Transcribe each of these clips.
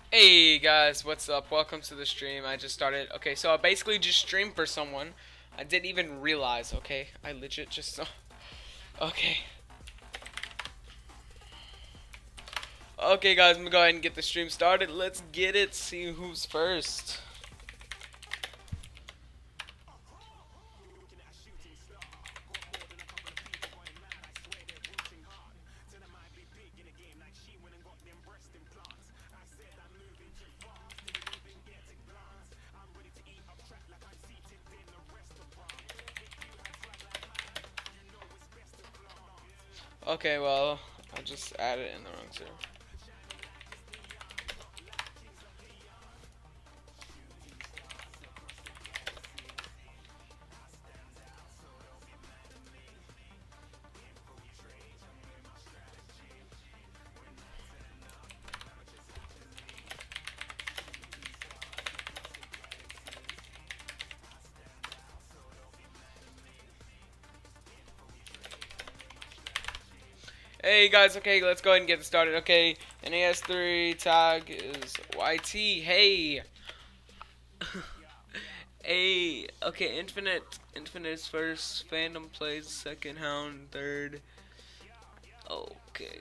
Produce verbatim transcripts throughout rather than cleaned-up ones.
Hey guys, what's up? Welcome to the stream. I just started. Okay, so I basically just streamed for someone. I didn't even realize, okay? I legit just saw. Okay. Okay guys, I'm gonna go ahead and get the stream started. Let's get it. See who's first. Okay, well, I just added it in the wrong server. Hey guys, okay, let's go ahead and get started. Okay, N A S three tag is Y T. Hey. Hey, okay, Infinite. Infinite is first. Phantom plays second. Hound third. Okay.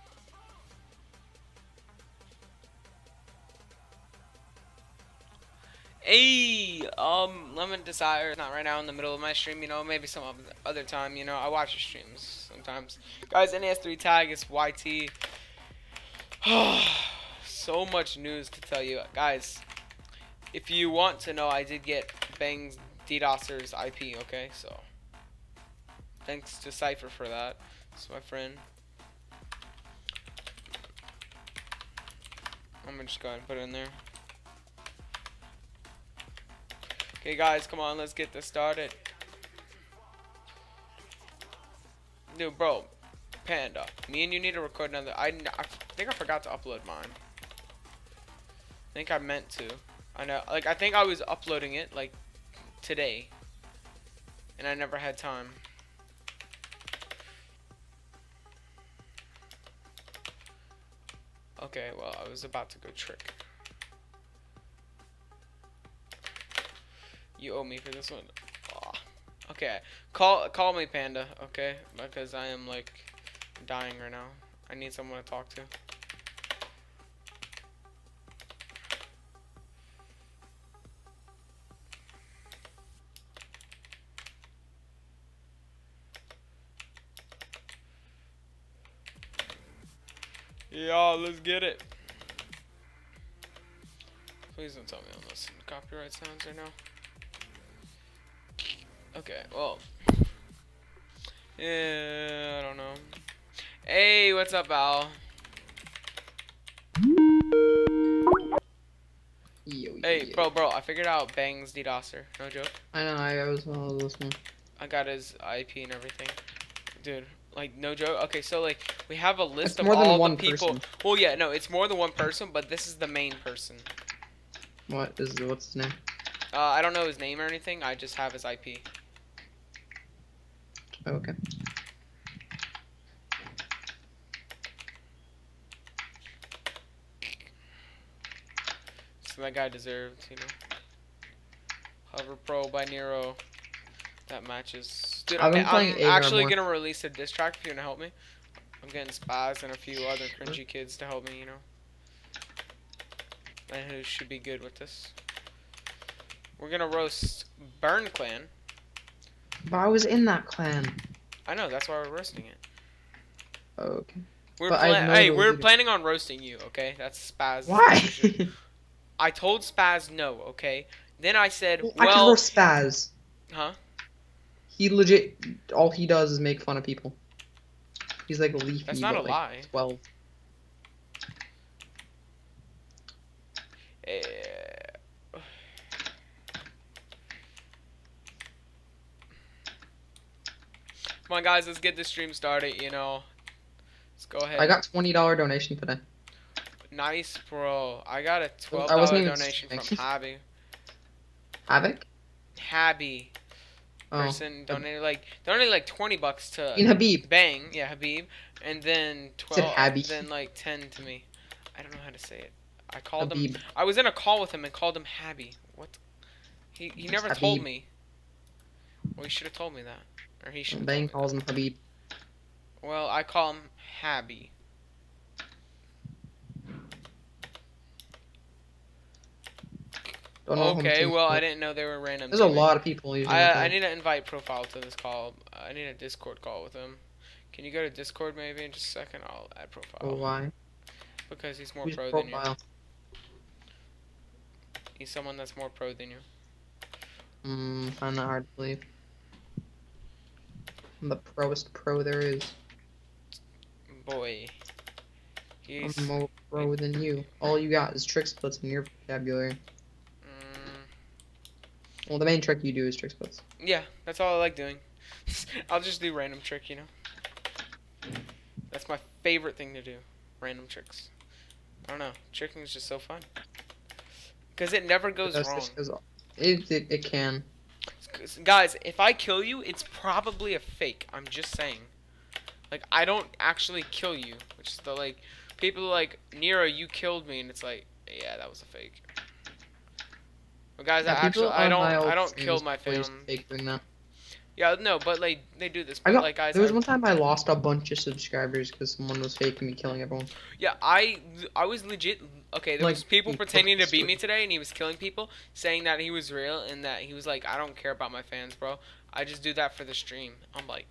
Hey, um, Lemon Desire, not right now in the middle of my stream, you know, maybe some other time, you know, I watch your streams sometimes. Guys, N A S three tag is Y T. So much news to tell you. Guys, if you want to know, I did get Bang's DDoSer's I P, okay, so. Thanks to Cypher for that. It's my friend. I'm gonna just go ahead and put it in there. Okay, guys, come on, let's get this started. Dude, bro, Panda, me and you need to record another. I, I think I forgot to upload mine. I think I meant to. I know, like, I think I was uploading it, like, today. And I never had time. Okay, well, I was about to go trick. You owe me for this one. Oh. Okay, call call me Panda, okay? Because I am like dying right now. I need someone to talk to. Yeah, let's get it. Please don't tell me I'm listening to copyright sounds right now. Okay, well. Yeah, I don't know. Hey, what's up, Al? Yo, hey, yo. bro, bro, I figured out Bang's DDoSer. No joke. I know, I was uh, listening. I got his I P and everything. Dude, like, no joke. Okay, so, like, we have a list It's of more than all one the people. person. Well, yeah, no, it's more than one person, but this is the main person. What is what's his name? Uh, I don't know his name or anything. I just have his I P. Oh, okay. So that guy deserved, you know. Hover Pro by Nero. That matches. Dude, I've I'm, been playing I'm Agar actually more. gonna release a diss track if you wanna help me. I'm getting Spaz and a few other cringy kids to help me, you know. And who should be good with this. We're gonna roast Burn Clan. But I was in that clan. I know, that's why we're roasting it. Oh, okay. We're But I pla know hey, those we're videos. planning on roasting you, okay? That's Spaz. Why? I told Spaz no, okay? Then I said, Well, well, I can roast Spaz. huh? He legit, all he does is make fun of people. He's like Leafy. That's not but a like lie. twelve. Eh, Come on, guys, let's get this stream started, you know. Let's go ahead. I got twenty dollar donation today. Nice, bro. I got a twelve I wasn't dollar even donation from streaming. Habby. Havoc. Habby. Oh. Person donated like donated like twenty bucks to In Habib. Bang, yeah, Habib, and then Said twelve, Habby. then like ten to me. I don't know how to say it. I called Habib. him. I was in a call with him and called him Habby. What? He he never told Habib. me. Well, he should have told me that, or he should. have Bang told me calls him Habib. that. Well, I call him Habby. Don't know whom Okay, to well, I invite. didn't know they were random. There's a teammates. lot of people usually. like I I that. need to invite profile to this call. I need a Discord call with him. Can you go to Discord maybe in just a second? I'll add profile. Oh, why? Because he's more Who's pro than you. profile? He's someone that's more pro than you. Hmm, kind of hard to believe. I'm the proest pro there is. Boy. He's. I'm more pro than you. All you got is trick splits in your vocabulary. Mm, Well, the main trick you do is trick splits. yeah, that's all I like doing. I'll just do random trick, you know. That's my favorite thing to do. Random tricks. I don't know. Tricking is just so fun. Because it never goes That's wrong. just 'cause it, it it can. 'Cause, guys, if I kill you, it's probably a fake. I'm just saying. Like, I don't actually kill you. Which is the, like, people are like, Nero, you killed me. And it's like, yeah, that was a fake. But guys, Yeah, I people actually, I on don't, my old I don't streams kill my always fam. fake doing that. Yeah, no, but, like, they do this. I But, got, like, guys, there was I- one time I lost a bunch of subscribers because someone was faking me killing everyone. Yeah, I I was legit. Okay, there Like, was people you pretending to fucking beat me stupid. today, and he was killing people, saying that he was real, and that he was like, I don't care about my fans, bro. I just do that for the stream. I'm like,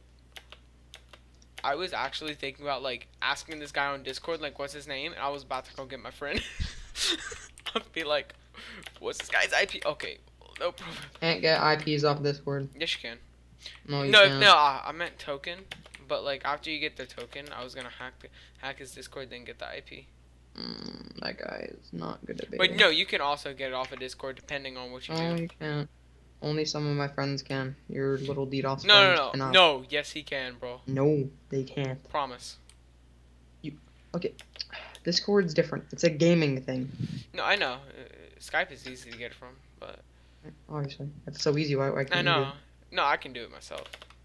I was actually thinking about like asking this guy on Discord, like, what's his name, and I was about to go get my friend. I'd be like, what's this guy's I P? Okay, no problem. Can't get I Ps off Discord. Yes, you can. No, you No, can't. no, I, I meant token. But like after you get the token, I was gonna hack the, hack his Discord, then get the I P. Mm, that guy is not good at But baiting. no, you can also get it off of Discord depending on what you No, do. you can't. Only some of my friends can. Your little DDoS No, friends no, no, cannot. no. Yes, he can, bro. No, they can't. Promise. Okay, Discord's different. It's a gaming thing. No, I know. Uh, Skype is easy to get from, but Obviously, it's so easy. Why, why can't I you know. No, I can do it myself.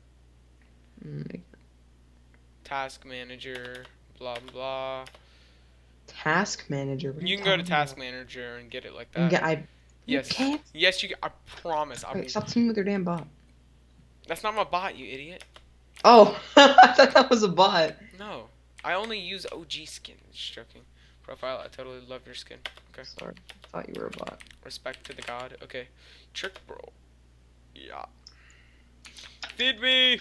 do it? Mm, Task manager, blah blah blah. Task manager. what are You can go to talking task about? manager and get it like You can that. get I. Yes. You can't. Yes, you. Can. I promise. I Wait, mean, stop teaming with your damn bot. that's not my bot, you idiot. Oh, I thought that was a bot. No, I only use O G skin. Just joking. Profile. I totally love your skin. Okay. Sorry, I thought you were a bot. Respect to the god. Okay. Trick, bro. Yeah. Feed me.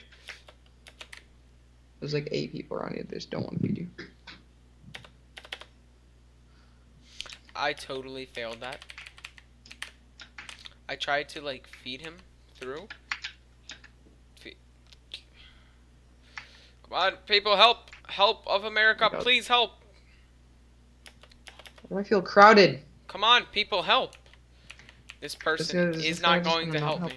There's like eight people around you. They just don't want to feed you. I totally failed that. I tried to like feed him through. Feed. Come on, people, help! Help of America, Oh my God. please help! Why do I feel crowded? Come on, people, help! This person guy- this is guy not just going to gonna not help help. me.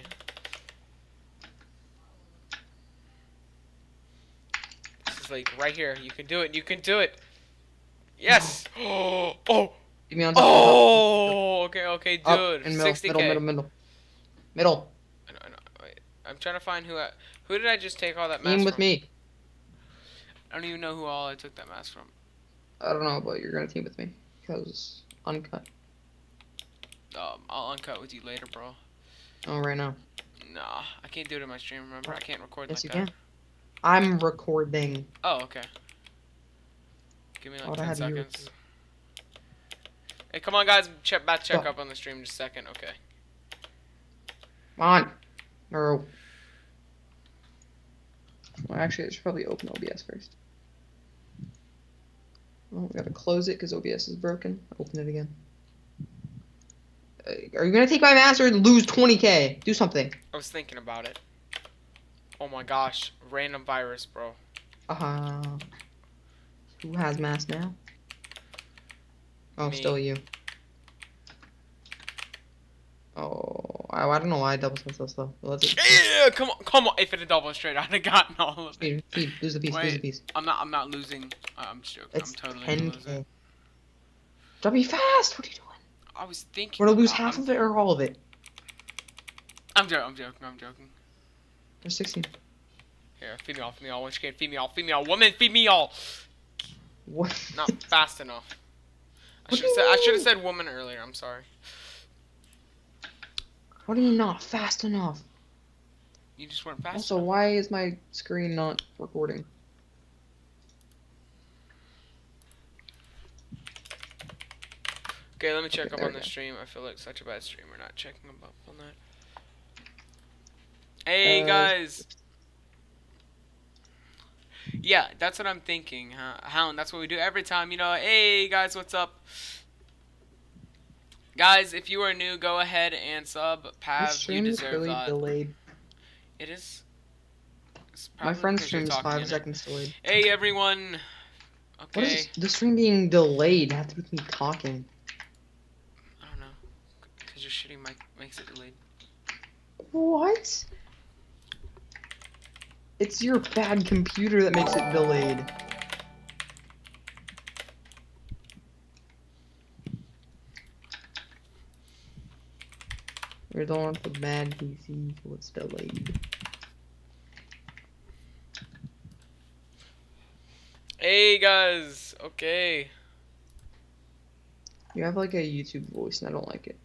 This is like right here. You can do it. You can do it. Yes. Oh. Oh. Give me on top. Oh. Okay. Okay, Up, dude. in middle, sixty middle, K. middle, middle, middle. I know, I know. Wait. I'm trying to find who. I, who did I just take all that mask Team with from? me. I don't even know who all I took that mask from. I don't know, but you're gonna team with me because uncut. Um, I'll uncut with you later, bro. Oh, right now. Nah, I can't do it in my stream. Remember, I can't record Yes, like you that. can. I'm recording. Oh, okay. Give me like Why'd I ten have you seconds. record? Hey, come on, guys. Check back, check Stop. up on the stream just a second. Okay. Come on. Or. Well, actually, I should probably open O B S first. Oh, we gotta close it because O B S is broken. Open it again. Uh, are you gonna take my mask or lose twenty K? Do something. I was thinking about it. Oh my gosh, random virus, bro. Uh Who has mask now? Oh, Me. still you. Oh, I, I don't know why I double sense so slow. Let's just Yeah, come on, come on. If it had double straight, I'd have gotten all of it. feed, feed, lose the piece, lose the Wait. piece. I'm not. I'm not losing. Uh, I'm just joking. It's I'm totally gonna ten lose K. it. W fast! What are you doing? I was thinking. We're gonna lose about- half I'm, of it or all of it. I'm joking. I'm joking. I'm joking. There's sixteen. Here, feed me all. Feed me all. Once you can, feed me all. Feed me all. Woman, feed me all. What? Not fast enough. I should have said I should have said woman earlier. I'm sorry. What do you mean not fast enough? You just weren't fast. Also, enough. why is my screen not recording? Okay, let me check Okay, up there on we the go. stream. I feel like such a bad streamer not checking up on that. Hey Uh, guys. Yeah, that's what I'm thinking, huh? Hound, that's what we do every time, you know. Hey guys, what's up? Guys, if you are new, go ahead and sub. This Pav, you stream is deserve really that. delayed. It is. It's My probably friend's 'cause you're stream is talking five in it. seconds delayed. Hey everyone. What Okay. is the stream being delayed? Have to be me talking. I don't know. Cause your shitty mic makes it delayed. What? It's your bad computer that makes it delayed. You're the one with the bad P C, so it's delayed. Hey guys. Okay. You have like a YouTube voice, and I don't like it.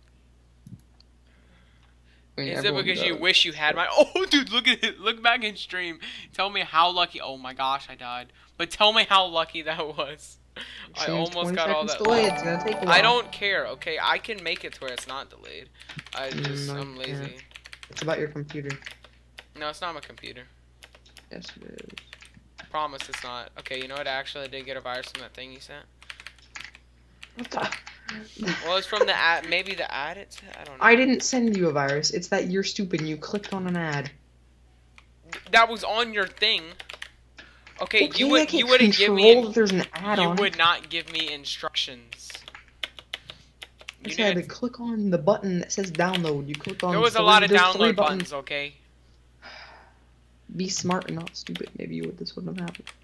I mean, Is it everyone because you does. wish you had my? Oh, dude, look at it. Look back in stream. Tell me how lucky. Oh my gosh, I died. But tell me how lucky that was. I Stream's almost twenty got all seconds that. delayed. It's gonna take a while. I don't care. Okay, I can make it to where it's not delayed. I Mm, just I I'm lazy. can't. It's about your computer. No, it's not my computer. Yes, it is. Promise it's not. Okay, you know what? I actually did get a virus from that thing you sent. What the? Well, it's from the ad. Maybe the ad. It's. I don't know. I didn't send you a virus. It's that you're stupid and you clicked on an ad. That was on your thing. Okay, Okay, you I would. can't You wouldn't give me. control In- that there's an ad you on. would not give me instructions. I You said need- click on the button that says download. You click on. There was a three- lot of there's three download buttons. Okay. Be smart and not stupid. Maybe you would. This wouldn't have happened.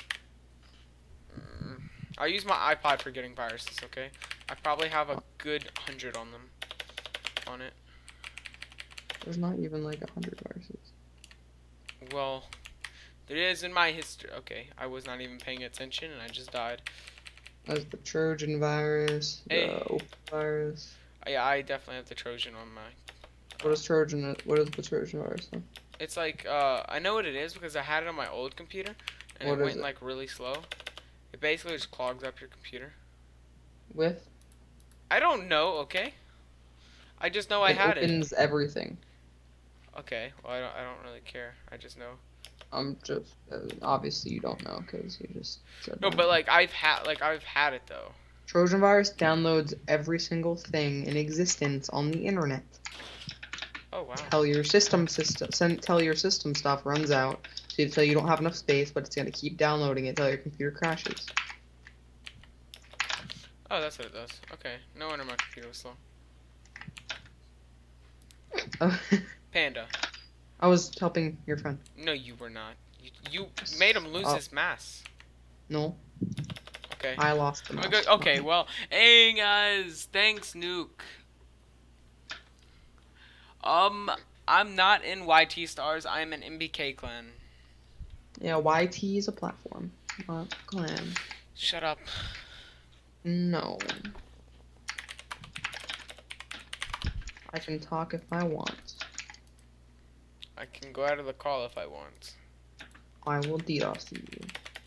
Mm. I use my iPod for getting viruses. Okay. I probably have a good hundred on them. On it. There's not even like a hundred viruses. Well, there is in my history. Okay, I was not even paying attention and I just died. There's the Trojan virus, Hey. the Open virus. Uh, yeah, I definitely have the Trojan on my. What is Trojan? What is the Trojan virus? Though? It's like uh, I know what it is because I had it on my old computer, and What it is went it? like really slow. It basically just clogs up your computer. With? I don't know. Okay. I just know I it had it. opens everything. Okay. Well, I don't. I don't really care. I just know. I'm just uh, obviously you don't know because you just said No, that. but like I've had like I've had it though. Trojan virus downloads every single thing in existence on the internet. Oh wow. Tell your system system send tell your system stuff runs out. So you tell you don't have enough space, but it's gonna keep downloading it until your computer crashes. Oh, that's what it does. Okay. No wonder my computer was slow. Oh, Panda. I was helping your friend. No, you were not. You, you made him lose Oh. his mass. No, Okay. I lost the Okay, mouse. okay, well, hey guys, thanks Nuke. Um, I'm not in Y T Stars, I'm in M B K Clan. Yeah, Y T is a platform, not a clan. Shut up. No. I can talk if I want. I can go out of the call if I want. I will DDoS you.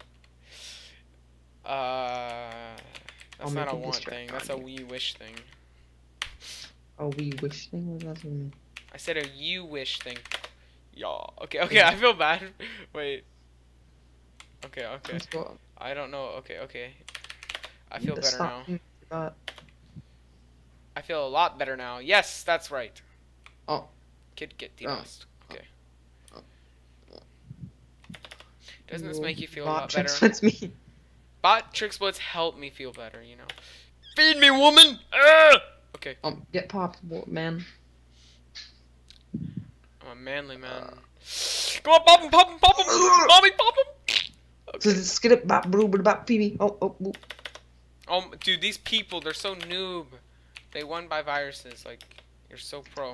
Uh, I'll that's not make a a want distract thing, that's a on we wish thing. Oh, we wish thing? What does that mean? I said a you wish thing. Y'all. Okay, okay, I feel bad. Wait. Okay, okay. Let's go. I don't know. Okay, okay. I You feel need to better stop now. being forgot. I feel a lot better now. Yes, that's right. Oh. Kid get Oh. DDoSed. Okay. Oh. Doesn't this Ooh, make you feel a bot lot tricks better? with me. Bot trick splits help me feel better, you know. Feed me, woman! Ah! Okay, Um, get popped, wo- man. I'm a manly man. Go on, pop him, pop him, pop him! Mommy, pop him! So let's get it, bop, boo, bop, bop, Phoebe. Oh, oh, oh. Oh, dude, these people, they're so noob. They won by viruses. Like, you're so pro.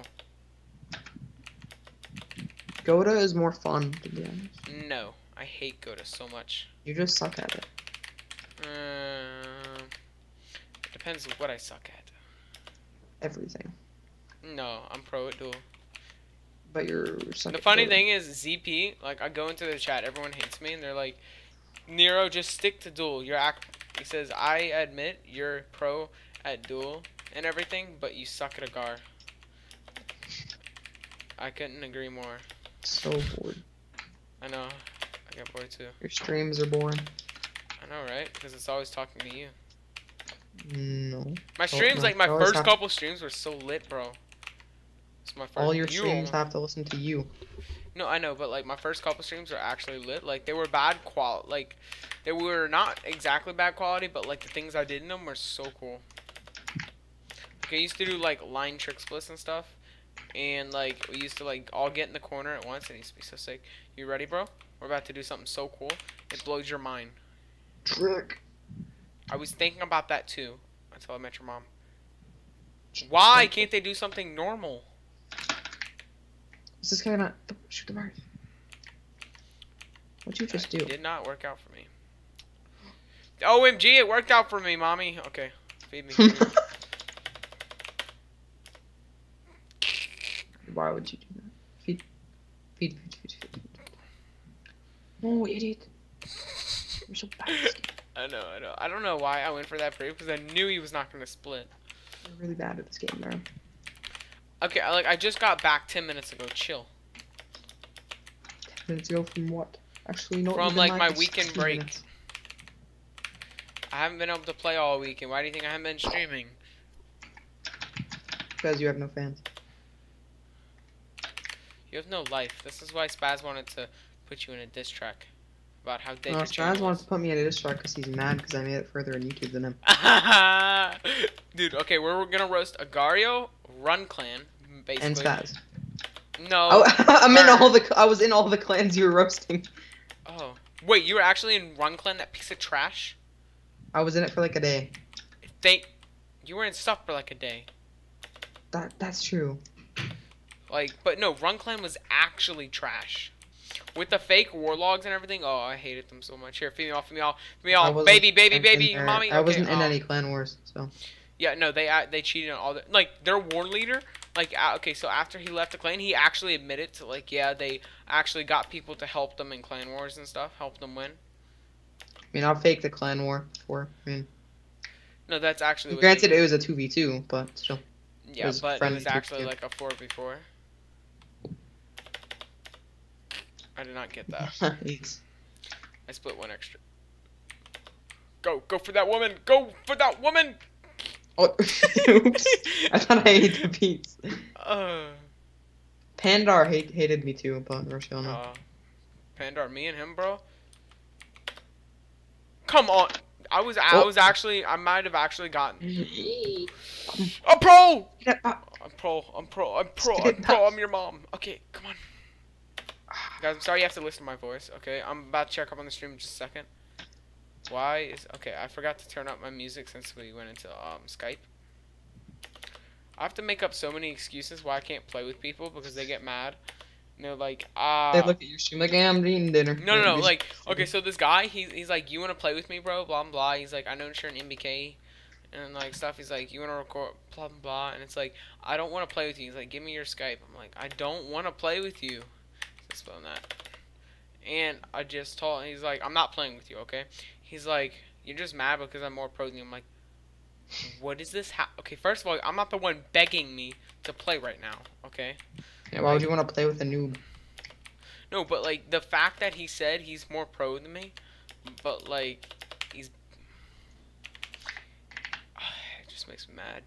Goda is more fun, to be honest. No, I hate Goda so much. You just suck at it. Um, Depends what I suck at. Everything. No, I'm pro at duel. But you're sucking. The funny thing is, Z P, like, I go into the chat, everyone hates me, and they're like, Nero, just stick to duel. You're act. He says, I admit you're pro at duel and everything, but you suck at Agar. I couldn't agree more. So bored. I know. I get bored too. Your streams are boring. I know, right? Because it's always talking to you. No. My streams, no. like, my You always first have- couple streams were so lit, bro. It's my first. All your you streams almost- have to listen to you. No, I know, but like my first couple streams are actually lit. Like they were bad quality. Like they were not exactly bad quality, but like the things I did in them were so cool. Like I used to do like line trick splits and stuff, and like we used to like all get in the corner at once, and it used to be so sick. You ready, bro? We're about to do something so cool. It blows your mind. Trick. I was thinking about that too until I met your mom. Why can't they do something normal? Is this guy not shoot the Mars? What'd you just do? It did not work out for me. O M G, it worked out for me, mommy. Okay, feed me. Feed me. Why would you do that? Feed, feed, feed, feed, feed. feed. No, idiot. You're so bad at this game. I know, I know. I don't know why I went for that brave because I knew he was not going to split. You're really bad at this game, bro. Okay, I, like I just got back ten minutes ago. Chill. Ten minutes ago from what? Actually, no. From even like my it's weekend sixteen break. minutes. I haven't been able to play all weekend. Why do you think I haven't been streaming? Because you have no fans. You have no life. This is why Spaz wanted to put you in a diss track about how dead No, your Spaz channel wanted is. to put me in a diss track because he's mad because I made it further in YouTube than him. Dude, okay, we're gonna roast Agario, Run Clan, basically. And Spaz. No. Oh, I'm in Burn. all the. I was in all the clans you were roasting. Oh. Wait, you were actually in Run Clan, that piece of trash? I was in it for like a day. They, you were in stuff for like a day. That that's true. Like, but no, Run Clan was actually trash. With the fake warlogs and everything, oh, I hated them so much. Here, feed me all, feed me all, feed me I all, wasn't baby, baby, in- baby, in there. mommy. I wasn't okay, in oh. any clan wars, so. Yeah, no, they uh, they cheated on all the, like, their war leader, like, uh, okay, so after he left the clan, he actually admitted to, like, yeah, they actually got people to help them in clan wars and stuff, help them win. I mean, I'll fake the clan war for. I mean, No, that's actually what granted, he, it was a two v two, but still. yeah, was but it friendly was to actually you. like a four v four. I did not get that. It's- I split one extra. Go, go for that woman! Go for that woman! oh, oops! I thought I ate the beats. Uh, Pandar hate, hated me too, but Rochelle no. uh, Pandar, me and him, bro. Come on! I was, I Oh. was actually, I might have actually gotten. Get I'm pro! it back. I'm pro, I'm pro, I'm pro, Get I'm pro, back. I'm your mom. Okay, come on. Guys, I'm sorry you have to listen to my voice, okay? I'm about to check up on the stream in just a second. Why is... Okay, I forgot to turn up my music since we went into um, Skype. I have to make up so many excuses why I can't play with people because they get mad. You know, like, ah... They look at your stream like, hey, I'm eating dinner. No, no, no, like, okay, so this guy, he, he's like, you want to play with me, bro? Blah, blah, blah. He's like, I know you're in M B K and, like, stuff. He's like, you want to record, blah, blah, blah. And it's like, I don't want to play with you. He's like, give me your Skype. I'm like, I don't want to play with you. Just spelling that. And I just told him, he's like, I'm not playing with you, okay? He's like, you're just mad because I'm more pro than you. I'm like, what is this? Ha okay, first of all, I'm not the one begging me to play right now, okay? Yeah, why would you want to play with a noob? No, but, like, the fact that he said he's more pro than me, but, like, he's... It just makes me mad.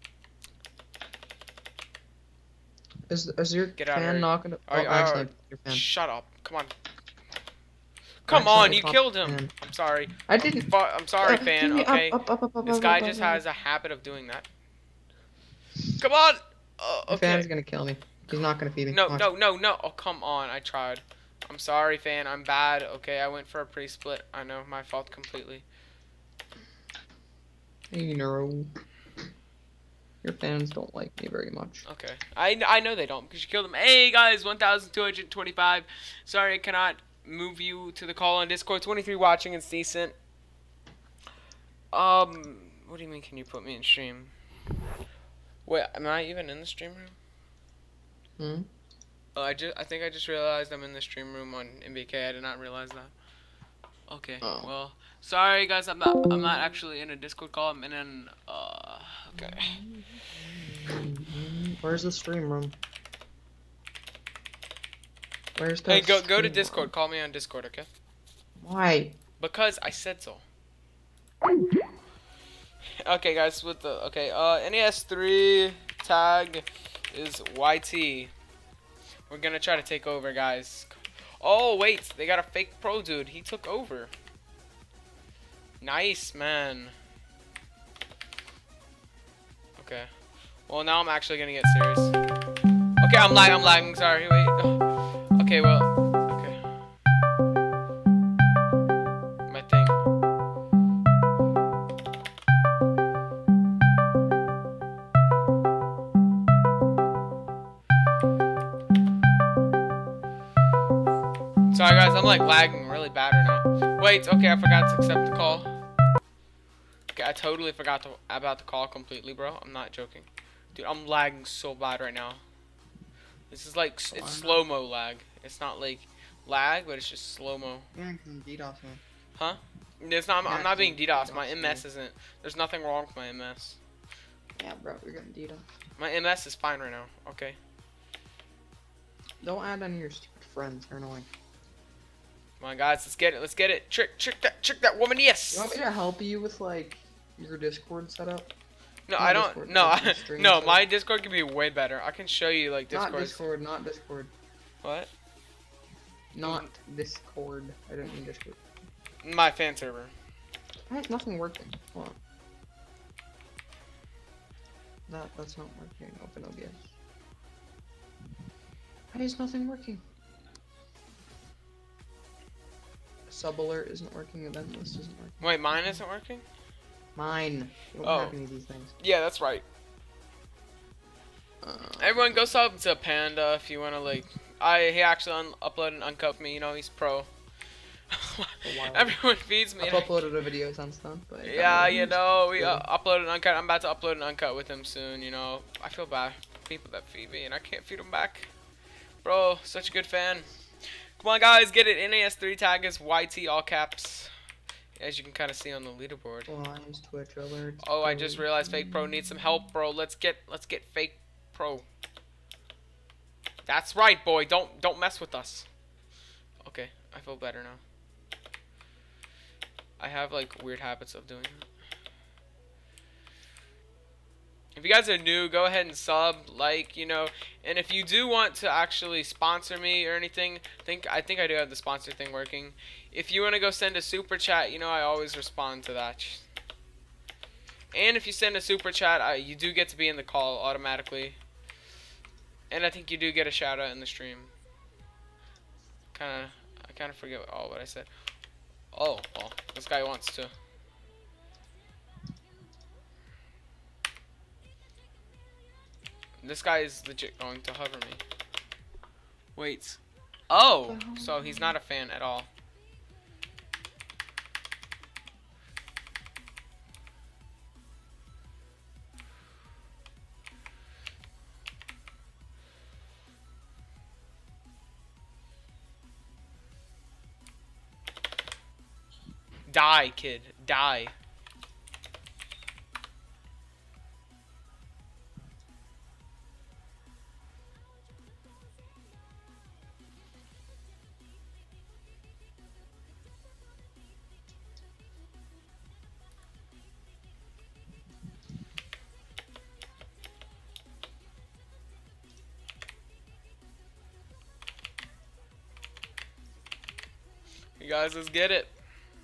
Is, is your Get out of fan here. not gonna? Oh, Alright, actually, alright. your fan. Shut up. Come on. Come Actually, on, you top killed him. fan. I'm sorry. I didn't. Fu- I'm sorry, Uh, fan, give me up, okay? up, up, up, up, This up, guy up, just up, up. has a habit of doing that. Come on! Uh, Your fan's okay. gonna kill me. He's not gonna feed me. No, Watch. no, no, no. Oh, come on. I tried. I'm sorry, fan. I'm bad. Okay, I went for a pre-split. I know. My fault completely. Hey, Neuro. Your fans don't like me very much. Okay. I, I know they don't because you killed them. Hey, guys. one thousand two hundred twenty-five. Sorry I cannot move you to the call on Discord. twenty-three watching. It's decent. Um, What do you mean, can you put me in stream? Wait, am I even in the stream room? Hmm? Oh, I just, I think I just realized I'm in the stream room on M B K. I did not realize that. Okay, Oh. well, sorry guys, I'm not, I'm not actually in a Discord call. I'm in an, uh, okay. Where's the stream room? Where's the Hey, go, go to stream Discord. room? Call me on Discord, okay? Why? Because I said so. Okay, guys, with the, okay, uh, N E S three tag is Y T. We're gonna try to take over, guys. Oh, wait, they got a fake pro dude. He took over. Nice, man. Okay. Well, now I'm actually gonna get serious. Okay, I'm lagging, I'm lagging, sorry, wait. Okay, well, okay. My thing. Sorry guys, I'm like lagging really bad right now. Wait, okay, I forgot to accept the call. Okay, I totally forgot to, about the call completely, bro. I'm not joking. Dude, I'm lagging so bad right now. This is like, it's slow-mo lag. It's not like lag, but it's just slow-mo. You're acting DDoS, man. Huh? It's not, I'm, I'm not being DDoS. My DDoS, M S isn't, there's nothing wrong with my M S. Yeah, bro, you're getting DDoS. My M S is fine right now, okay? Don't add any of your stupid friends, they're annoying. Come on, guys, let's get it, let's get it. Trick, trick that, trick that woman, yes! You want me to help you with, like, your Discord setup? No, Not I don't, Discord, no, like, I, stream no, setup. my Discord can be way better. I can show you, like, Discord. Not Discord, not Discord. What? Not Discord. I don't mean Discord. My fan server. Why is nothing working? Hold on. That, that's not working. Open O B S. Why is nothing working? Sub alert isn't working, event list isn't working. Wait, mine isn't working? Mine. You don't Oh. have any of these things. Yeah, that's right. Uh, Everyone go sub to Panda if you want to, like, I, he actually un uploaded and uncut me, you know, he's pro. while. Everyone feeds me. I've uploaded a video since then, but I Yeah, don't know. you know, we uh, uploaded an uncut. I'm about to upload an uncut with him soon, you know. I feel bad for people that feed me and I can't feed them back. Bro, such a good fan. Come on, guys, get it. N A S three tag is Y T, all caps. As you can kind of see on the leaderboard. Lines, Twitch alerts. Oh, I just realized Fake Pro needs some help, bro. Let's get let's get Fake Pro. That's right, boy. Don't don't mess with us. Okay, I feel better now. I have like weird habits of doing that. If you guys are new, go ahead and sub, like, you know, and if you do want to actually sponsor me or anything, think I think I do have the sponsor thing working. If you want to go send a super chat, you know, I always respond to that. And if you send a super chat, I, you do get to be in the call automatically. And I think you do get a shout out in the stream. Kind of, I kind of forget all what I said. Oh, well, this guy wants to. This guy is legit going to hover me. Wait. Oh, so he's not a fan at all. Die, kid. Die. You guys, let's get it.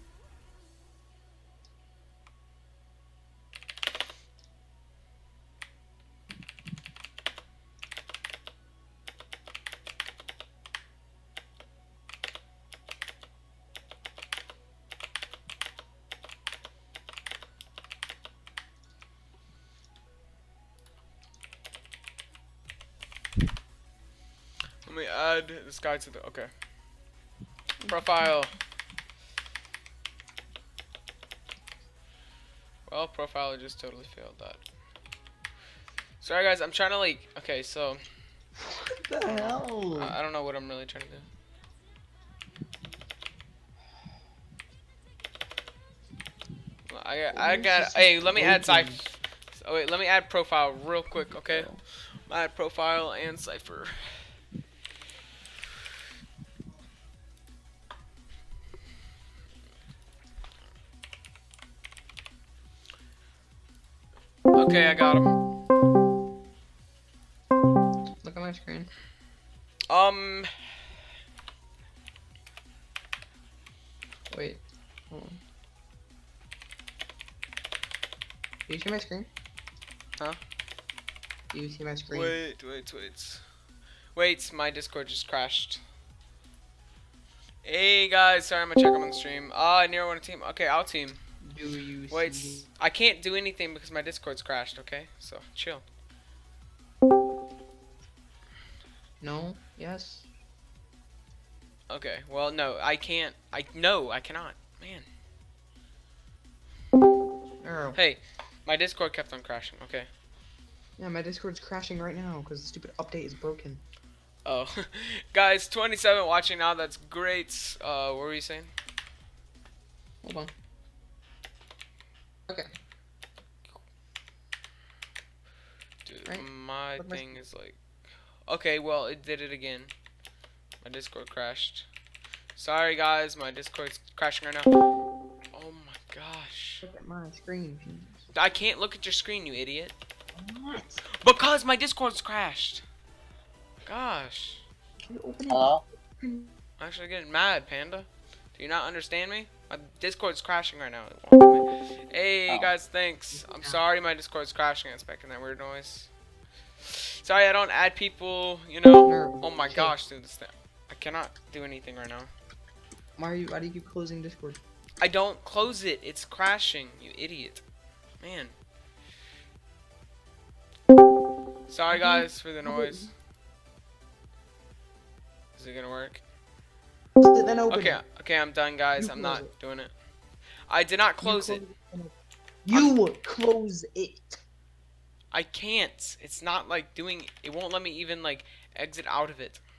Let me add this guy to the, okay. Profile. Well, profile just totally failed that. Sorry guys, I'm trying to like, okay, so. What the hell? I, I don't know what I'm really trying to do. Well, I got, I got, hey, let me add Cypher. Oh wait, let me add profile real quick, okay? Add profile and Cypher. Okay, I got him. Look at my screen. Um. Wait. Hold on. Do you see my screen? Huh? Do you see my screen? Wait, wait, wait. Wait, my Discord just crashed. Hey guys, sorry, I'm gonna check them on the stream. Ah, uh, Nero want a team. Okay, I'll team. Do you Wait, see? I can't do anything because my Discord's crashed, okay? So, chill. No? Yes? Okay, well, no, I can't. I No, I cannot. Man. Arrow. Hey, my Discord kept on crashing, okay? Yeah, my Discord's crashing right now because the stupid update is broken. Oh. Guys, twenty-seven watching now, that's great. Uh, what were you saying? Hold on. Okay. Dude, Right. my What am I thing is like... Okay, well, it did it again. My Discord crashed. Sorry, guys, my Discord's crashing right now. Oh my gosh. Look at my screen. I can't look at your screen, you idiot. What? Because my Discord's crashed. Gosh. Can you open it? Hello? I'm actually getting mad, Panda. Do you not understand me? My Discord's crashing right now. It won't let me- Hey, Oh. guys, thanks. I'm sorry my Discord's crashing. It's making that weird noise. Sorry, I don't add people, you know. No. Oh my Okay. gosh, dude. This thing. I cannot do anything right now. Why are you? Why do you keep closing Discord? I don't close it. It's crashing, you idiot. Man. Sorry, guys, for the noise. Is it gonna work? Then open Okay, it. okay, I'm done, guys. You I'm close not it. doing it. I did not You close it. You close it. I can't. It's not like doing. It won't let me even like exit out of it.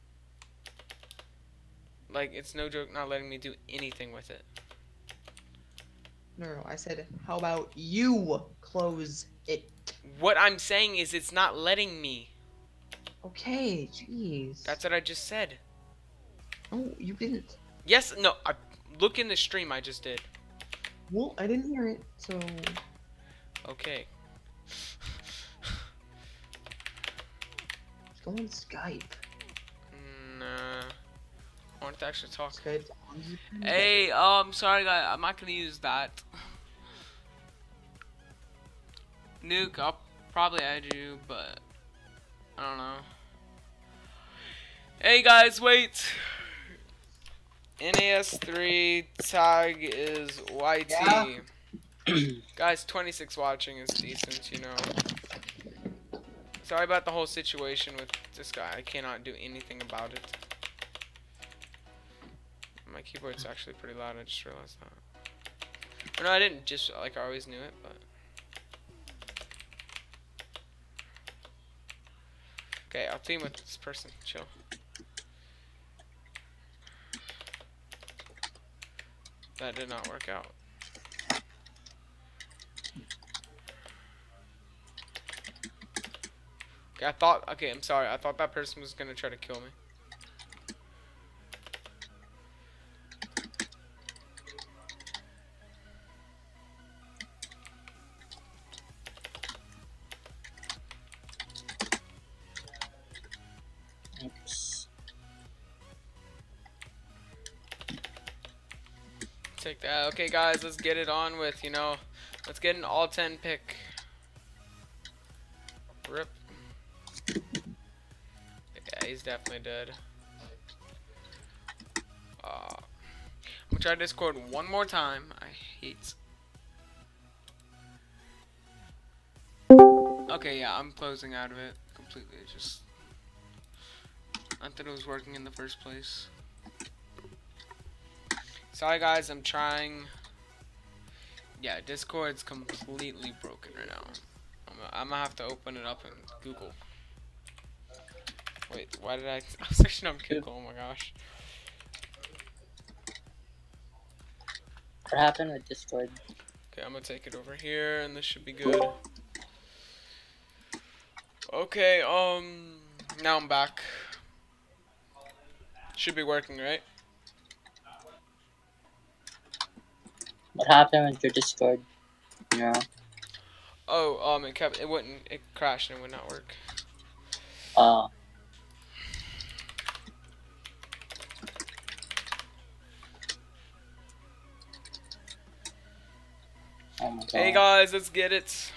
Like, it's no joke not letting me do anything with it. No, no, I said, how about you close it? What I'm saying is it's not letting me. Okay, jeez. That's what I just said. No, you didn't. Yes, no. I look in the stream. I just did. Well, I didn't hear it, so. Okay. Let's go on Skype. Nah. I wanted to actually talk. Skype's on. Hey, um, sorry guys, I'm not gonna use that. Nuke, I'll probably add you, but I don't know. Hey guys, wait. N A S three tag is Y T. Yeah. Guys, twenty-six watching is decent, you know. Sorry about the whole situation with this guy. I cannot do anything about it. My keyboard's actually pretty loud. I just realized that. Or no, I didn't just like I always knew it, but. Okay, I'll team with this person. Chill. That did not work out. Okay, I thought. Okay, I'm sorry. I thought that person was gonna try to kill me. Oops. Take that. Okay, guys, let's get it on with, you know, let's get an all ten pick. Rip. Yeah, he's definitely dead. Uh, I'm gonna try Discord one more time. I hate. Okay, yeah, I'm closing out of it completely. Just. I thought it was working in the first place. Sorry guys, I'm trying Yeah, Discord's completely broken right now. I'm gonna, I'm gonna have to open it up in Google. Wait, why did I? I was searching up Google. Oh my gosh. What happened with Discord? Okay, I'm gonna take it over here, and this should be good. Okay, um, now I'm back. Should be working, right? What happened with your Discord? Yeah. Oh, um, it kept, it wouldn't, it crashed and it would not work. Uh. Oh my god. Hey guys, let's get it.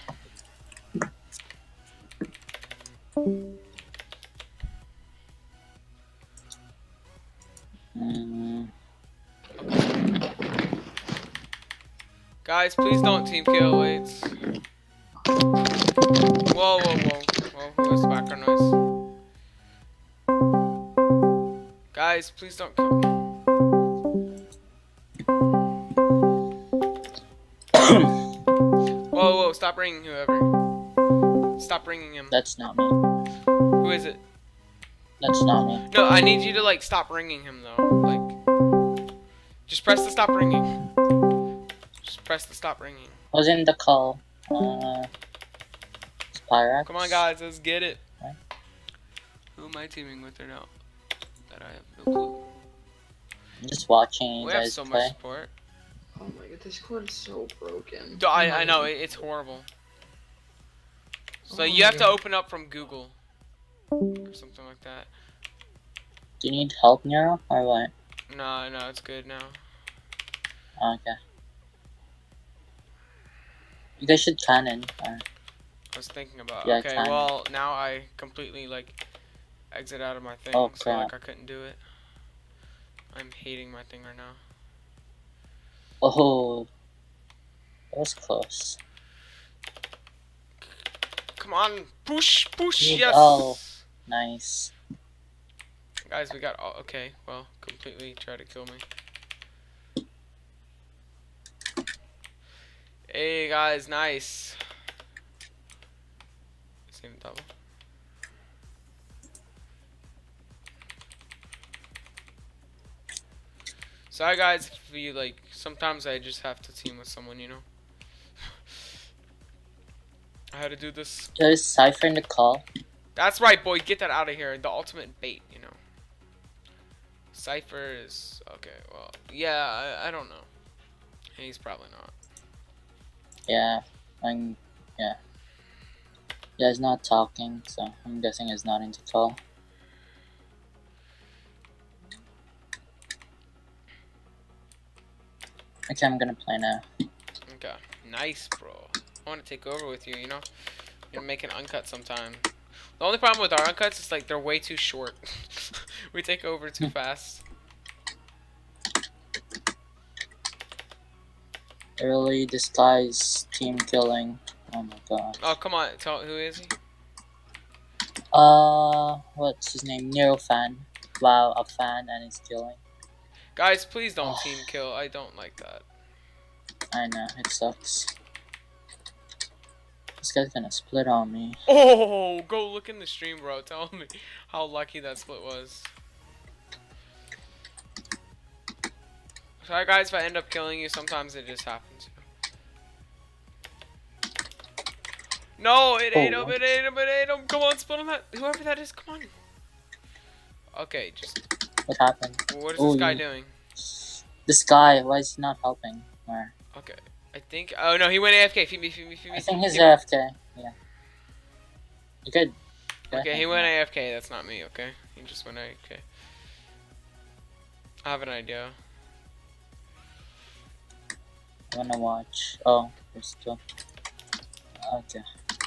Mm. Guys, please don't team kill. Wait. Whoa, whoa, whoa, whoa! What's the background noise? Guys, please don't kill. Whoa, whoa! Stop ringing whoever. Stop ringing him. That's not me. Who is it? That's not me. No, I need you to like stop ringing him though. Like, just press the stop ringing. Just press the stop ringing. I was in the call. Uh, Spyrax. Come on, guys, let's get it. What? Who am I teaming with right now? That I have no clue. I'm just watching you We have guys so play. much support. Oh my god, Discord is so broken. Duh, I I know it, it's horrible. So Oh you my have to God. open up from Google or something like that. Do you need help, Nero, or what? No, no, it's good now. Okay. You guys should canon. Or... I was thinking about. Yeah, okay, kind. well now I completely like exit out of my thing, Oh, so like crap. I couldn't do it. I'm hating my thing right now. Oh, that was close. Come on, push, push, Good. yes. Oh. Nice. Guys, we got all. Okay, well, completely try to kill me. Hey guys, nice. Same double. Sorry guys, if you like, sometimes I just have to team with someone, you know. I had to do this. There's Cypher in the call. That's right, boy, get that out of here. The ultimate bait, you know. Cypher is okay. Well, yeah, I, I don't know. He's probably not. Yeah, I'm. Yeah. Yeah, he's not talking, so I'm guessing he's not into call. Okay, I'm gonna play now. Okay, nice, bro. I want to take over with you. You know, you're making uncut sometime. The only problem with our uncuts is like they're way too short. We take over too fast. Early disguise team killing. Oh my god. Oh come on, tell who is he? Uh, what's his name? Nero fan. Wow, a fan and he's killing. Guys, please don't team kill. I don't like that. I know, it sucks. This guy's gonna split on me. Oh, go look in the stream, bro. Tell me how lucky that split was. Sorry, guys, if I end up killing you, sometimes it just happens. No, it ate Oh, him, it ate him, it ate him. Come on, split on that. Whoever that is, come on. Okay, just. What happened? What is Oh, this guy you- doing? This guy, why is he not helping? Or, Okay, I think. Oh no, he went A F K. Feed me, feed me, feed me. I feed think me, he's feed me. A F K. Yeah. You could. go Okay, ahead, he went yeah. A F K. That's not me. Okay, he just went A F K. I have an idea. I wanna watch. Oh, there's still. Okay.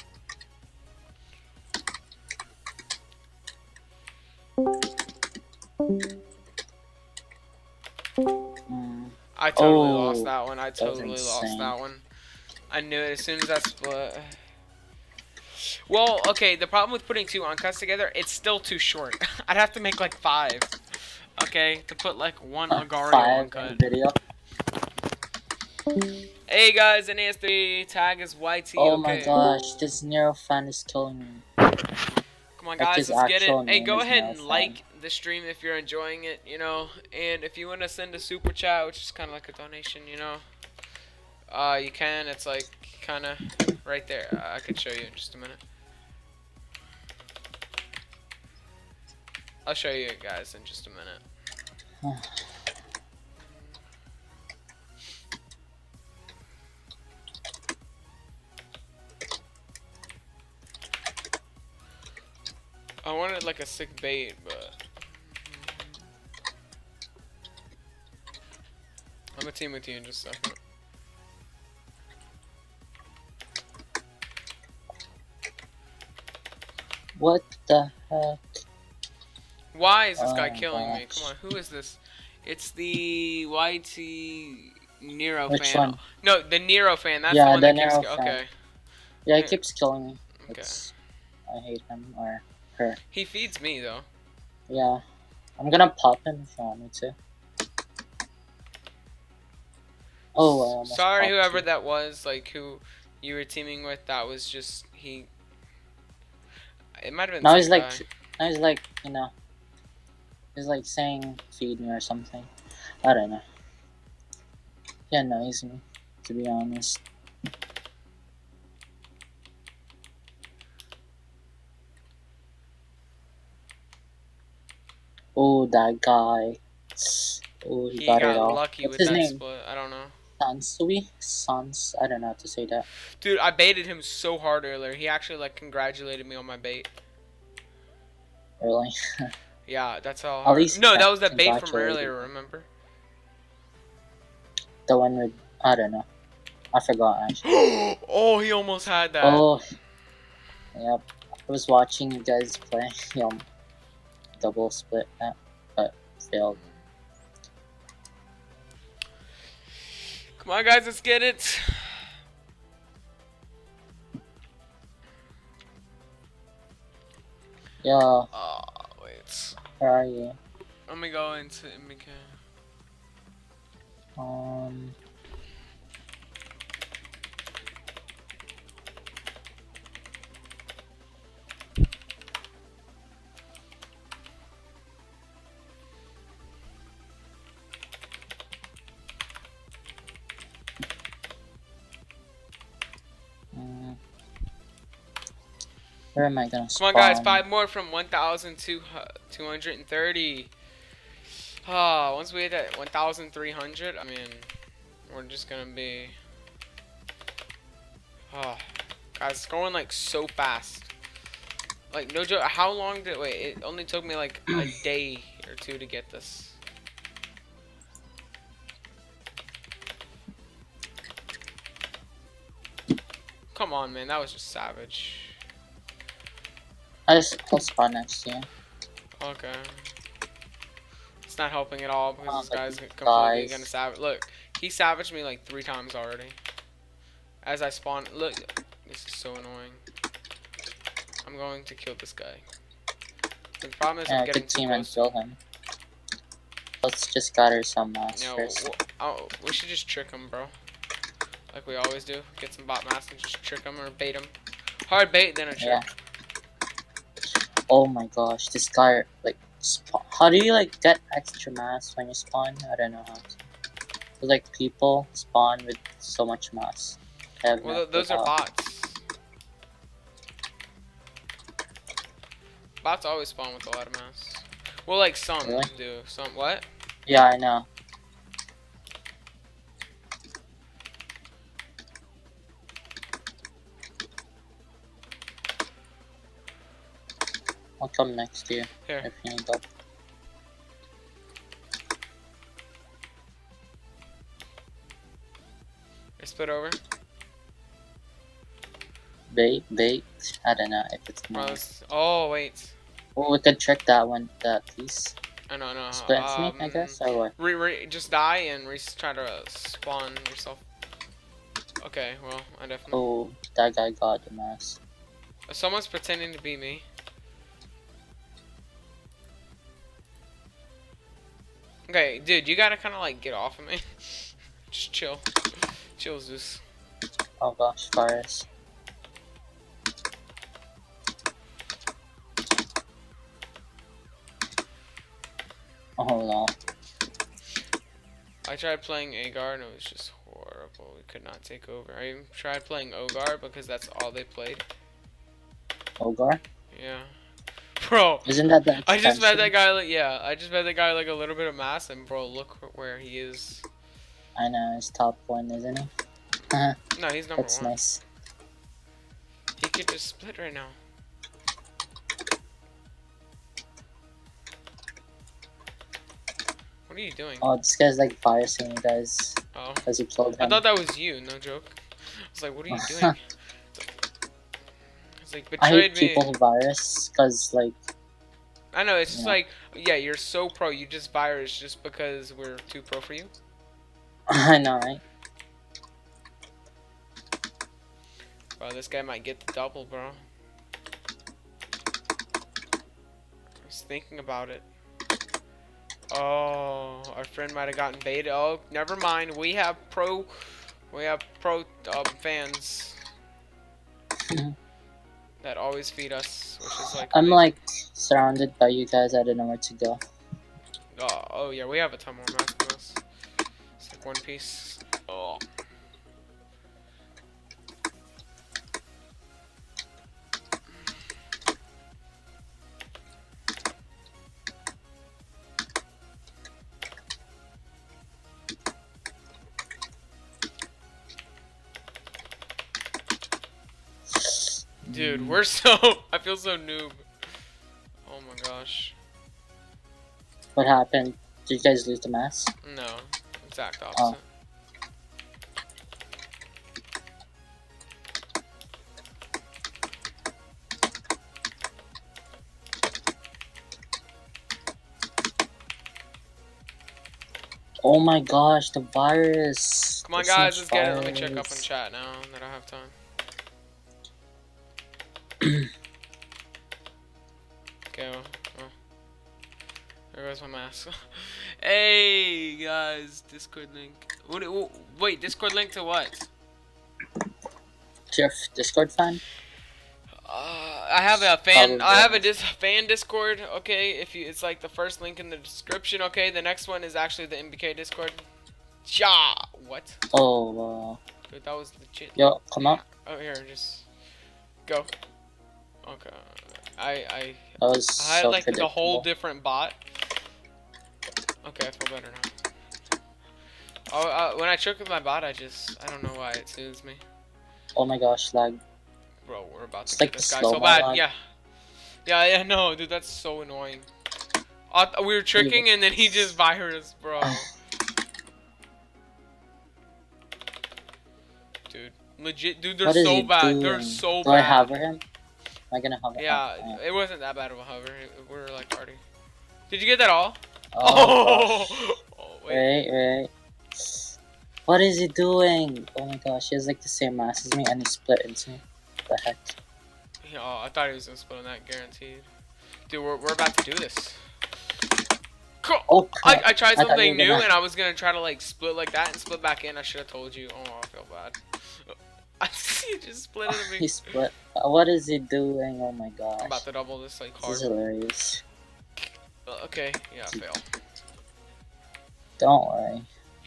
Mm, I totally Oh, lost that one. I was totally lost insane. that one. I knew it as soon as that split. Well, okay, the problem with putting two uncuts together, it's still too short. I'd have to make like five. Okay, to put like one uh, Agario five uncut. in video. Hey guys, N A S three tag is Y T. Oh okay. my gosh, this Nero fan is killing me. Come on, Like, guys, his let's get it. actual Hey, name go is ahead Nero and fan. like the stream if you're enjoying it, you know. And if you want to send a super chat, which is kind of like a donation, you know, uh, you can. It's like kind of right there. Uh, I could show you in just a minute. I'll show you guys in just a minute. I wanted like a sick bait, but I'm gonna team with you in just a second. What the heck? Why is this Oh guy my killing me? gosh. Come on, who is this? It's the Y T Nero Which fan. one? No, the Nero fan. That's Yeah, the one the that keeps. Nero ki- fan. Okay. Yeah, he Yeah. keeps killing me. Okay. It's, I hate him or her. He feeds me though. Yeah. I'm gonna pop him if you want me to. Oh, I almost Sorry, popped whoever you. that was, like who you were teaming with. That was just he. It might have been. Now some he's like, guy. now he's like, you know, he's like saying feed me or something. I don't know. He annoys me, to be honest. Oh, that guy. Oh, he, He got, got it all. lucky What's with his that name? split. I don't know. Sansui? Sans? I don't know how to say that. Dude, I baited him so hard earlier. He actually like congratulated me on my bait. Really? Yeah, that's how. At Hard. least No, that con- was that bait from congratulated earlier. you. Remember? The one with, I don't know. I forgot actually. Oh, he almost had that. Oh, yep. I was watching you guys play. Um, double split that, but failed. Come on, guys, let's get it. Yeah, Oh, wait. where are you? Let me go into M K. Um, mm, where am I gonna Come spawn? on, guys, five more from one thousand two hundred thirty. Ah, once we hit at one thousand three hundred, I mean, we're just gonna be. Oh, guys, it's going like so fast. Like, no joke. How long did wait? It only took me like a day or two to get this. Come on, man, that was just savage. I just I'll spawn next to you. Okay. It's not helping at all because Oh, this but guy's these completely guys- gonna savage. Look, he savaged me like three times already. As I spawn, look, this is so annoying. I'm going to kill this guy. The problem is Yeah, I'm getting good too team and close. kill him. Let's just gather some mass No, first. w- oh, we should just trick him, bro. Like we always do. Get some bot mass and just trick him or bait him. Hard bait, then a trick. Yeah. Oh my gosh, this guy like spawn. How do you like get extra mass when you spawn? I don't know how to. So, like people spawn with so much mass. I have Well, no th those clue are how. bots. Bots always spawn with a lot of mass. Well, like some Really? do. Some what? Yeah, I know. I'll come next to you Here. if you need help. Or split over. Bait, bait. I don't know if it's Bro, more. this- oh wait. Oh, we could trick that one, that piece. I know, no. Split me, I um, guess, or what? Re, re, just die and re try to spawn yourself. Okay, well, I definitely. Oh, that guy got the mass. Someone's pretending to be me. Okay, dude, you gotta kind of like get off of me. Just chill. Chill, Zeus. Oh gosh, virus. Oh no. I tried playing Agar and it was just horrible. We could not take over. I even tried playing Ogar because that's all they played. Ogar? Yeah. Bro. Isn't that the I just met extension? that guy like yeah, I just met that guy like a little bit of mass and bro, look where he is. I know, he's top one, isn't he? No, he's number That's one. nice. He could just split right now. What are you doing? Oh, this guy's like virusing you guys Oh. because you killed I him. thought that was you, no joke. I was like, what are you doing? It's like I hate betrayed me. people who virus because like I know, it's just Yeah. like, yeah, you're so pro, you just virus just because we're too pro for you. I know, right? Bro, this guy might get the double, bro. I was thinking about it. Oh, our friend might have gotten baited. Oh, never mind. We have pro, we have pro um, fans that always feed us, which is like. I'm amazing. like surrounded by you guys. I don't know where to go. Oh, oh yeah, we have a ton more mass than us. It's like One Piece. Oh. Dude, we're so. I feel so noob. Oh my gosh. What happened? Did you guys lose the mass? No, exact Oh. opposite. Oh my gosh, the virus. Come on, There's so guys, much let's get it. Let me check up on virus. chat now that I have time. Okay. Well, well. There goes my mask. Hey guys, Discord link. What, what, wait, Discord link to what? Do you have Discord fan? Uh, I have a fan. Probably. I have a dis fan Discord. Okay, if you, it's like the first link in the description. Okay, the next one is actually the M B K Discord. Ja. What? Oh, uh, Dude, that was legit. yo, come up. Oh, here, just go. Okay. I I That was I had so like the whole predictable. different bot. Okay, I feel better now. Oh, uh, when I check with my bot, I just I don't know why it soothes me. Oh my gosh, lag. Bro, we're about to It's get like this the guy so slow-mo bad. lag. Yeah. Yeah, yeah, no, dude, that's so annoying. Uh, we were tricking and then he just virus, bro. Dude, legit, dude, they're What is so he bad. doing? They're so Do bad. I hover him? Am I gonna hover Yeah, him? it wasn't that bad of a hover. We were like already. Did you get that all? Oh, Oh, oh wait. wait, wait. What is he doing? Oh my gosh, he has like the same mass as me and he split into me. What the heck? Yeah, oh, I thought he was gonna split on that, guaranteed. Dude, we're, we're about to do this. Cool. Oh, I, crap. I tried I thought you something were new gonna- and I was gonna try to like split like that and split back in. I should have told you. Oh, I feel bad. I see just split into He me. split. Uh, What is he doing? Oh my gosh. I'm about to double this like This hard. is hilarious. Uh, okay, yeah, fail. Don't worry.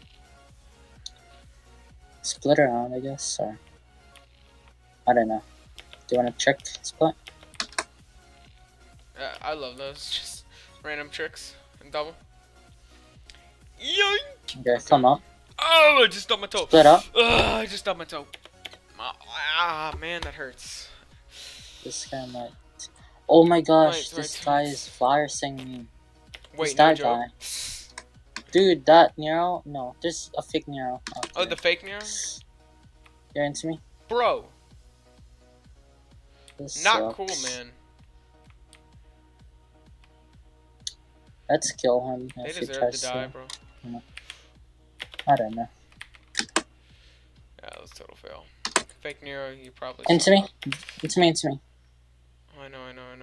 Split around, I guess, or I don't know. Do you want to check split? Yeah, I love those. Just random tricks and double. Yoink! Okay, come up. Oh, I just stubbed my toe. Split up. Ugh, I just stubbed my toe. Ah, ah, man, that hurts. This guy might. Oh my gosh, Wait, this wait, guy wait. is virusing me. Wait, that no joke. guy? Dude, that Nero? No, there's a fake Nero. out Oh, there. the fake Nero? You're into me? Bro, This not sucks. cool, man. Let's kill him They if he deserve tries to die, to. bro. I don't know. Yeah, that was total fail. Fake Nero, you probably. Into me? suck. Into me, into me. Oh, I know, I know, I know.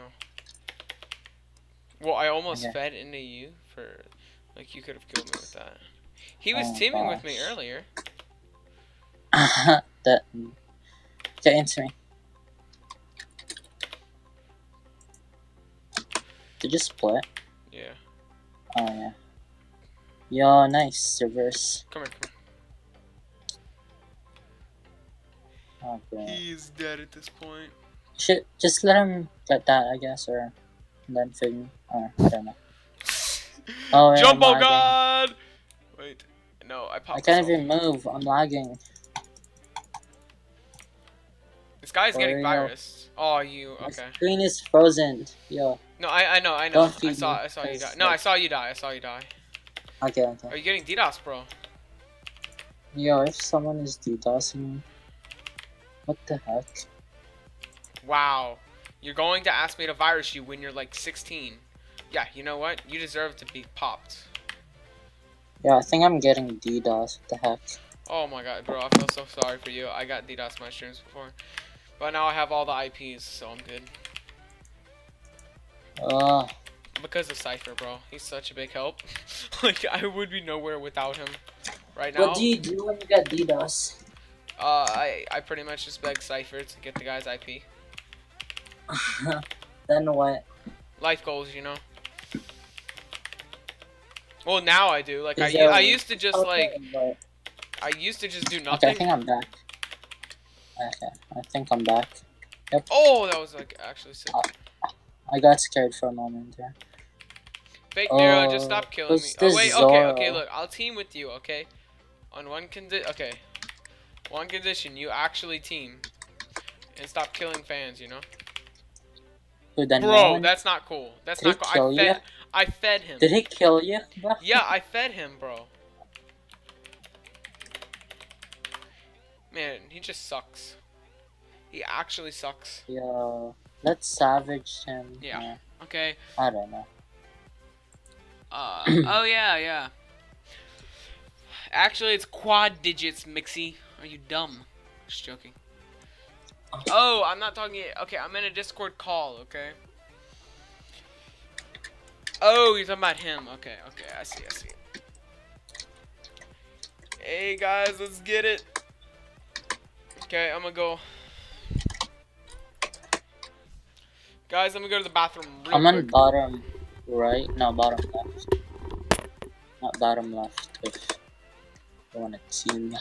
Well, I almost Okay. fed into you for, like, you could have killed me with that. He was Oh, teaming with me gosh. earlier. that get into me. Did you split? Yeah. Oh yeah. Yo, nice reverse. Come here. Come Oh here. great. He's dead at this point. Should just let him get that, I guess, or then figure. Or I don't know. Oh, yeah, Jumbo I'm lagging. God! Wait. No, I popped I can't myself. even move. I'm lagging. This guy's For getting real. virus. Oh, you. My Okay. screen is frozen. Yo. No, I I know, I know. Don't I feed saw me, I saw you die. cause, No, I like- saw you die. I saw you die. Okay, okay. Are you getting DDoS, bro? Yo, if someone is DDoSing me, what the heck? Wow. You're going to ask me to virus you when you're like sixteen. Yeah, you know what? You deserve to be popped. Yeah, I think I'm getting DDoS. What the heck? Oh my god, bro. I feel so sorry for you. I got DDoS my streams before. But now I have all the I Ps, so I'm good. Uh, Because of Cypher, bro. He's such a big help. Like, I would be nowhere without him. Right now, what do you do when you get DDoS? uh, I, I pretty much just beg Cypher to get the guy's I P. Then what? Life goals, you know? Well, now I do. Like, I, Is u- there- I used to just, like, Okay, but- I used to just do okay, I nothing. think I'm back. Okay, I think I'm back. Oh, that was, like, actually sick. Oh. I got scared for a moment there. Fake Nero, just Oh, stop killing me. who's Oh, this wait, okay, okay, Zoro? look. I'll team with you, okay? On one condi- okay. One condition, you actually team. And stop killing fans, you know? Dude, then no Bro, one- that's not cool. That's Did not he cool. kill I you? fed, I fed him. Did he kill you? bro? Yeah, I fed him, bro. Man, he just sucks. He actually sucks. Yo, let's savage him. Yeah. Okay. I don't know. Uh, oh yeah, yeah. Actually, it's quad digits, Mixie. Are you dumb? Just joking. Oh, I'm not talking. Okay, I'm in a Discord call. Okay. Oh, you're talking about him. Okay, okay, I see, I see. Hey guys, let's get it. Okay, I'm gonna go. Guys, let me go to the bathroom real I'm on quick. bottom right. No, bottom left. Not bottom left. If you want to team.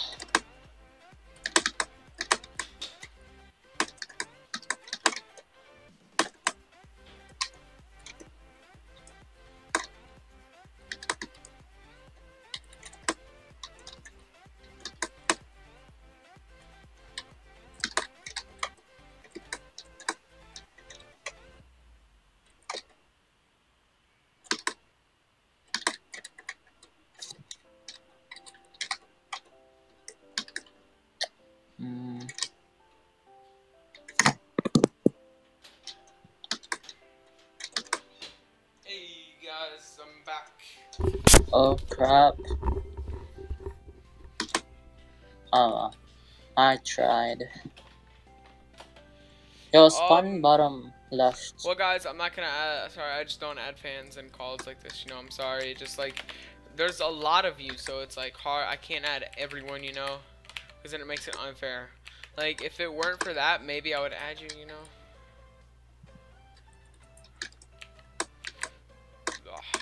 Mm. Hey guys, I'm back. Oh crap. Oh, I tried. Yo, spawn Um, bottom left. Well, guys, I'm not gonna add. Sorry, I just don't add fans in calls like this. You know, I'm sorry. Just like, there's a lot of you, so it's like hard. I can't add everyone, you know, because then it makes it unfair. Like, if it weren't for that, maybe I would add you. You know. Ugh.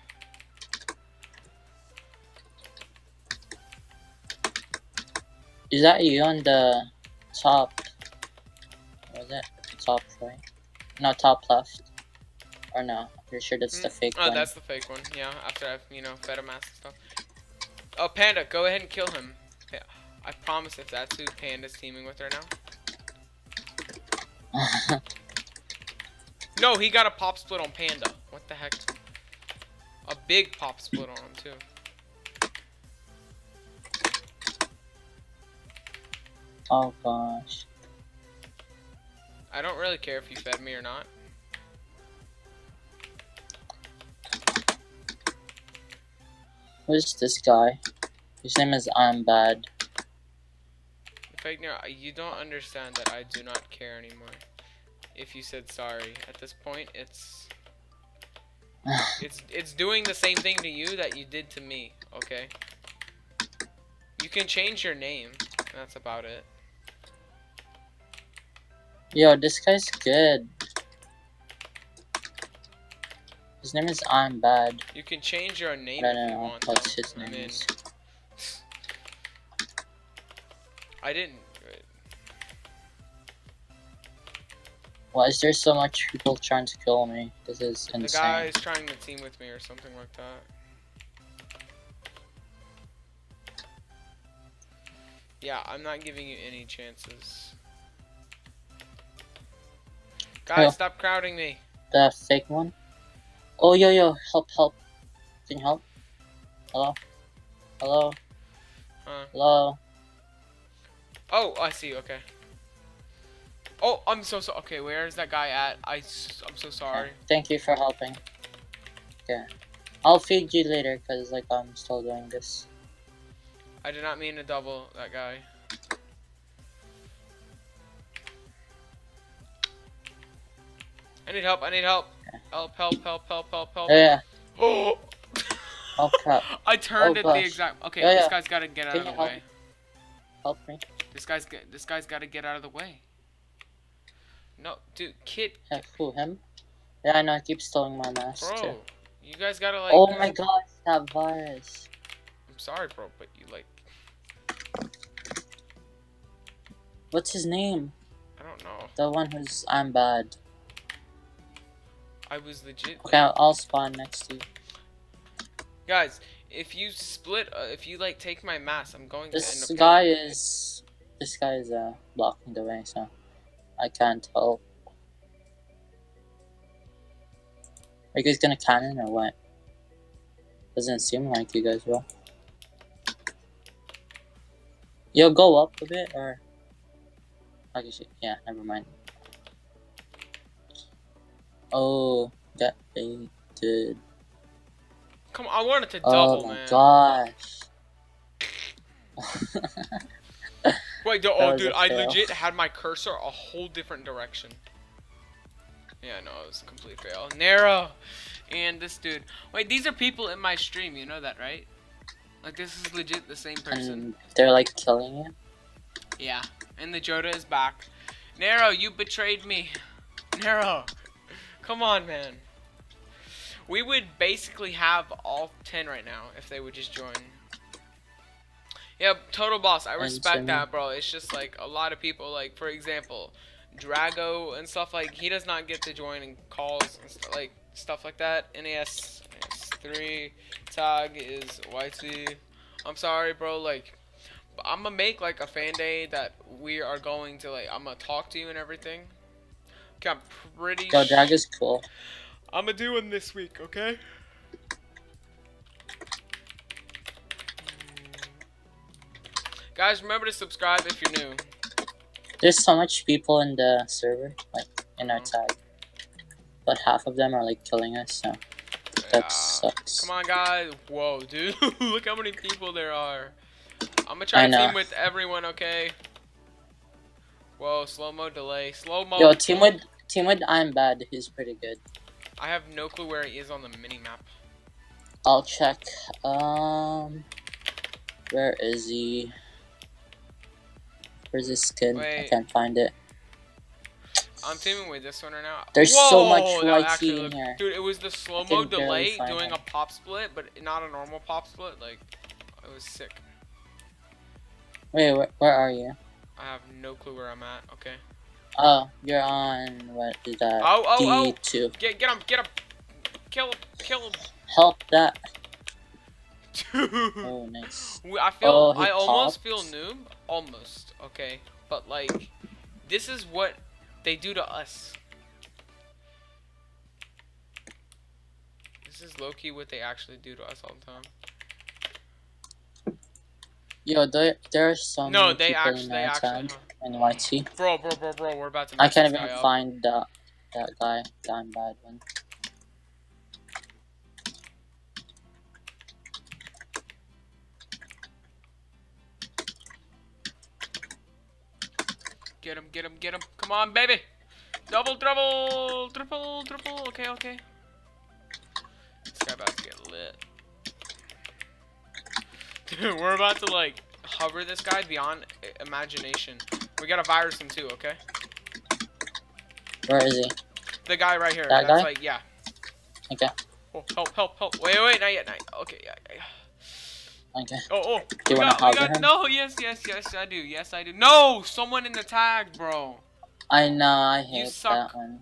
Is that you on the top? What was it? Top right? No, top left. Or no? I'm pretty sure that's the Mm. fake Oh, one. that's the fake one. Yeah, after I've, you know, fed him ass and stuff. Oh, Panda, go ahead and kill him. Yeah, I promise if that's who Panda's teaming with right now. No, he got a pop split on Panda. What the heck? A big pop split on him, too. Oh gosh. I don't really care if you fed me or not. Who's this guy? His name is I'm Bad. Fake Nero, you don't understand that I do not care anymore. If you said sorry. At this point, it's... It's it's doing the same thing to you that you did to me, okay? You can change your name. That's about it. Yo, this guy's good. His name is I'm Bad. You can change your name I if don't you know want. what though. his I name mean, is. I didn't. Why is there so much people trying to kill me? This is insane. The guy is trying to team with me or something like that. Yeah, I'm not giving you any chances. Guys, Yo. stop crowding me. The fake one? Oh, yo, yo, help, help. Can you help? Hello? Hello? Huh? Hello? Oh, I see. Okay. Oh, I'm so so. Okay, where is that guy at? I s- I'm so sorry. Thank you for helping. Okay. I'll feed you later, because, like, I'm still doing this. I did not mean to double that guy. I need help. I need help. Okay. Help! Help! Help! Help! Help! Help! Yeah, Oh! Oh, crap. I turned Oh, it gosh. the exact. Okay, Yeah, this yeah. guy's got to get out Can of you the help way. me? Help me. This guy's get. This guy's got to get out of the way. No, dude, kid, Yeah, who, him? Yeah, I know, I keep stealing my mask, too. bro, you guys gotta like. Oh my gosh, that virus. I'm sorry, bro, but you like. What's his name? I don't know. The one who's I'm Bad. I was legit. Okay, I'll, I'll spawn next to you. Guys, if you split, uh, if you like take my mask, I'm going to end This up. guy is... This guy is uh, blocking the way, so... I can't help. Are you guys gonna cannon or what? Doesn't seem like you guys will. Yo, go up a bit, or... Okay, shit. Yeah, never mind. Oh, got baited. Come on, I wanted to Oh double, my man. gosh. Wait, do- That oh, was dude, a I fail. legit had my cursor a whole different direction. Yeah, no, it was a complete fail. Narrow, and this dude. Wait, these are people in my stream. You know that, right? Like, this is legit the same person. And they're like killing you. Yeah, and the Joda is back. Narrow, you betrayed me. Narrow, come on, man. We would basically have all ten right now if they would just join. Yeah, Total Boss, I respect that, bro. It's just like a lot of people, like, for example, Drago and stuff, like, he does not get to join and calls and st like stuff like that. N A S three tag is Y T. I'm sorry, bro. Like, I'm gonna make like a fan day that we are going to like. I'm gonna talk to you and everything. Okay, I'm pretty. Yo, Drag is cool. I'm gonna do one this week, okay? Guys, remember to subscribe if you're new. There's so much people in the server, like in our tag, but half of them are like killing us, so that Yeah. sucks. Come on, guys. Whoa, dude. Look how many people there are. I'm gonna try I to know. team with everyone, okay? Whoa, slow-mo delay. Slow-mo. Yo, team with team with I'm Bad. He's pretty good. I have no clue where he is on the mini-map. I'll check. Um, where is he? Where's his skin? I Wait. can't find it. I'm teaming with this one right now. There's Whoa, so much that Y T actually in looked- here. Dude, it was the slow-mo can barely delay find doing him. a pop split, but not a normal pop split. Like, it was sick. Wait, where, where are you? I have no clue where I'm at. Okay. Oh, you're on what is that? Oh, oh, oh. D two. Get, get him, get him. Kill him, kill him. Help that. Dude. Oh, nice. We- I feel, Oh, he I almost popped. feel noob. Almost, okay. But, like, this is what they do to us. This is low-key what they actually do to us all the time. Yo, there there are so No, many they people actually, in they our actually. tag in Y T. Bro, bro, bro, bro, we're about to I mess can't this even guy up. find that that guy. The I'm Bad one. Get him, get him, get him. Come on, baby. Double, double, triple, triple. Okay, okay. This guy about to get lit. Dude, we're about to, like, hover this guy beyond i- imagination. We gotta virus him too, okay? Where is he? The guy right here. That That's guy? like, yeah. Okay. Oh, help, help, help. Wait, wait, not yet, not yet. Okay, yeah, yeah, yeah. Okay. Oh, oh. Do you we wanna got, we hover got, him? no, yes, yes, yes, I do. Yes, I do. No! Someone in the tag, bro. I know, I You hate suck. that one.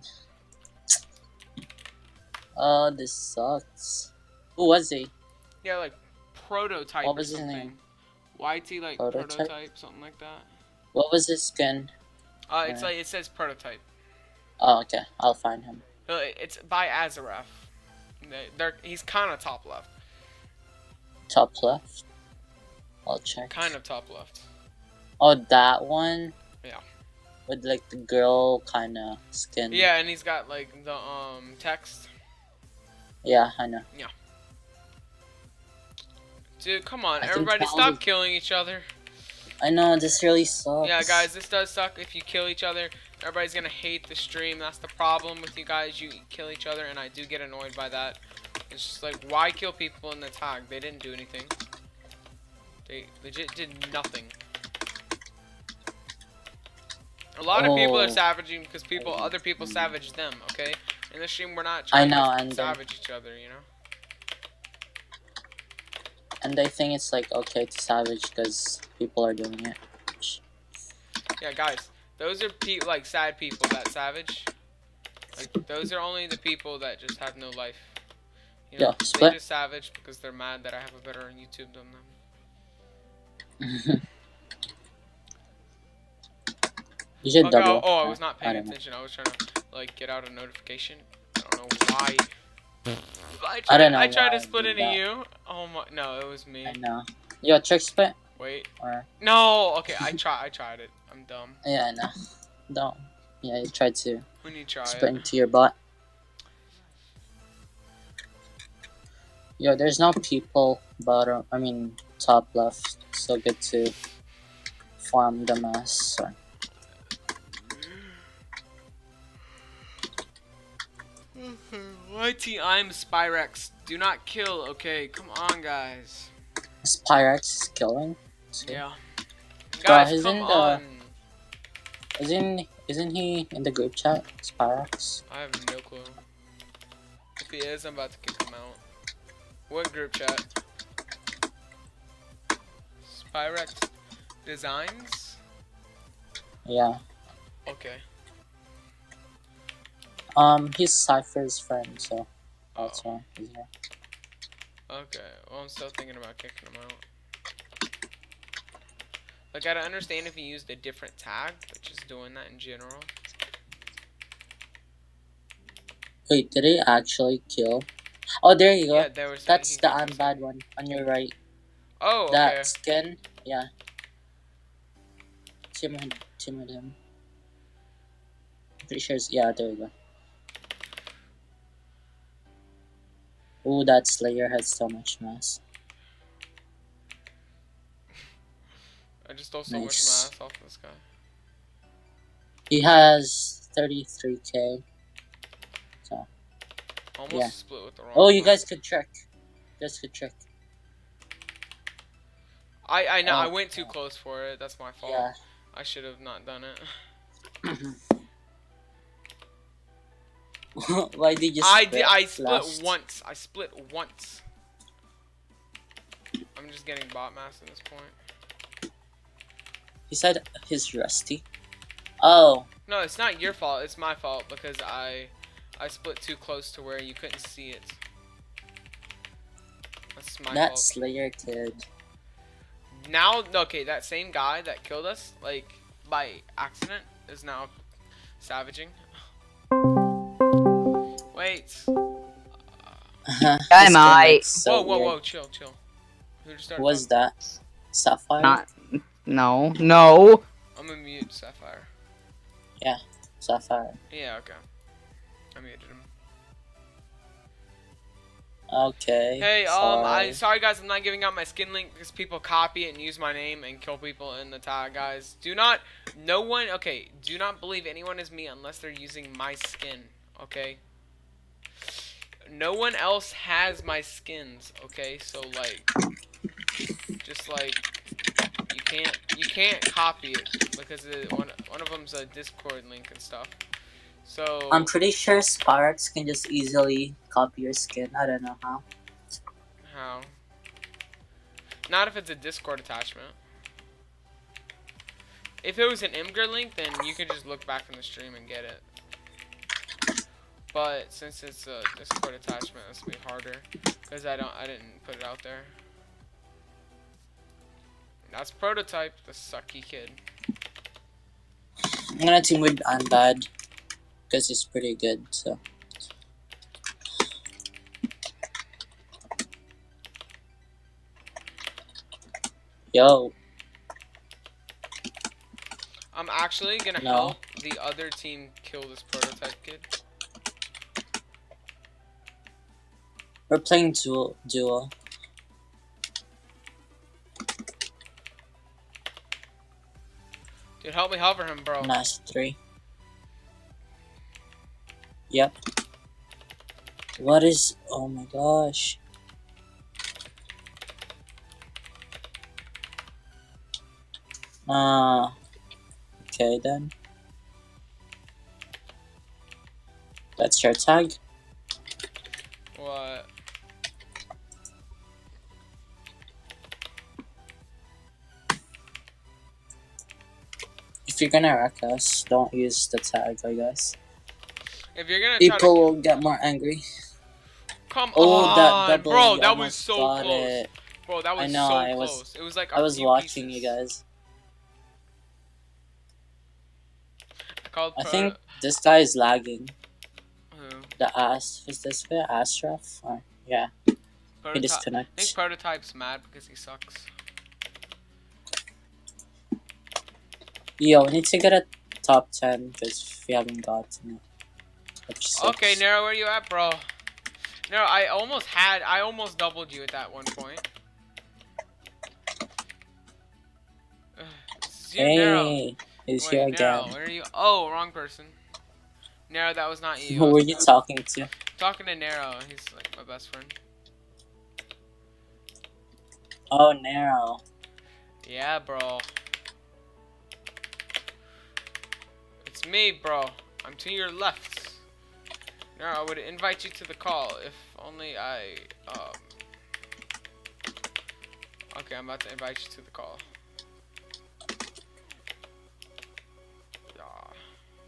Oh, this sucks. Who was he? Yeah, like, prototype What or was his something. name? Y T, like, Prototype? prototype, something like that. What was his skin? Uh, it's Yeah. like, it says prototype. Oh, okay. I'll find him. Uh, It's by Azareth. They- They're, he's kind of top left. Top left. I'll check. Kind of top left. Oh, that one. Yeah. With like the girl kind of skin. Yeah, and he's got, like, the, um, text. Yeah, I know. Dude, come on. I can Everybody tell stop the- killing each other. I know this really sucks. Yeah, guys, this does suck if you kill each other. Everybody's gonna hate the stream. That's the problem with you guys. You kill each other, and I do get annoyed by that. It's just like, why kill people in the tag? They didn't do anything. They legit did nothing. A lot of people are Oh. savaging because people, other people savage them. Okay, in the stream we're not I trying know, to and then- savage each other. You know. And they think it's like okay to savage because people are doing it. Yeah, guys, those are pe like sad people that savage. Like those are only the people that just have no life. You know, Yeah, they split. just savage because they're mad that I have a better YouTube than them. You should Okay, double. oh, oh, I was not I paying don't know. attention. I was trying to like get out a notification. I don't know why. I tried, I don't know I tried why to split I into did that. you. Oh my, no, it was me. I know. Yo, trick split. Wait, Or no. Okay, I try. I tried it. I'm dumb. yeah, I know. Don't. Yeah, you tried to When you try split it. into your bot. Yo, there's no people bottom. I mean, top left. So good to farm the mass. So. Y T, I'm Spyrex. Do not kill. Okay, come on, guys. Is Pyrex is killing? So- Yeah. Bro, Guys, he's come in the- on. Isn't isn't he in the group chat? Pyrex. I have no clue. If he is, I'm about to kick him out. What group chat? Spyrex Designs? Yeah. Okay. Um, he's Cypher's friend, so that's Oh, why he's here. okay. Well, I'm still thinking about kicking him out. Like, I don't understand if he used a different tag, but just doing that in general. Wait, did he actually kill? Oh, there you go. Yeah, there was. That's he the kicked I'm himself. bad one on your right. Oh, That okay. skin, yeah. Team with, team with him. Pretty sure it's, yeah, there you go. Ooh, that Slayer has so much mass. I just stole so Nice. much mass off this guy. He has thirty-three K. So, Almost Yeah. split with the wrong oh, you one. guys could trick. You guys could trick. I I know I Oh, went too yeah. close for it. That's my fault. Yeah. I should have not done it. Why did you? I split did. I split last? once. I split once. I'm just getting bot mass at this point. He said he's rusty. Oh, No, it's not your fault. It's my fault because I I split too close to where you couldn't see it. That's my that fault. Slayer kid. Now, okay, that same guy that killed us, like by accident, is now savaging. Wait. I might. whoa, whoa, whoa! Chill, chill. Who just started What was talking? that? Sapphire? Not. No. No. I'm gonna mute Sapphire. Sapphire. Yeah, okay. I muted him. Okay. Hey, um, I sorry. sorry guys, I'm not giving out my skin link because people copy it and use my name and kill people in the tag, guys. Do not, no one, okay, do not believe anyone is me unless they're using my skin, okay? No one else has my skins, okay? So, like, just, like, you can't you can't copy it because it, one one of them's a Discord link and stuff. So I'm pretty sure Sparks can just easily copy your skin. I don't know how. how? Not if it's a Discord attachment. If it was an Imgur link, then you could just look back in the stream and get it. But since it's a Discord attachment, it's gonna be harder because I don't I didn't put it out there. That's Prototype, the sucky kid. I'm gonna team with Unbad because he's pretty good. So. Yo. I'm actually gonna No. help the other team kill this Prototype kid. We're playing duo. duo. Dude, help me hover him, bro. Nice three. Yep. What is? Oh my gosh. Ah. Okay then. That's your tag. What? If you're gonna wreck us, don't use the tag, I guess. If you're gonna People try to will get more angry. come Oh, on, that double! bro, you that was almost so got close. it. Bro, that was I know, so I was- close. It was like I a was few watching pieces. you guys. I called I Pro- think this guy is lagging. who? The ass is this guy Ashraf? Or, yeah, he Prototype. I think disconnects. Prototype's mad because he sucks. Yo, we need to get a top ten because we haven't gotten it. Which sucks. Okay, Nero, where you at, bro? Nero, I almost had, I almost doubled you at that one point. Ugh, this is you, Nero. Hey, he's Wait, here Nero, again. where are you? Oh, wrong person. Nero, that was not you. Who I were was you talking to? talking to Nero. He's like my best friend. Oh, Nero. Yeah, bro. It's me, bro. I'm to your left. Nero, I would invite you to the call if only I, um... Okay, I'm about to invite you to the call. Ah.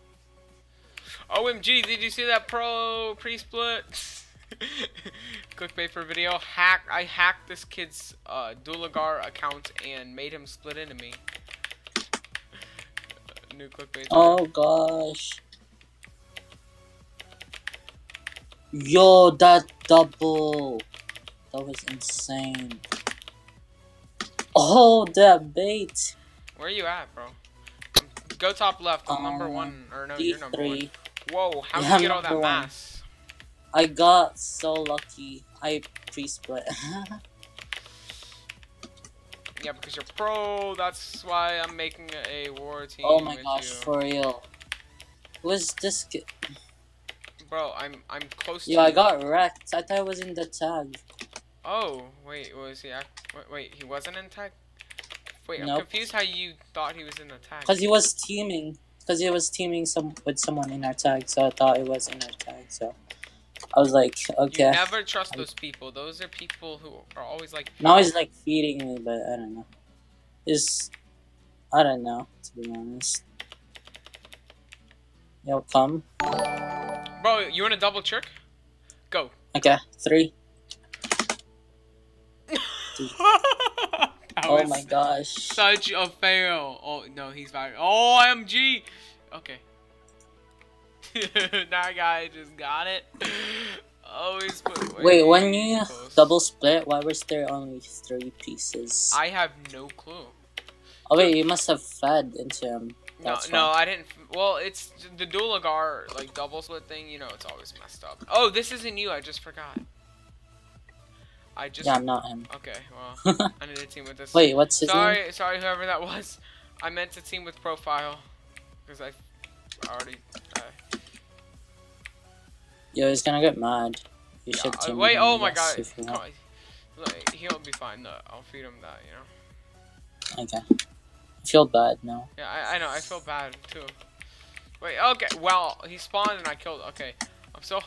O M G, did you see that pro pre-split? Clickbait for video. Hack. I hacked this kid's uh, Dualagar account and made him split into me. New clickbait. Oh gosh. Yo, that double. That was insane. Oh, that bait. Where are you at, bro? Go top left. I'm number Um, one. Or no, D you're number one. three. Whoa, how Yeah, did you get all number that one. mass? I got so lucky. I pre-split. Yeah, because you're pro. That's why I'm making a war team. Oh my with gosh, you. for real. Who's this kid? Bro, I'm I'm close to Yo, I you. got wrecked. I thought I was in the tag. Oh, wait, was he? Act wait, wait, he wasn't in tag. Wait, I'm Nope. confused how you thought he was in the tag. Cause he was teaming. Cause he was teaming some with someone in our tag, so I thought it was in our tag. So I was like, okay. You never trust those people. Those are people who are always like. Now he's like feeding me, but I don't know. Is I don't know, to be honest. Yo, come. Bro, you want a double trick? Go. Okay, three. That Oh was my gosh. such a fail. Oh no, he's back. O M G. Okay. That guy just got it. Always put. Wait, when you close. double split, why was there only three pieces? I have no clue. Oh wait, you must have fed into him. No, That's no, why. I didn't. Well, it's the Dualagar like double split thing. You know, it's always messed up. Oh, this isn't you. I just forgot. I just. Yeah, I'm not him. Okay, well, I need to team with this. Wait, what's his name? sorry, sorry, whoever that was. I meant to team with Profile because I already. Uh, Yo, he's gonna get mad. You yeah, should uh, team wait, with him, oh I my guess, god. if you Come want. on. Look, he'll be fine. No, I'll feed him that. You know. Okay. I feel bad now. Yeah, I, I know. I feel bad too. Wait. Okay. Well, he spawned and I killed. Okay. I'm so.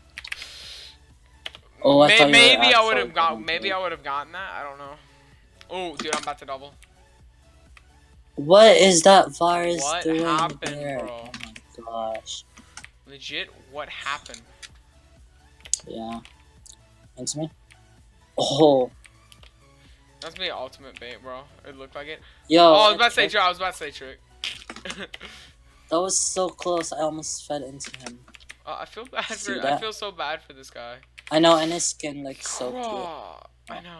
Oh, I May, thought you were maybe I would actually have got. gonna Maybe do it. I would have gotten that. I don't know. Oh, dude, I'm about to double. What is that virus What doing happened, there? bro? Oh my gosh. Legit, what happened? Yeah. Into me? Oh. That's me ultimate bait, bro. It looked like it. Yo. Oh, I was about to say trick- trick. I was about to say trick. That was so close. I almost fed into him. uh, I feel bad See for. I that? feel so bad for this guy. I know, and his skin like so cute. Bro, I know.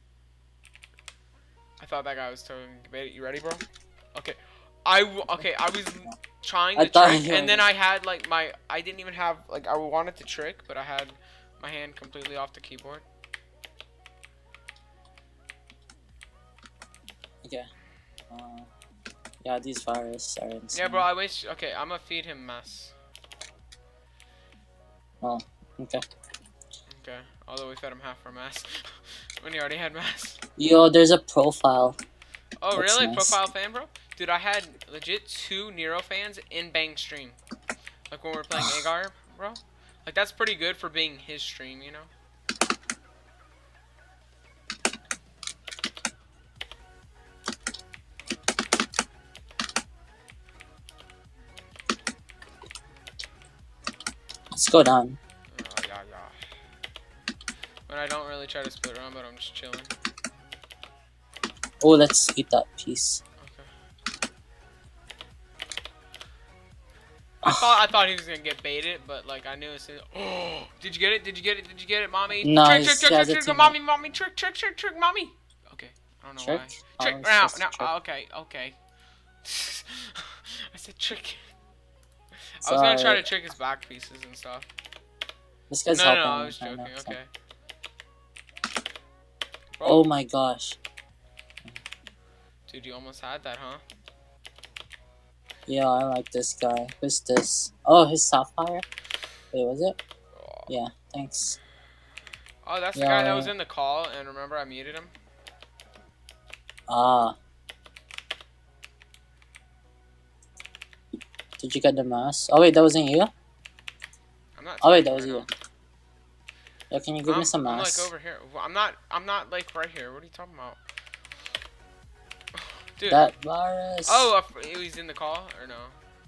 I thought that guy was totally bait. You ready, bro? Okay. I w okay. I was trying I to thought trick, you and then were- I had like my. I didn't even have like I wanted to trick, but I had my hand completely off the keyboard. Okay. Uh, yeah, these viruses are insane. Yeah, bro. I wish. Okay, I'm gonna feed him mess. Oh, okay. Okay. Although we fed him half our mass when he already had mass. Yo, there's a profile. Oh, That's really? nice. Profile fan, bro? Dude, I had legit two Nero fans in Bang stream. Like when we were playing Agar, bro. Like that's pretty good for being his stream, you know? Let's go down. Oh, yeah, yeah. But I don't really try to split around, but I'm just chilling. Oh, let's eat that piece. Okay. I thought I thought he was gonna get baited, but like I knew as soon. Oh, did you get it? Did you get it? Did you get it, mommy? Nice. Trick, trick, Yeah, trick, the trick, trick, teammate. mommy, mommy, trick, trick, trick, trick, mommy. Okay, I don't know Trick? why. Trick Oh, it's now, just now. trick. oh, okay, okay. I said trick. I was gonna try Sorry. to trick his back pieces and stuff. This No, guy's no, helping. no, I me was right joking. now, so- Okay. Oh my gosh. Dude, you almost had that, huh? Yeah, I like this guy. Who's this? Oh, his Sapphire? Wait, was it? Oh, Yeah, thanks. oh that's the guy that was Yeah. in the call, and remember I muted him? Ah. Did you get the mask? Oh wait, that wasn't you? I'm not. Oh wait, that talking was right you. now. Yeah, can you give I'm, me some I'm mask? like over here. Well, I'm not. I'm not like right here. What are you talking about? Dude. That virus. Oh, I f- he's in the call or no?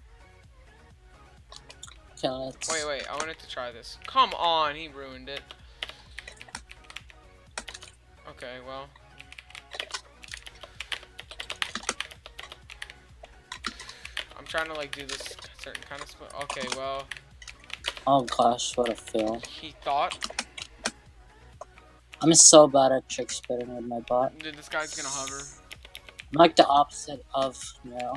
Okay, let's... Wait, wait. I wanted to try this. Come on, he ruined it. Okay, well. I'm trying to like do this certain kind of split. Okay, well. Oh gosh, what a fail. He thought. I'm so bad at trick splitting with my bot. Dude, this guy's gonna hover. I'm like the opposite of Nero.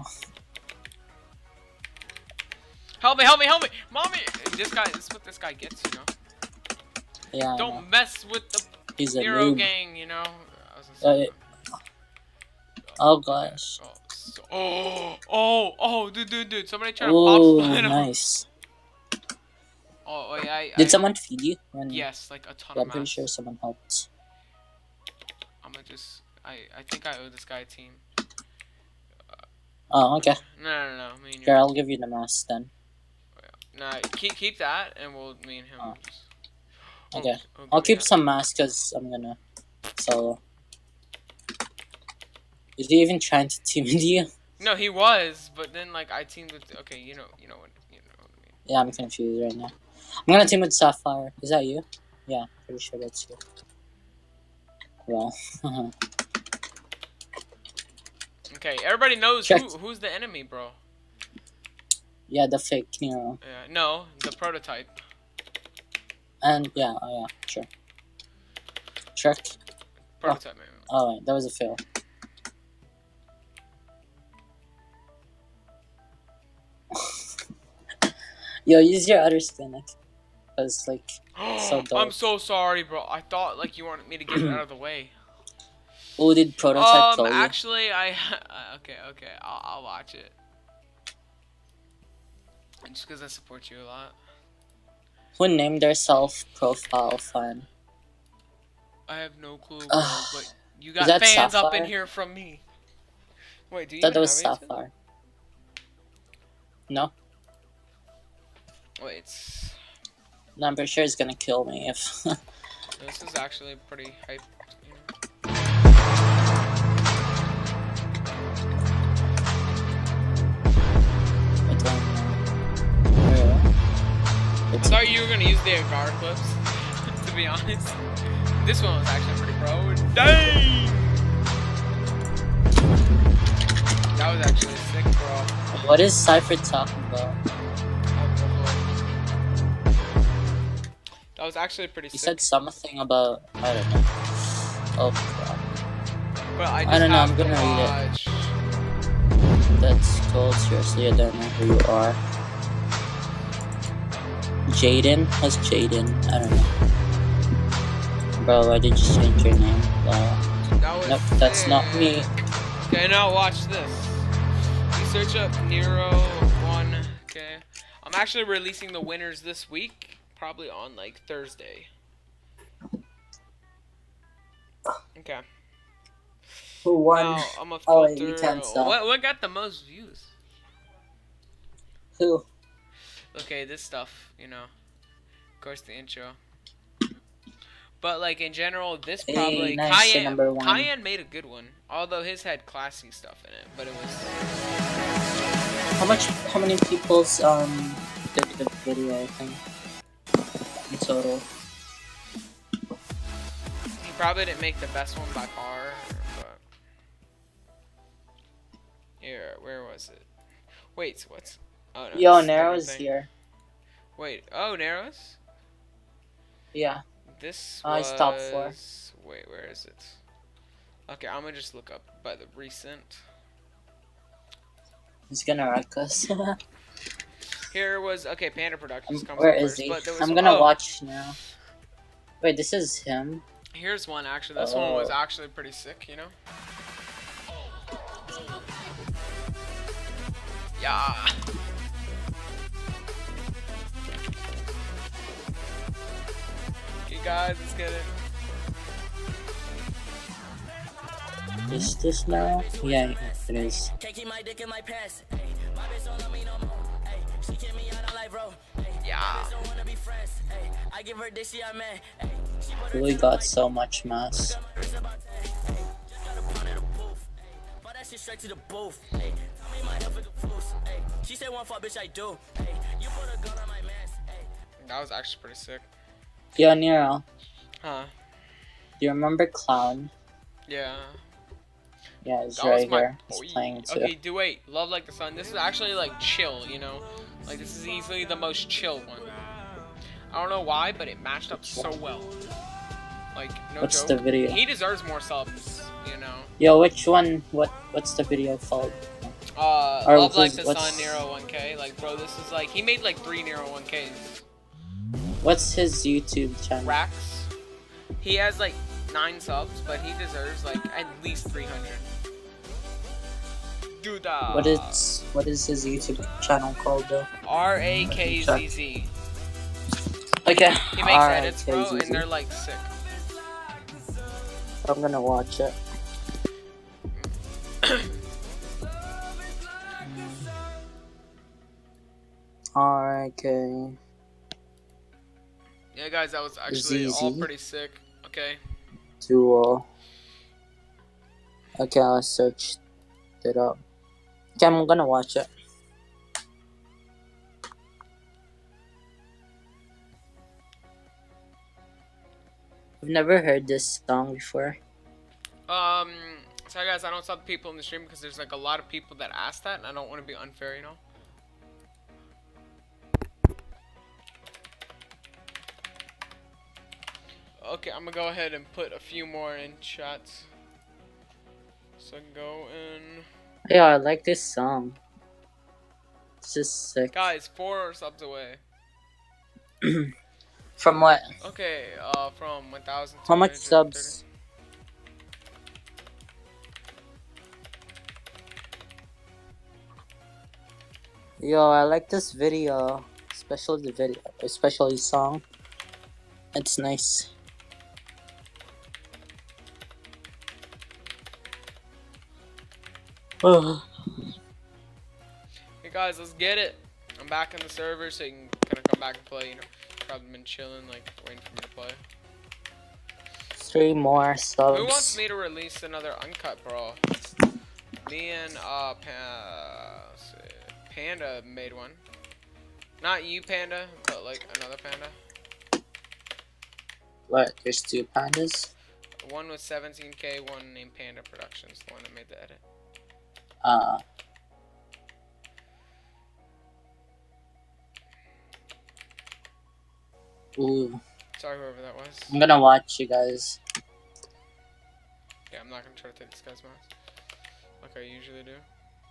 Help me, help me, help me! Mommy! This guy, this is what this guy gets, you know? Yeah, I know. Don't mess with the He's a hero noob. gang, you know? I was Uh, gonna say- Oh gosh. Oh, so- oh, oh, oh, dude, dude, dude! Somebody try to Oh, pop split him. nice. Oh, wait, I, Did I, someone feed you? When... Yes, like a ton Yeah, of I'm pretty mass. sure someone helped. I'm gonna just, I, I think I owe this guy a team. Oh, okay. No, no, no, me and Here, you. I'll give you the mask then. Nah, keep, keep that, and we'll, me and him. Oh. Just... Okay. oh, I'll give me keep that. some masks because I'm gonna solo. Is he even trying to team with you? No, he was, but then like I teamed with. Okay, you know, you know what, you know what I mean. Yeah, I'm confused right now. I'm gonna team with Sapphire. Is that you? Yeah, pretty sure that's you. Well, Okay, everybody knows Check. who, who's the enemy, bro. yeah, the fake Nero. Yeah, no, the prototype. And yeah, oh yeah, sure. Trick. Prototype, man. Oh wait, that was a fail. Yo, use your other skin, like, cause like, So I'm dope. so sorry, bro. I thought like you wanted me to get it out of the way. who did prototype Um, troll you? actually, I okay, okay. I'll, I'll watch it. Just because I support you a lot. Who named their self profile fan? I have no clue, bro. Ugh. But you got that fans up in Sapphire? here from me. Wait, do you Thought even that was have YouTube? Sapphire. No? Wait, it's- No, I'm pretty sure it's gonna kill me if. this is actually pretty hype. You know? I don't know. Where? I It's thought you were gonna use the Agar clips, to be honest. This one was actually pretty pro. Dang! That was actually sick, bro. What is Cypher talking about? That was actually pretty He sick. said something about I don't know. Oh god, But I, just I don't know, have I'm to gonna read it. watch. that's cold. Seriously, I don't know who you are. Jaden? What's Jaden? I don't know. Bro, why did you change your name? Wow. That was Nope, that's not sick. me. Okay, now watch this. You search up Nero one. Okay. I'm actually releasing the winners this week. Probably on like Thursday. Okay. Who won? Now I'm gonna Oh, filter. wait, you can't stop. What what got the most views? Who? Okay, this stuff, you know. Of course, the intro. But like in general, this Hey, probably nice, Cayenne. number one. Cayenne made a good one, although his had classy stuff in it. But it was How much? How many people's um did the video? I think in total. he probably didn't make the best one by far. But here, where was it? Wait, what's? Oh no. Yo, it's Nero's everything. here. Wait, oh Nero's. Yeah. This Uh, was. it's top four. Wait, where is it? Okay, I'm gonna just look up by the recent. He's gonna wreck us. Here was okay. Panda Productions comes Where up is first, he? but there was, I'm gonna oh, watch now. Wait, this is him. Here's one actually. This one was Oh. actually pretty sick, you know. Yeah. Okay, guys, let's get it. Is this now? Yeah, it is. Can't keep my dick in my pants. Ay, my bitch don't love me no more. Ay, she kick me out on life, bro. Ay, Yeah. my bitch don't wanna be friends. Ay, I give her dick, she a man. Ay, she put her We got so much mass. wrist about that. Ay, just got a pound in the booth. Ay, bought that shit straight to the booth. Ay, tell me my health is confused. Ay, she said one fuck, bitch, I do. Ay, you put a gun on my mans. Ay, That was actually pretty sick. Yo, Nero, Huh? do you remember Clown? Yeah. Yeah, he's That right was my here. He's boy. playing too. Okay, do wait. Love Like the Sun. This is actually like chill, you know? Like this is easily the most chill one. I don't know why, but it matched up so well. Like, no What's joke. the video? He deserves more subs, you know? Yo, which one? What? What's the video called? Uh, Or Love Like who's- the what's- Sun, Nero one K. Like, bro, this is like, he made like three Nero one Ks. What's his YouTube channel? Rax. He has like nine subs, but he deserves like at least three hundred. Dude, uh, What is what is his YouTube channel called though? R A K Z Z. Okay. He makes Alright, edits, bro, K Z Z. and they're like sick. I'm gonna watch it. Alright, okay. Yeah, guys, that was actually all Z Z. pretty sick. Okay. Duo. Okay, I searched it up. Okay, I'm gonna watch it. I've never heard this song before. Um, sorry guys, I don't sub people in the stream because there's like a lot of people that ask that, and I don't want to be unfair, you know. Okay, I'm gonna go ahead and put a few more in chats. So I can go in. Yeah, I like this song. This is sick. Guys, four subs away. From what? Okay, uh, from one thousand. How much subs? Yo, I like this video, especially the video, especially song. It's nice. Oh. Hey guys, let's get it. I'm back in the server, so you can kind of come back and play. You know, probably been chilling, like waiting for me to play. Three more Who wants subs. me to release another uncut, bro? Me and uh, pa let's see. Panda made one. Not you, Panda, but like another Panda. What? There's two pandas? One with seventeen K, one named Panda Productions, the one that made the edit. Uh. Ooh. Sorry, whoever that was. I'm gonna watch you guys. Yeah, I'm not gonna try to take this guy's mask like I usually do.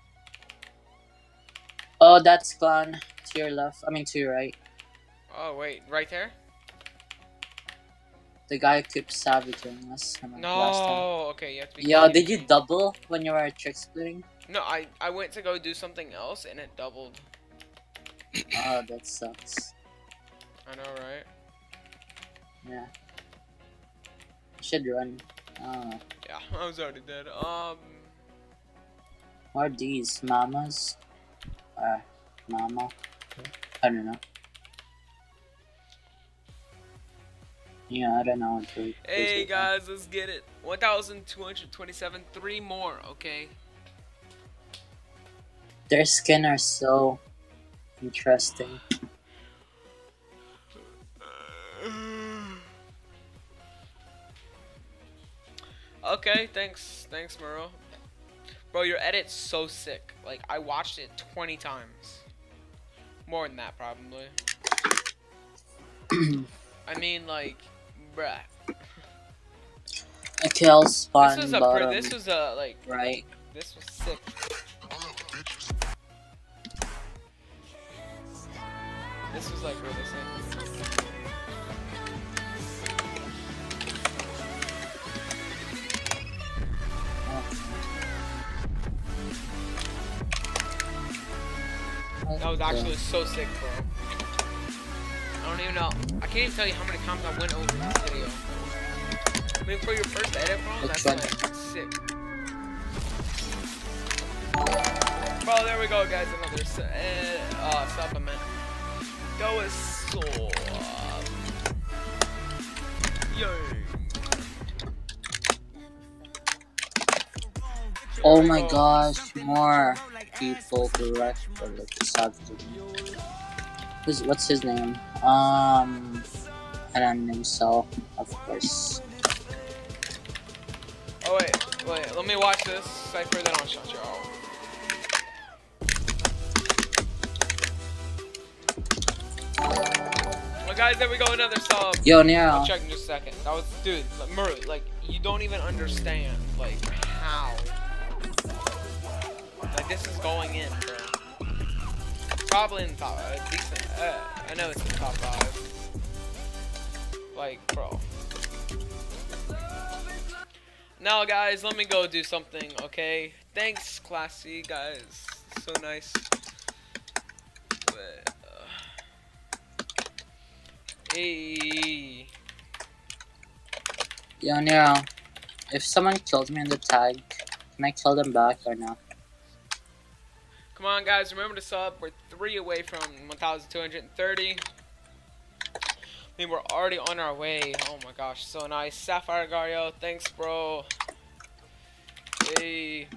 Oh, that's gone. To your left. I mean, to your right. Oh wait, right there? The guy keeps savaging us. I mean, last time. No. Okay, you have to be. Yo, kidding did you me. double when you were trick splitting? No, I I went to go do something else and it doubled. Oh, that sucks. I know, right? Yeah. You should run. Oh. Yeah, I was already dead. Um. What are these? Mamas? Uh, mama? I don't know. Yeah, I don't know. What to Hey guys, let's get it. one thousand two hundred twenty-seven, three more, okay? Their skin are so interesting. Okay, thanks, thanks, Muro. Bro, your edit's so sick. Like, I watched it twenty times. More than that, probably. I mean, like, bruh. Okay, I'll spawn This was a, bottom. pre this was a, like, right. this was sick. This was, like, really sick. That was actually so sick, bro. I don't even know. I can't even tell you how many times I went over this video. I mean, for your first edit, bro, that's one? like sick. Bro, there we go, guys. Another su uh, uh, supplement. That was so. Uh, yo. Oh my gosh, more people to wreck or like the subject. Who's what's his name? Um, I don't know. So of course. Oh wait, wait. Let me watch this cipher, then I'll shut you out. Well, guys, there we go. Another sub. Yo, Nero. I'll check in just a second. That was, dude, like, Murray, like, you don't even understand, like, how. Like, this is going in, bro. Probably in top, uh, decent, uh, I know it's in top five. Like, bro. Now, guys, let me go do something, okay? Thanks, Classy, guys. So nice. But, uh, hey. Yo, Nero. If someone killed me in the tag, can I kill them back or no? Come on, guys, remember to sub. We're three away from one thousand two hundred thirty. I mean, we're already on our way. Oh my gosh, so nice. Sapphire Gario, thanks, bro. Hey.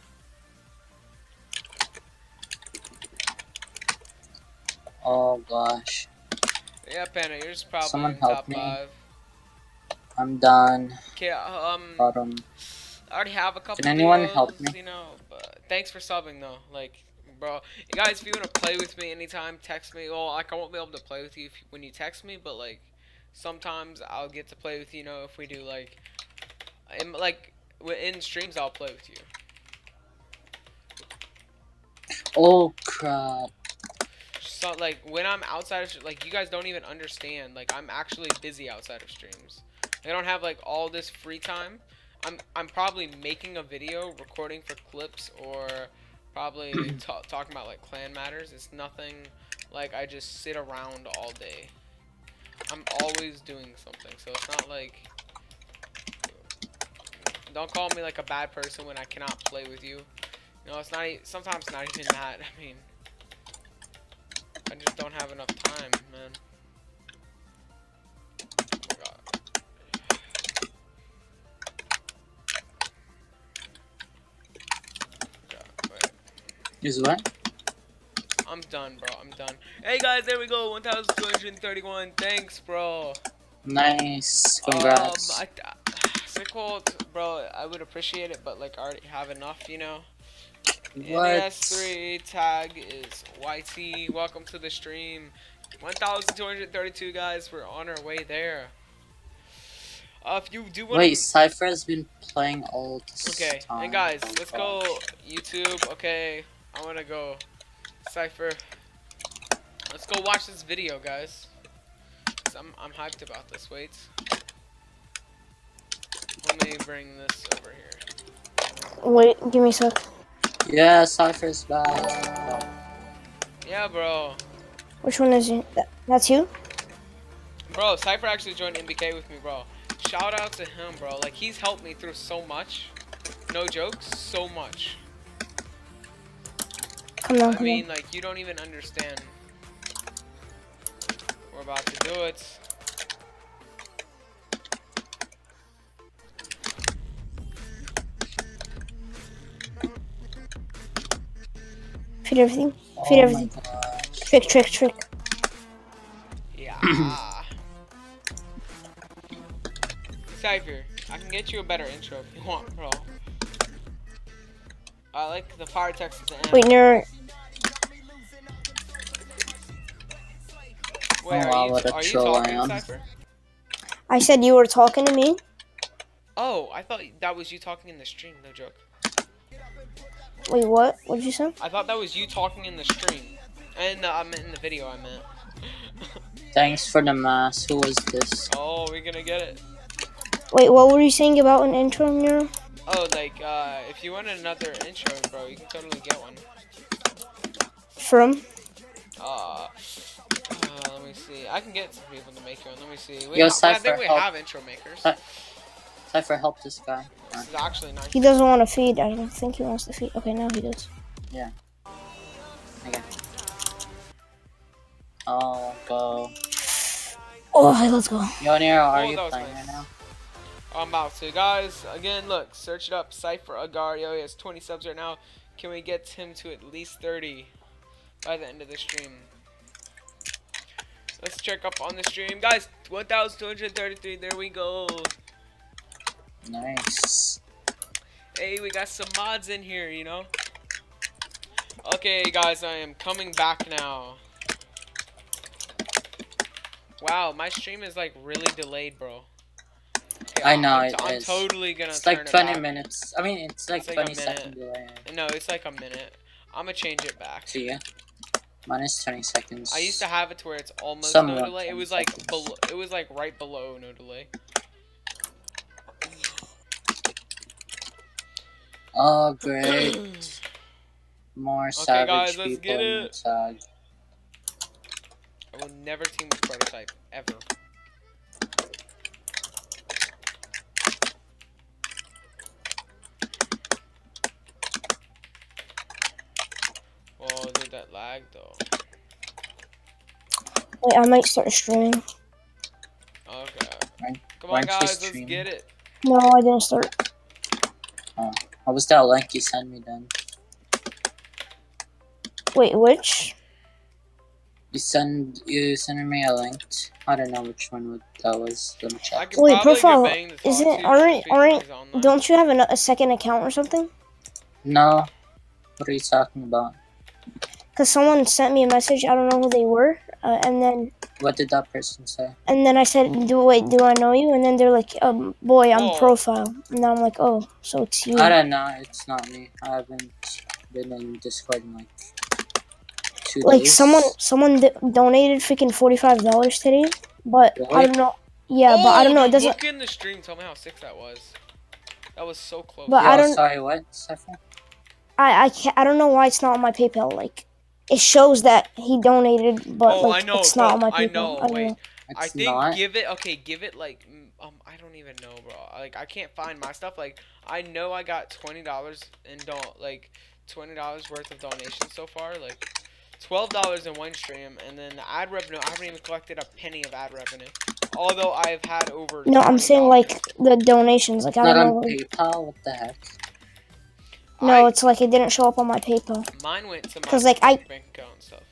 Oh gosh. Yeah, Panda, you're just probably Someone in help top me. five. I'm done. Okay, um, Bottom. I already have a couple Can anyone videos, help me? you know, but thanks for subbing, though. Like, bro, guys, if you want to play with me anytime, text me. Well, like, I won't be able to play with you if, when you text me, but, like, sometimes I'll get to play with you, you know, if we do, like, in, like, in streams, I'll play with you. Oh crap. So, like, when I'm outside of, like, you guys don't even understand. Like, I'm actually busy outside of streams. I don't have, like, all this free time. I'm, I'm probably making a video, recording for clips, or probably ta talking about, like, clan matters. It's nothing, like, I just sit around all day. I'm always doing something, so it's not, like, don't call me, like, a bad person when I cannot play with you. No, it's not. e- Sometimes not even that. I mean, I just don't have enough time, man. Oh my God. God, wait. Is what? I'm done, bro. I'm done. Hey guys, there we go. one thousand two hundred thirty-one. Thanks, bro. Nice. Congrats. Um, I, Sickle, bro, I would appreciate it, but like I already have enough, you know. What? N S three tag is Y T. Welcome to the stream. one thousand two hundred thirty-two guys. We're on our way there. Uh, if you do want Wait, Cypher has been playing all this okay, time. and guys, Oh, let's gosh. go YouTube. Okay, I wanna go Cypher. Let's go watch this video, guys. 'Cause I'm I'm hyped about this. Wait. Let me bring this over here. Wait, give me a sec. Yeah, Cypher's back. Oh. Yeah, bro. Which one is you? That, that's you? Bro, Cypher actually joined M B K with me, bro. Shout out to him, bro. Like, he's helped me through so much. No jokes, so much. Come down, I come mean, down. like, you don't even understand. We're about to do it. Feed everything. Feed Oh everything. my gosh. Trick, trick, trick. Yeah. Cypher, I can get you a better intro if you want, bro. I like the fire text at the end. Wait, no. Wait, Oh, are wow, you, what a are you troll I talking, am. Cypher? I said you were talking to me. Oh, I thought that was you talking in the stream, no joke. Wait, what? What did you say? I thought that was you talking in the stream. And uh, I meant in the video, I meant. Thanks for the mask. Who was this? Oh, we're gonna get it. Wait, what were you saying about an intro, Nero? Oh, like, uh, if you want another intro, bro, you can totally get one. From? Uh, uh let me see. I can get some people to make one. Let me see. We Yo, ha- I Cypher, think we help. have intro makers. Cy- Cypher, help this guy. This is actually nice. He doesn't want to feed. I don't think he wants to feed. Okay, now he does. Okay. Oh, go. Oh, let's go. Yo, Nero, are Oh, you that was playing nice. right now? I'm about to. Guys, again, look, search it up. Cypher Agar. Yo, he has twenty subs right now. Can we get him to at least thirty by the end of the stream? Let's check up on the stream. Guys, one thousand two hundred thirty-three. There we go. Nice. Hey, we got some mods in here, you know? Okay, guys, I am coming back now. Wow, my stream is like really delayed, bro. Okay, I know, I'm, it I'm is. totally gonna It's turn like it twenty back. minutes. I mean, it's like It's like a twenty second minute. delay. No, it's like a minute. I'm gonna change it back. See ya. Minus twenty seconds. I used to have it to where it's almost Somewhat no delay. It twenty was like seconds. below. It was like right below no delay. Oh, great. More savage guys, let's people get in the it. tag. I will never team with Prototype ever. Oh, dude, that lag though. Wait, I might start streaming. Okay. Right. Come Why on, don't you guys, let's stream? get it. No, I didn't start. What was that link you sent me then? Wait, which? You send you sent me a link. I don't know which one that was. Let me I check. could Wait, probably profile, get banged to talk isn't- to aren't- if he aren't- plays online. Don't you have an, a second account or something? No. What are you talking about? Because someone sent me a message. I don't know who they were, uh, and then What did that person say? and then I said, "Do wait, do I know you?" And then they're like, "Um, boy, I'm Whoa. profile." And then I'm like, "Oh, so it's you." I don't know. It's not me. I haven't been in Discord in like two Like days. someone, someone d- donated freaking forty-five dollars today, but I Really? don't know. Yeah, but I don't know. It dude, doesn't. Look in the stream. Tell me how sick that was. That was so close. But Yo, I don't- sorry, what, Cypher? I I can't. I don't know why it's not on my PayPal. Like, it shows that he donated, but oh, like I know, it's bro. not on my PayPal. I know. don't Wait, know. It's I think not. give it. Okay, give it like mm, um. I don't even know, bro. Like I can't find my stuff. Like I know I got twenty dollars and don't like twenty dollars worth of donations so far. Like twelve dollars in one stream, and then the ad revenue. I haven't even collected a penny of ad revenue. Although I've had over. No, I'm saying $20. like the donations. Like I Not don't on know. PayPal. What the heck? No, I- it's like it didn't show up on my PayPal. Mine went to my 'Cause, like, I- bank account and stuff.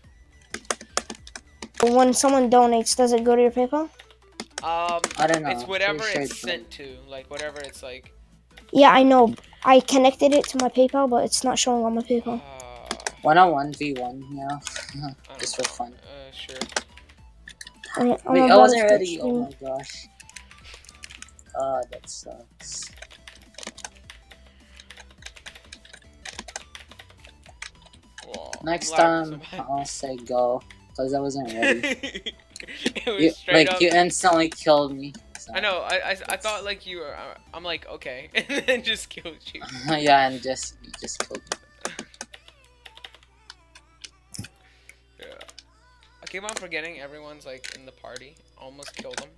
When someone donates, does it go to your PayPal? Um, I don't know. it's whatever Pretty sure it's it sent to, like whatever it's like. Yeah, I know. I connected it to my PayPal, but it's not showing on my PayPal. Uh, One on one v one, you know, I don't just know. for fun. Uh, sure. I'm, I'm Wait, I about wasn't to ready. stream. Oh my gosh. Ah, that sucks. Whoa, I'm Next lagging time, so bad. I'll say go, cause I wasn't ready. It was You, straight like up. you instantly killed me. So. I know. I, I, I thought like you were. uh, I'm like okay, and then just killed you. Yeah, and just you just killed me. Yeah. I keep on forgetting everyone's like in the party. Almost killed them.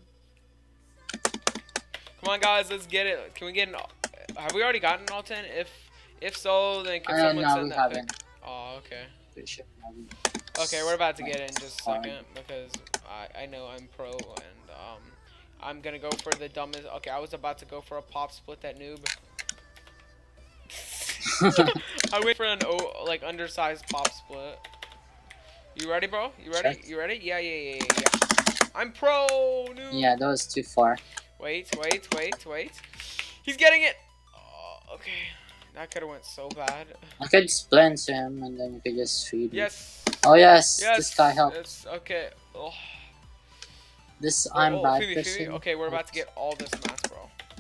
Come on, guys, let's get it. Can we get an? Have we already gotten an all ten? If if so, then can I don't someone know. send We that haven't. pic? Oh, okay. Pretty sure we haven't. Okay, we're about to get in just a Fine. second because I, I know I'm pro and um I'm gonna go for the dumbest. Okay, I was about to go for a pop split that noob. I went for an o like undersized pop split. You ready, bro? You ready? Check. You ready? Yeah, yeah, yeah, yeah. yeah. I'm pro noob. Yeah, that was too far. Wait, wait, wait, wait. He's getting it. Oh, okay, that could have went so bad. I could split into him, and then you could just feed me. Yes. Oh yes, Yes. this guy helped. It's okay. Oh. This Oh, I'm oh, bad Phoebe, person. Phoebe. Okay, we're about to get all this mass, bro.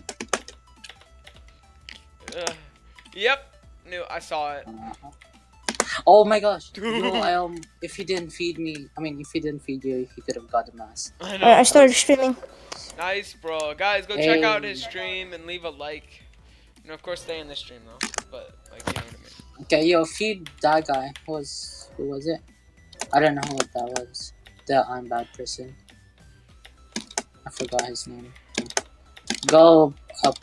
Ugh. Yep. No, I saw it. Uh-huh. Oh my gosh! Dude. No, I, um, if he didn't feed me, I mean, if he didn't feed you, he could have got the mask. I know. Alright, I started streaming. Nice, bro. Guys, go check out his Hey. stream and leave a like. And of course, stay in the stream though. But like, you know what I mean. Okay, yo, feed that guy. Who was who was it? I don't know what that was. The I'm bad person. I forgot his name. Go up.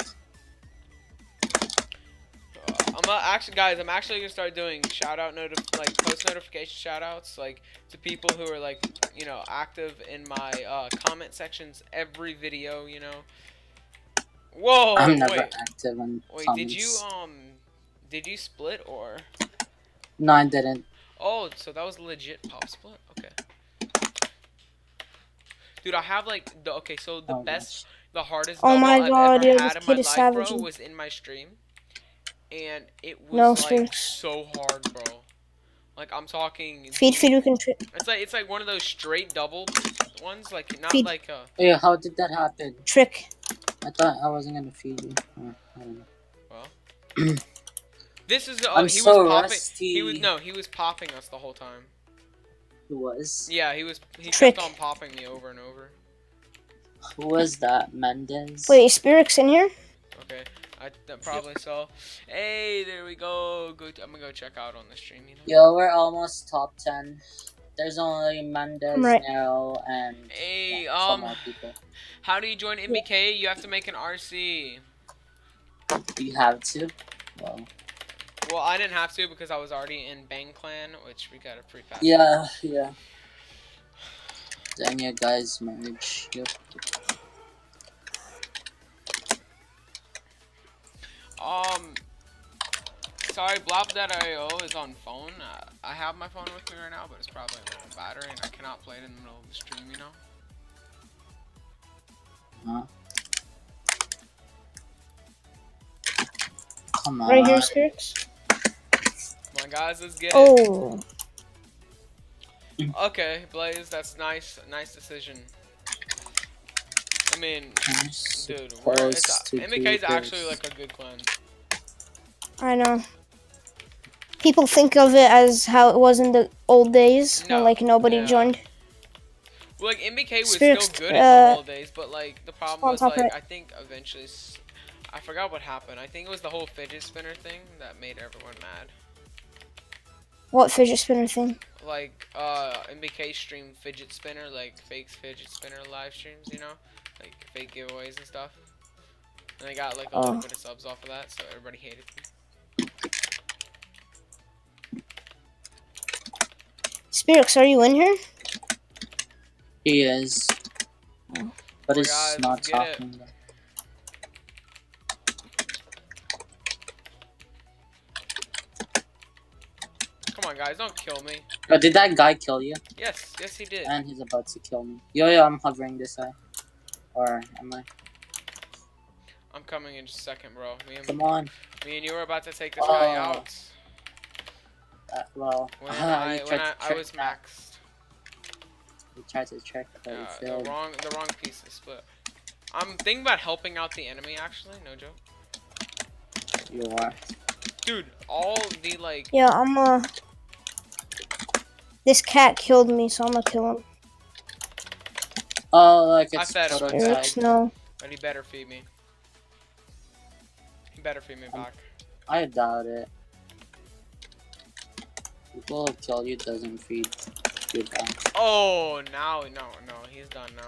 Uh, I'm uh, actually, guys. I'm actually gonna start doing shout out notif like post notification shout outs like to people who are like you know active in my uh, comment sections every video. You know. Whoa. I'm never wait. active on Wait. comments. Did you um? Did you split or? No, I didn't. Oh, so that was legit pop split. Okay. Dude, I have like the okay. So the Oh, best, the hardest Oh double my I've God, ever yeah, had this in my kid is life, savage. bro, was in my stream, and it was No, like Sphinx. so hard, bro. Like I'm talking. Feed, feed, you can. Tri It's like it's like one of those straight double ones, like not Feed. like uh. Hey, how did that happen? trick. I thought I wasn't gonna feed you. Oh, I don't know. Well. This is oh I'm he so was popping. rusty. He was no, he was popping us the whole time. Who was? Yeah, he was. He Trick. kept on popping me over and over. Who was that? Mendez? Wait, is Spirix in here? Okay, I th probably so. Hey, there we go. Go. I'm gonna go check out on the stream. You know. Yo, we're almost top ten. There's only Mendez, Right. Nero, and Hey, yeah, some um, more people. how do you join M B K? You have to make an R C. You have to. Well, Well, I didn't have to because I was already in Bang Clan, which we got a free pass. yeah, yeah. Then you guys merge. Yep. Um, sorry, Blob.io is on phone. Uh, I have my phone with me right now, but it's probably low on battery, and I cannot play it in the middle of the stream. You know. Huh? Come on. Right here, Spirix. Come on, guys, let's get it. Oh, Okay, Blaze, that's nice. Nice decision. I mean, I'm dude, we're, it's, supposed to M B K is do actually this. like a good clan. I know. People think of it as how it was in the old days No, when like nobody yeah. joined. Well, like M B K was Spirix, still good in uh, the old days, but like the problem on was top like right. I think eventually, s- I forgot what happened. I think it was the whole fidget spinner thing that made everyone mad. What fidget spinner thing? Like uh, M B K streamed fidget spinner, like fake fidget spinner live streams, you know, like fake giveaways and stuff. And they got like a Oh. little bit of subs off of that, so everybody hated them. Spirix, are you in here? He is. But Oh, it's guys, not let's get it. talking. Come on, guys, don't kill me. Oh, did that guy kill you? Yes, yes, he did. And he's about to kill me. Yo, yo, I'm hovering this guy. Or am I? I'm coming in just a second, bro. Me and Come on. me and you were about to take this guy Oh. out. Uh, well, When you I tried when to I, I trick was that. maxed. You tried to trick, but you Yeah, failed. the wrong the wrong pieces, but I'm thinking about helping out the enemy actually, no joke. You are. Dude, all the like Yeah, I'm uh. This cat killed me, so I'm gonna kill him. Oh, like I it's fed him, I fed prototype. Spirix, no. but he better feed me. He better feed me back. I doubt it. People who kill you doesn't feed you back. Oh, now no, no, he's done now.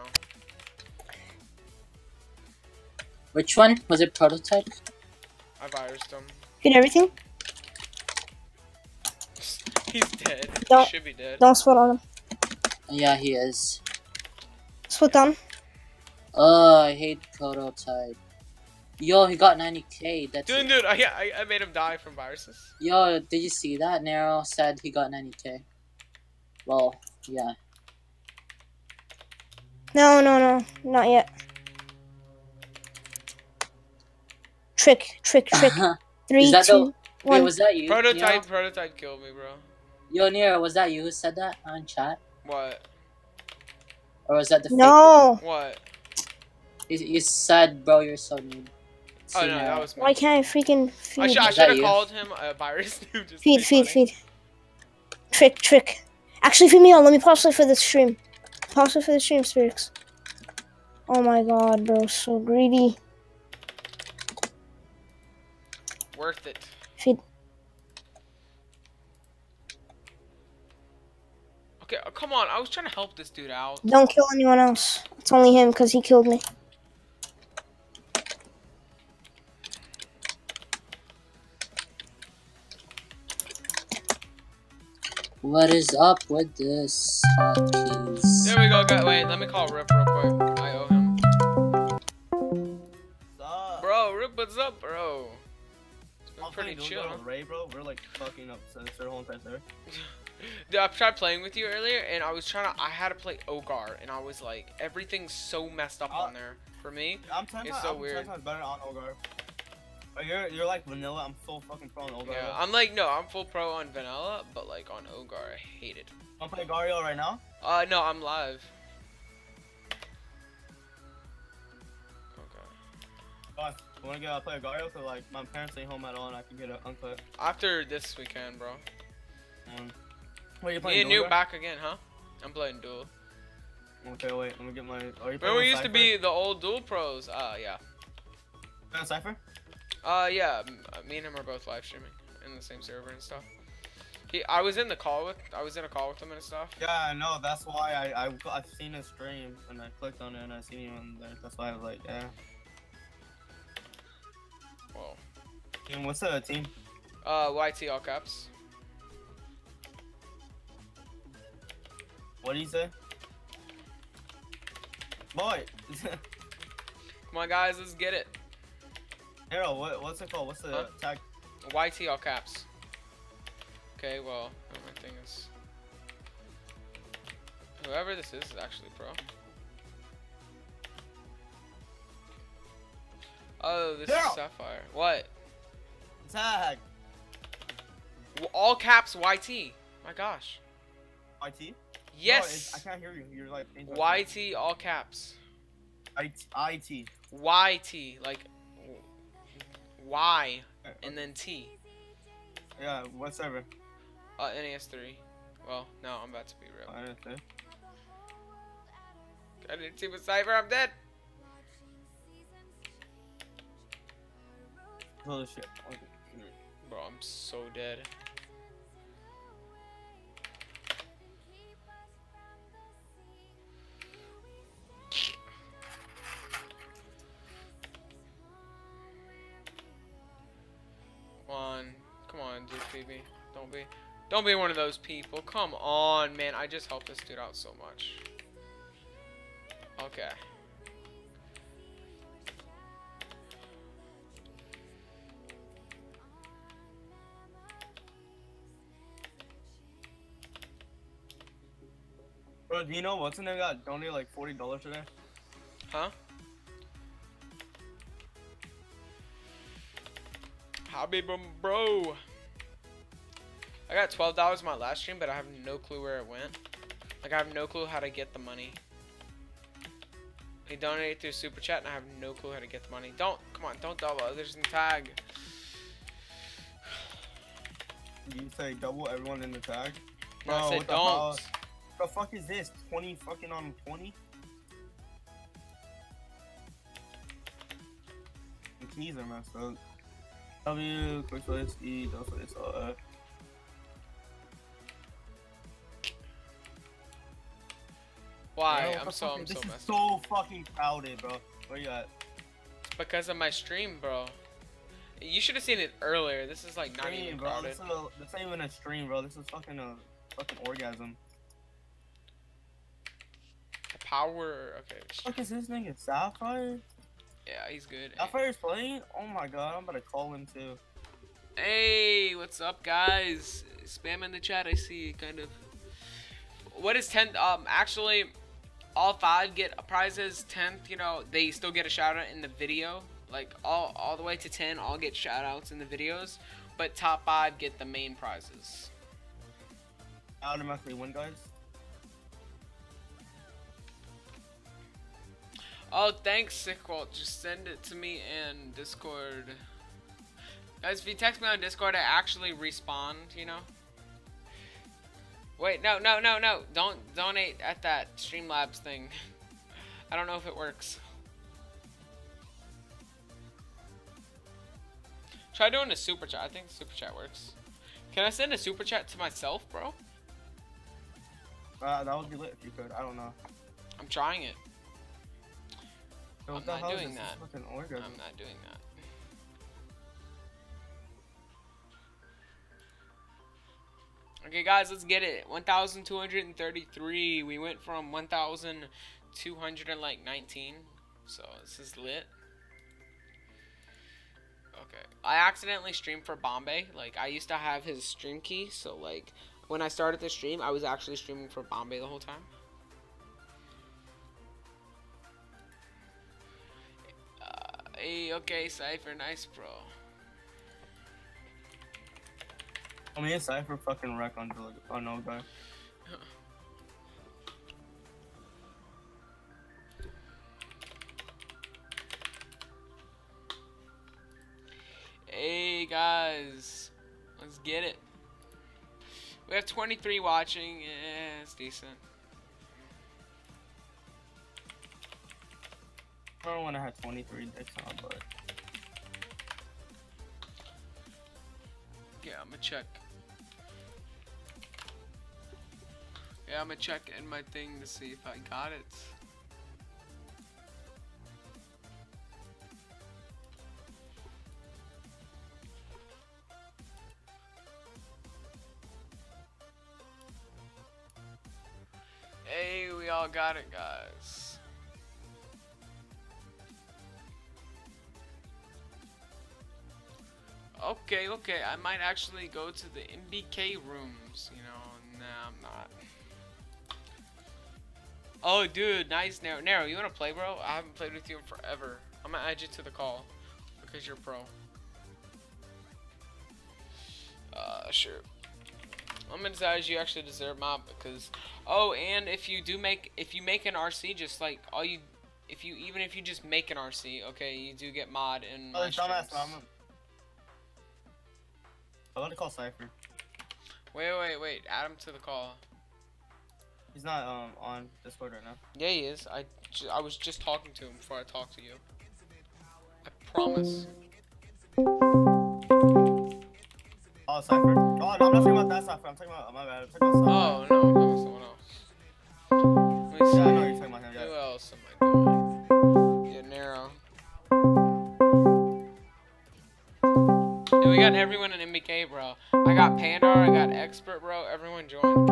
Which one? Was it prototype? I virused him. Feed everything. He's dead. Don't- He should be dead. Don't split on him. Yeah, he is. Split down. Oh, I hate prototype. Yo, he got ninety K. That's Dude, it. dude, I, I I made him die from viruses. Yo, did you see that? Nero said he got ninety K. Well, yeah. No, no, no, not yet. Trick, trick, trick. Three, Is that the- two, Wait, one. was that you? Prototype, Nero? prototype killed me, bro. Yo, Nero, was that you who said that on chat? What? Or was that the fake No. What? You, you said, bro, you're so mean. Oh See, no, Nero. that was me. Why can't I freaking I feed? should I Was should that have you? called him a virus. Just to Feed, be feed, funny. feed. Trick, trick. Actually, feed me all. Let me pause it for the stream. Pause it for the stream, Spirix. Oh my god, bro, so greedy. Worth it. Feed. Okay, uh, come on. I was trying to help this dude out. Don't kill anyone else. It's only him because he killed me. What is up with this hotkeys? There we go, guys. Wait, let me call Rip real quick. I owe him. Stop. Bro, Rip, what's up, bro? It's been I'm pretty playing chill. Google Ray, bro. We're like fucking up since their whole entire server. Dude, I tried playing with you earlier, and I was trying to. I had to play Ogar, and I was like, everything's so messed up Uh, on there for me. I'm ten It's times, so I'm weird. ten times better on Ogar. Oh, you're you're like vanilla. I'm so fucking pro on Ogar. Yeah, I'm like, no, I'm full pro on vanilla, but like on Ogar, I hate it. I'm playing Gario right now. Uh, no, I'm live. Okay. Oh, I wanna get uh, play Gario cause like my parents ain't home at all and I can get an uncut. After this weekend, bro. Um, wait, you Me playing and you Dual back again, huh? I'm playing duel. Gar? Okay, wait. Let me get my. Are you playing Remember we with used to Cypher? be the old duel pros? Uh, yeah. Playing Cypher? Uh, yeah. m- uh, Me and him are both live streaming in the same server and stuff. He, I was in the call with, I was in a call with him and stuff. Yeah, I know. That's why I I I've seen his stream and I clicked on it and I seen him on there. That's why I was like, yeah. Whoa. And what's the team? Uh, Y T all caps. What do you say? Boy. Come on, guys, let's get it. Arrow, what what's it called? What's the Huh? tag? Y T all caps. Okay, well, my thing is. Whoever this is is actually pro. Oh, this Daryl! is Sapphire. What? Tag. W- All caps Y T. My gosh. I T? Yes. No, I can't hear you. You're like. Y T all caps. I T. I T. Y T like w- Y and then T. Yeah, what server? Uh, N A S three. Well, no, I'm about to be real. I didn't say. I didn't see my Cypher. I'm dead. Holy shit. Okay. Bro, I'm so dead. Come on. Come on, dude, feed me. Don't be. Don't be one of those people. Come on, man. I just helped this dude out so much. Okay. Bro, do you know what's in there got donated like forty dollars today? Huh? Hobby bro. I got twelve dollars in my last stream, but I have no clue where it went. Like, I have no clue how to get the money. He donated through Super Chat, and I have no clue how to get the money. Don't, come on, don't double others in tag. You say double everyone in the tag? No, I Bro, said what the hell? don't. The fuck is this? twenty fucking on twenty? The keys are messed up. W, quick slice, E, double slice, uh. Why? Bro, what I'm the so, fuck I'm is- so This is messed up. so fucking crowded, bro. Where you at? Because of my stream, bro. You should have seen it earlier. This is like not Stream, even bro. crowded. This, is a, this ain't even a stream, bro. This is fucking a fucking orgasm. Power. Okay. What is this nigga? Sapphire? Yeah, he's good. Sapphire's playing? Oh my god, I'm about to call him too. Hey, what's up, guys? Spam in the chat. I see, kind of. What is tenth? Um, actually, all five get prizes. Tenth, you know, they still get a shout out in the video. Like all, all the way to ten, all get shout outs in the videos. But top five get the main prizes. Automatically win, guys. Oh, thanks, Sickbolt. Just send it to me in Discord. Guys, if you text me on Discord, I actually respond, you know? Wait, no, no, no, no. Don't donate at that Streamlabs thing. I don't know if it works. Try doing a super chat. I think super chat works. Can I send a super chat to myself, bro? Uh, that would be lit if you could. I don't know. I'm trying it. Yo, what I'm the not hell is doing this? that. This is fucking orgasm. I'm not doing that. Okay, guys, let's get it. one thousand two hundred thirty-three. We went from one thousand two hundred nineteen. So this is lit. Okay. I accidentally streamed for Bombay. Like, I used to have his stream key. So, like, when I started the stream, I was actually streaming for Bombay the whole time. Uh, hey, okay, Cypher. Nice, bro. I mean, it's Cypher fucking wreck on the on no guy. Hey guys, let's get it. We have twenty-three watching. Yeah, it's decent. I don't want to have twenty-three dicks on, but Yeah, I'm gonna check. Yeah, I'm gonna check in my thing to see if I got it. Hey, we all got it, guys. Okay, okay, I might actually go to the M B K rooms, you know. Nah, I'm not. Oh, dude, nice, Nero. Nero, you wanna play, bro? I haven't played with you in forever. I'm gonna add you to the call because you're pro. Uh, sure. I'm gonna decide you actually deserve mob because. Oh, and if you do make, if you make an R C, just like all you, if you even if you just make an R C, okay, you do get mod in. oh, my dumbass, streams. I'm I want to call Cypher. Wait, wait, wait. Add him to the call. He's not um on Discord right now. Yeah, he is. I, ju I was just talking to him before I talked to you. I promise. Oh, Cypher. Oh, no, I'm not talking about that Cypher. I'm talking about my bad. I'm talking about Oh, Cypher. no, I'm talking about someone else. Let me see. Yeah, I know you're talking about him. Who Yeah. else am I doing? Yeah, Nero. Here we we got everyone in M B K, bro. I got Pandar, I got Expert, bro. Everyone join.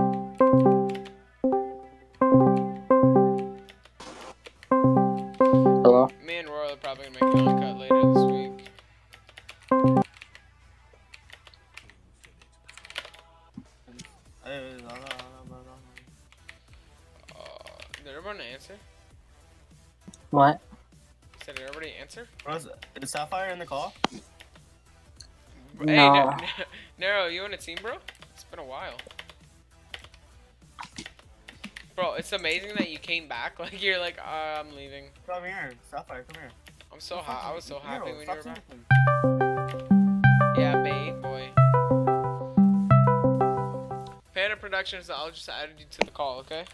Hello? Me and Royal are probably gonna make an uncut later this week. Uh, did everyone answer? What? Did everybody answer? Bros, is Sapphire in the call? Hey, No. Na- Nero, you on a team, bro? It's been a while. Bro, it's amazing that you came back. Like, you're like, uh, I'm leaving. Come here, Sapphire, come here. I'm so hot. I was so happy Nero, when you stop were back. sleeping. Yeah, babe, boy. Panda Productions, I'll just add you to the call, okay?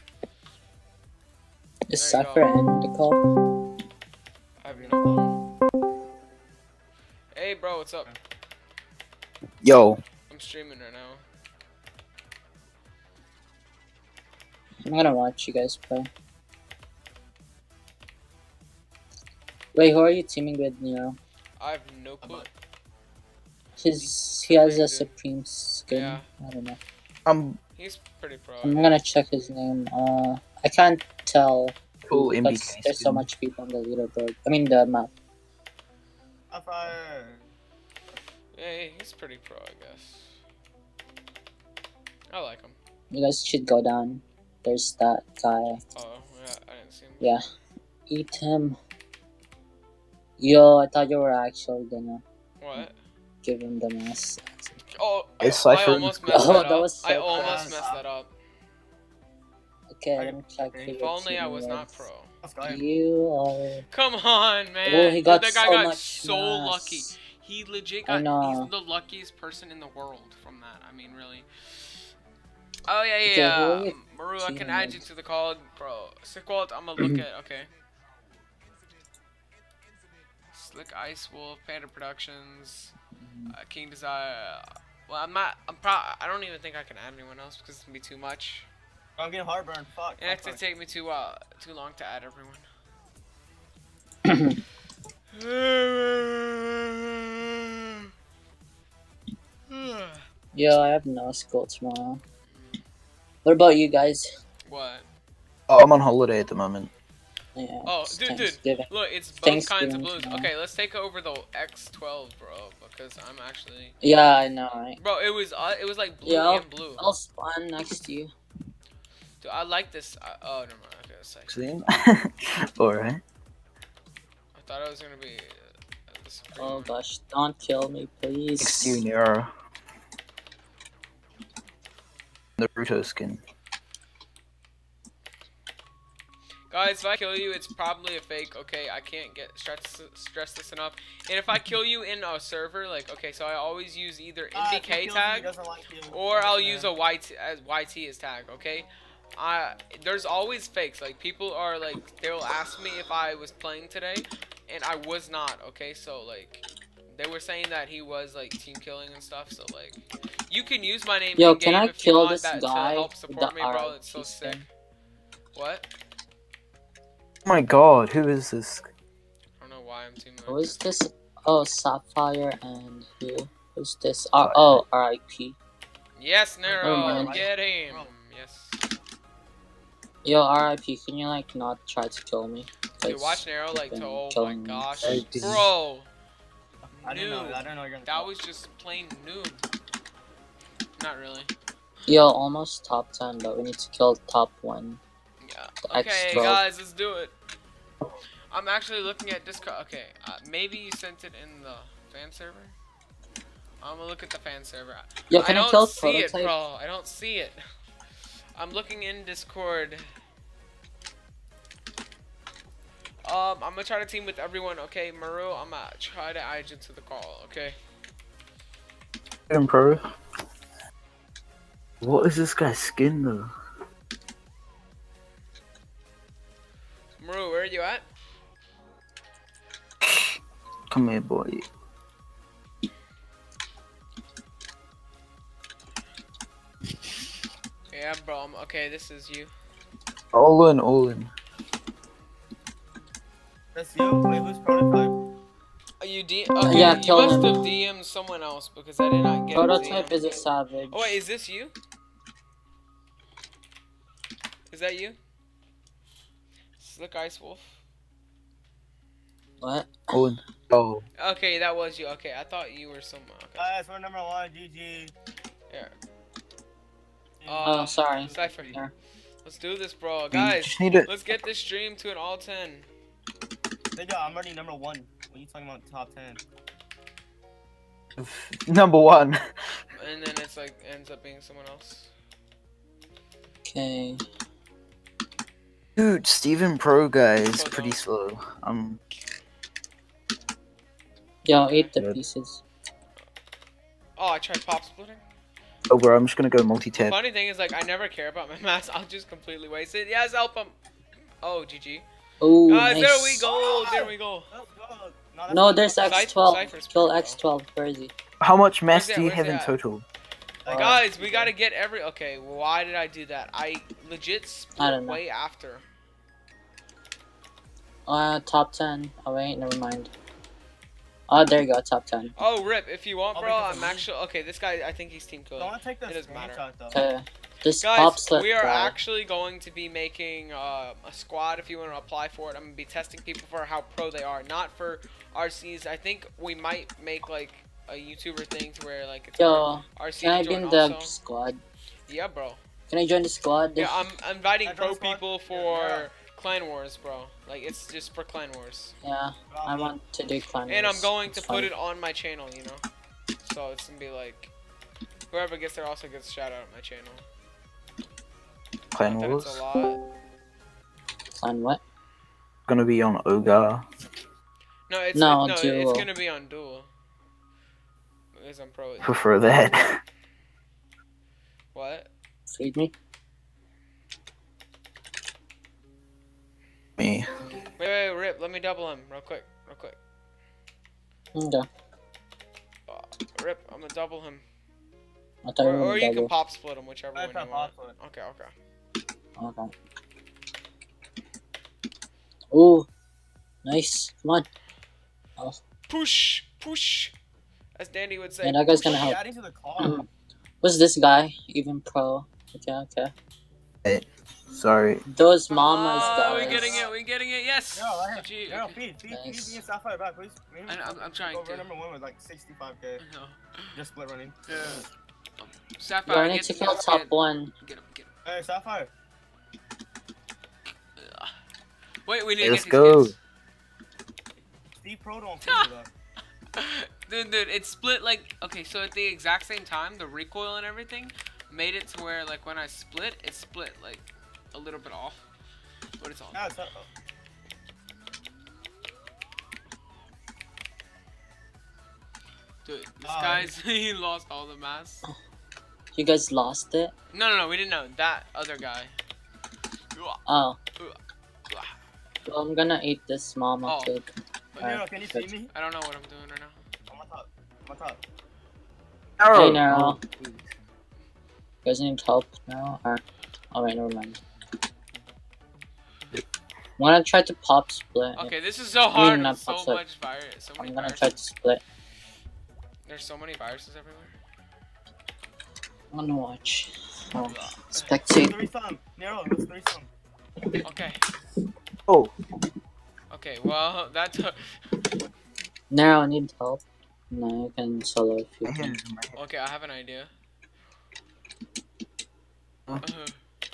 Is There you Sapphire go. in the call? I have no clue. Hey, bro, what's up? Yo, I'm streaming right now. I'm gonna watch you guys play. Wait, who are you teaming with, Nero? I have no clue. His, he has a Supreme, dude. Supreme skin. Yeah. I don't know. I'm He's pretty pro. I'm gonna check his name. Uh, I can't tell full M B because K. there's so much people on the leaderboard. I mean the map. Sapphire. Yeah, he's pretty pro, I guess. I like him. You guys should go down. There's that guy. Oh, yeah, I didn't see him. Yeah. Eat him. Yo, I thought you were actually gonna What? give him the mask. Oh, It's I Cypher. almost messed Oh, that that up. was so I almost fast. messed that up. Okay, I- let me check. okay. who If you're only I teaming was with. not pro. Let's go. You are. Come on, man. Oh, he got that guy so got much so mass. lucky. He legit I got. know. He's the luckiest person in the world from that. I mean, really. Oh yeah, Okay, yeah. who are yeah. you Maru, I can teaming add you with? to the call, bro. Sick Walt, I'm gonna look at. Okay. Slick Ice Wolf, Panda Productions, uh, King Desire. Well, I'm not. I'm pro. I don't even think I can add anyone else because it's gonna be too much. I'm getting heartburn. Fuck. And it's fuck, gonna take me too uh too long to add everyone. Yo, I have no school tomorrow. What about you guys? What? Oh, I'm on holiday at the moment. Yeah. Oh, it's dude, dude. Thanksgiving. Look, it's both Thanksgiving kinds of blues. tomorrow. Okay, let's take over the X twelve, bro, because I'm actually. Yeah, I know, right? Bro, it was uh, it was like blue Yeah, I'll, and blue. I'll spawn next to you. Dude, I like this. Uh, oh, never mind. Okay, it's like, Same. Alright. I thought it was gonna be. Uh, the Supreme Oh one. gosh, don't kill me, please. Next to you, Nero. Naruto skin. Guys, if I kill you, it's probably a fake. Okay, I can't get stress stress this enough. And if I kill you in a server, like okay, so I always use either Ah, N if B he K kills me, he tag. doesn't like you. Or I'll Yeah. use a Y T as Y T as tag, okay? I there's always fakes. Like people are like they'll ask me if I was playing today, and I was not. Okay, so like they were saying that he was like team killing and stuff. So like you can use my name. Yo, in-game can I if you kill want this that guy to help with support the me, bro? R It's so P sick. skin? What? Oh my god, who is this? I don't know why I'm teaming. Who like is this. this? Oh, Sapphire and who? Who's this? R oh, R I P. Yes, Never Nero, mind. get him. Yes. Yo, R I P, can you like not try to kill me? Dude, 'Cause watch Nero like you've to. been Oh my killing me. gosh, I did. bro. I didn't know. Noob. I didn't know you're gonna. That was just plain noob. Not really. Yo, almost top ten, but we need to kill top one. Yeah. The X Okay, twelve. guys, let's do it. I'm actually looking at Discord. Okay, uh, maybe you sent it in the fan server. I'm gonna look at the fan server. Yo, I can I, don't kill see it, Prototype? bro. I don't see it. I'm looking in Discord. Um, I'm gonna try to team with everyone. Okay, Maru, I'm gonna try to add you to the call. Okay. Him, pro. What is this guy's skin though? Maru, where are you at? Come here, boy. Yeah, bro. I'm, okay, this is you. All in, all in. That's you. Wait, who's prototype? You D okay, Yeah, you kill must him. have D M'd someone else because I did not get a Prototype D M. is a savage. Oh wait, is this you? Is that you? Slick Ice Wolf? What? Owen. Oh. Okay, that was you. Okay, I thought you were someone. Okay. Guys, we're number one. G G. Here. Oh, sorry. Cypher. Here. Let's do this, bro. You Guys, just need it. let's get this stream to an all ten. Nigga, I'm already number one. What are you talking about? Top ten. Number one. And then it's like ends up being someone else. Okay. Dude, Steven Pro guy is Hold pretty on. slow. Um, Yo, eat the Good. pieces. Oh, I tried pop splitting. oh, bro, I'm just gonna go multi-tab. Funny thing is, like, I never care about my mass. I'll just completely waste it. Yes, help him. Oh, G G. Oh, Guys, nice. there we go. There we go. Let's go. that's No, not- there's Cypher- X twelve. Cypher's Kill pro, X twelve. Where is he? How much mass Where's do you that? have Where's in that? total? Like, Guys, we gotta get every. Okay, why did I do that? I legit I split don't know. way after. Uh, top ten. Oh wait, never mind. Oh, there you go, top ten. Oh, rip. If you want, I'll bro, make a I'm video. actually. Okay, this guy, I think he's team I killer. want to take the It doesn't matter. screenshot though. Okay. This pop Guys, slip we are guy. actually going to be making uh, a squad if you want to apply for it. I'm going to be testing people for how pro they are, not for R Cs. I think we might make like a YouTuber thing to where like it's Yo, R C can I to be in join the also. squad? Yeah, bro. Can I join the squad? Yeah, I'm I'm inviting I join pro the squad? people Yeah, for yeah. Clan Wars, bro. Like it's just for Clan Wars. Yeah, I want to do clan And I'm wars. going It's to fun. put it on my channel, you know? So it's gonna be like, whoever gets there also gets a shout out on my channel. Clan Not that Wars. it's a lot. Clan what? Gonna be on Ogar. No, it's No, it- no, Duel. it's gonna be on Duel. Because I'm pro. Prefer that. What? Feed me? Me. Wait, wait, Rip, let me double him real quick, real quick. Okay. Uh, Rip, I'm gonna double him. I thought Or, you were or you can double. pop split him, whichever I one can you pop want. split. Okay, okay. Okay. Ooh, nice. Come on. Oh, Push, push. As Danny would say. man, that guy's gonna Hey, help. adding to the car. What's this guy? Even pro. Okay, okay. Sorry. Those mamas, Oh, guys. we're getting it, we're getting it, yes! No, right G G, here. No, okay. feed, feed, feed Nice. me and Sapphire back, please. Me and I know, I'm, I'm trying Go, to. we're number one with like sixty-five K. No. Just split running. Yeah. Yo, Sapphire, I need get, to kill get, top get, one. get him, get him. Hey, Sapphire. Ugh. Wait, we need Hey, to let's get go. these kids. Steve Pro don't feed you though. Dude, dude, it split like, okay, so at the exact same time, the recoil and everything made it to where, like, when I split, it split, like, a little bit off. But it's all Yeah, it's, uh, Dude, this Ah. guy's, he lost all the mass. You guys lost it? No, no, no, we didn't know. That other guy. Oh. Well, I'm gonna eat this mama Oh. too. Nero, can you feed me? I don't know what I'm doing right now. I'm on top. I'm on top. Hey, Nero. Oh, You guys need help now? Or... Oh, wait, never mind. Wanna try to pop split? Okay, this is so hard. not There's so upset. much virus. So many I'm gonna viruses. try to split. There's so many viruses everywhere. I wanna watch. Oh, Let's spectate. threesome. Nero, let's threesome. Okay. oh. Okay, well, that took. Nero, I need help. No, you can solo if you My can. hand is in my hand. Okay, I have an idea. Huh? Uh-huh.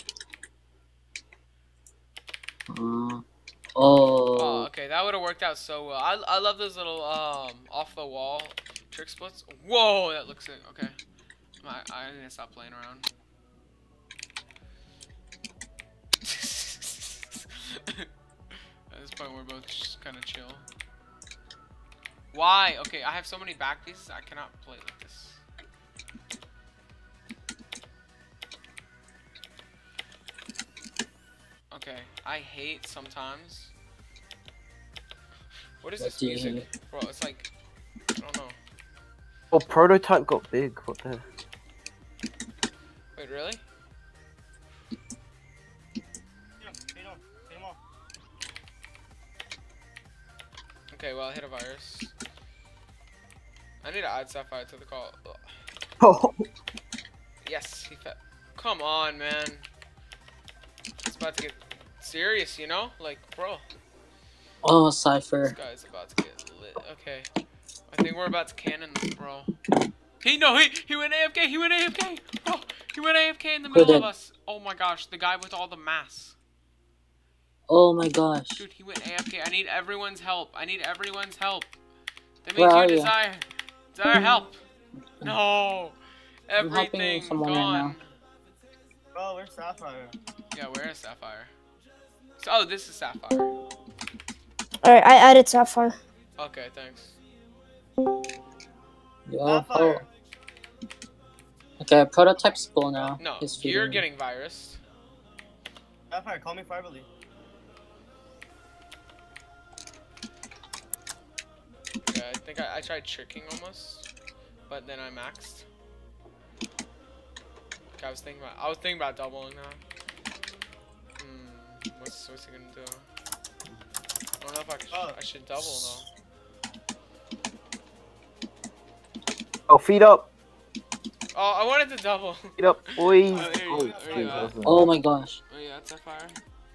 Uh, Oh, oh. okay, that would have worked out so well. I, I love those little um off the wall trick splits. Whoa, that looks sick. Okay, I I need to stop playing around. At this point, we're both just kind of chill. Why? Okay, I have so many back pieces. I cannot play like this. Okay, I hate sometimes. What is What this do you music? hate? Bro, it's like, I don't know. Oh, prototype got big. What the? Wait, really? Feed him, feed him, feed him all. Okay, well, I hit a virus. I need to add Sapphire to the call. Ugh. Oh. Yes, he fed. Come on, man. It's about to get serious, you know? Like, bro. Oh, This Cypher. guy's about to get lit. Okay. I think we're about to cannon this, bro. He, no, he, he went A F K. He went A F K. Bro, he went A F K in the Who middle of did? us. Oh my gosh, the guy with all the masks. Oh my gosh. Dude, he went A F K. I need everyone's help. I need everyone's help. That Where means are you you? desire, desire help. No. I'm helping Everything someone right gone. now. Bro, where's Sapphire? Yeah, where is Sapphire? So, oh, this is Sapphire. Alright, I added Sapphire. Okay, thanks. Yo, Sapphire. oh. Okay, prototype's full now. No, He's you're feeding me. getting virus. Sapphire, call me privately. Yeah, I think I, I tried tricking almost, but then I maxed. Okay, I was thinking about I was thinking about doubling now. Hmm, what's what's he gonna do? I don't know if I, could, Oh. I should double though. Oh, feet up. Oh, I wanted to double. Feet up, boys. Oh, there you Oh, go, there you go. Jesus. Oh my gosh. Oh yeah, that's a fire.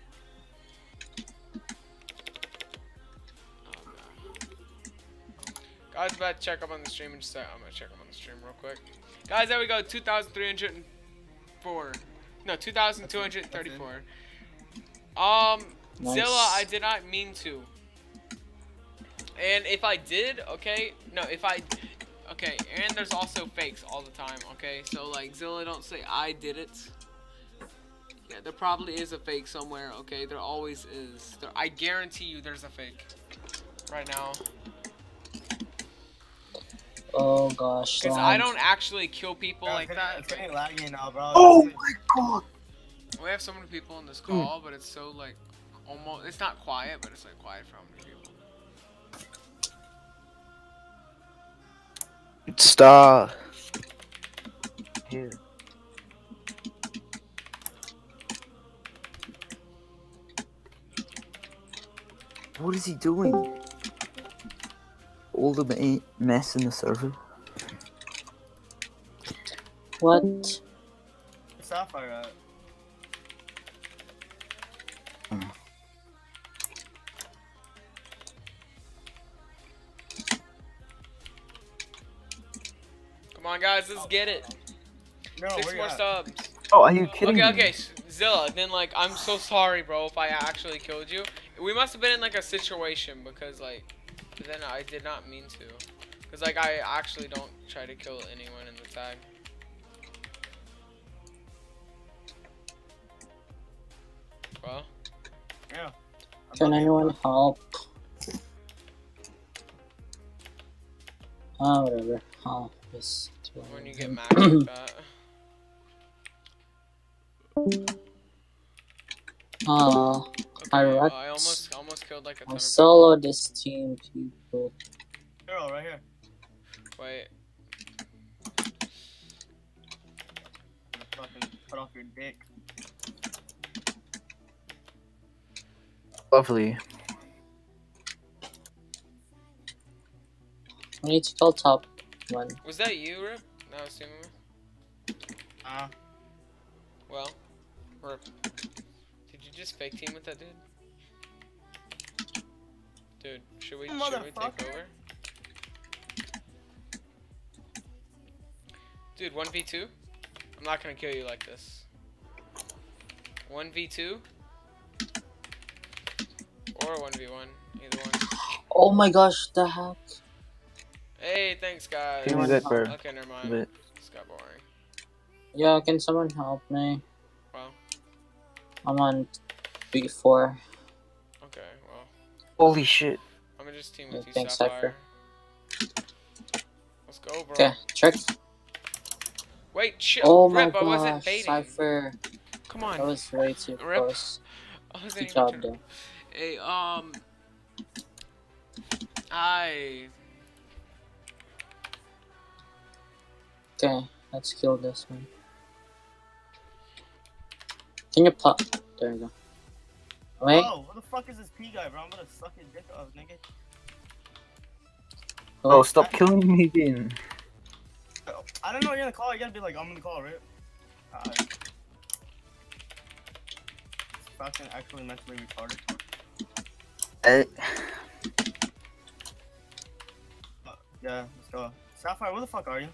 Oh god. Guys, about to check up on the stream and just say I'm gonna check up on the stream real quick. Guys, there we go. two thousand three hundred four. No, two thousand two hundred thirty-four. Um, Nice. Zilla, I did not mean to. And if I did, okay, no, if I, okay, and there's also fakes all the time, okay? So like Zilla, don't say I did it. Yeah, there probably is a fake somewhere, okay? There always is. There, I guarantee you there's a fake right now. Oh gosh. Because I don't actually kill people Bro, like it's that. Getting, it's getting laggy now, bro. Oh It's- my god. We have so many people in this call, but it's so like, almost, it's not quiet, but it's like quiet for how many people. Star. Here. What is he doing? All the ma- mess in the server. What? Where's Sapphire at? Come on, guys, let's get it. No, Six where you more at? subs. Oh, are you kidding Okay, me? okay, S- Zilla. Then like, I'm so sorry, bro, if I actually killed you. We must have been in like a situation because like, then I did not mean to. Cause like I actually don't try to kill anyone in the tag. Well, Yeah. I'm Can not- anyone help? Oh, whatever. Oh, this. when you get maxed like that. Oh, Okay, I uh, wrecked- I almost almost killed like a ton I'll of solo this team, people. Hero right here. people. Wait. I'm gonna fucking cut off your dick. Lovely. We need to kill top one. Was that you, Rip? No, assuming. Uh, Well, Rip. Did you just fake team with that dude? Dude, should we, should we take Motherfucker. over? Dude, one v two? I'm not gonna kill you like this. one v two? Or one v one, either one. Oh my gosh, the heck? Hey, thanks guys. Give me that, bro. Okay, never mind. But This got boring. Yeah, can someone help me? Well, I'm on B four. okay, well. holy shit. I'm gonna just team Yeah, with you, thanks, Sapphire. Let's go, bro. Okay, trick. Wait, shit. Oh my Rip, I wasn't gosh, baiting. Cypher. Come on. That was way too Rip. close. I wasn't Good even job, trying- though. Hey, um. I. Okay, let's kill this one. Can you pop? There you go. Wait. oh, what the fuck is this P guy, bro? I'm gonna suck his dick off, nigga. Oh, stop killing me again. I don't know what you're gonna call. You gotta be like, I'm gonna call, right? Uh, fucking actually mentally retarded. Uh, Uh, yeah, let's go. Sapphire, where the fuck are you?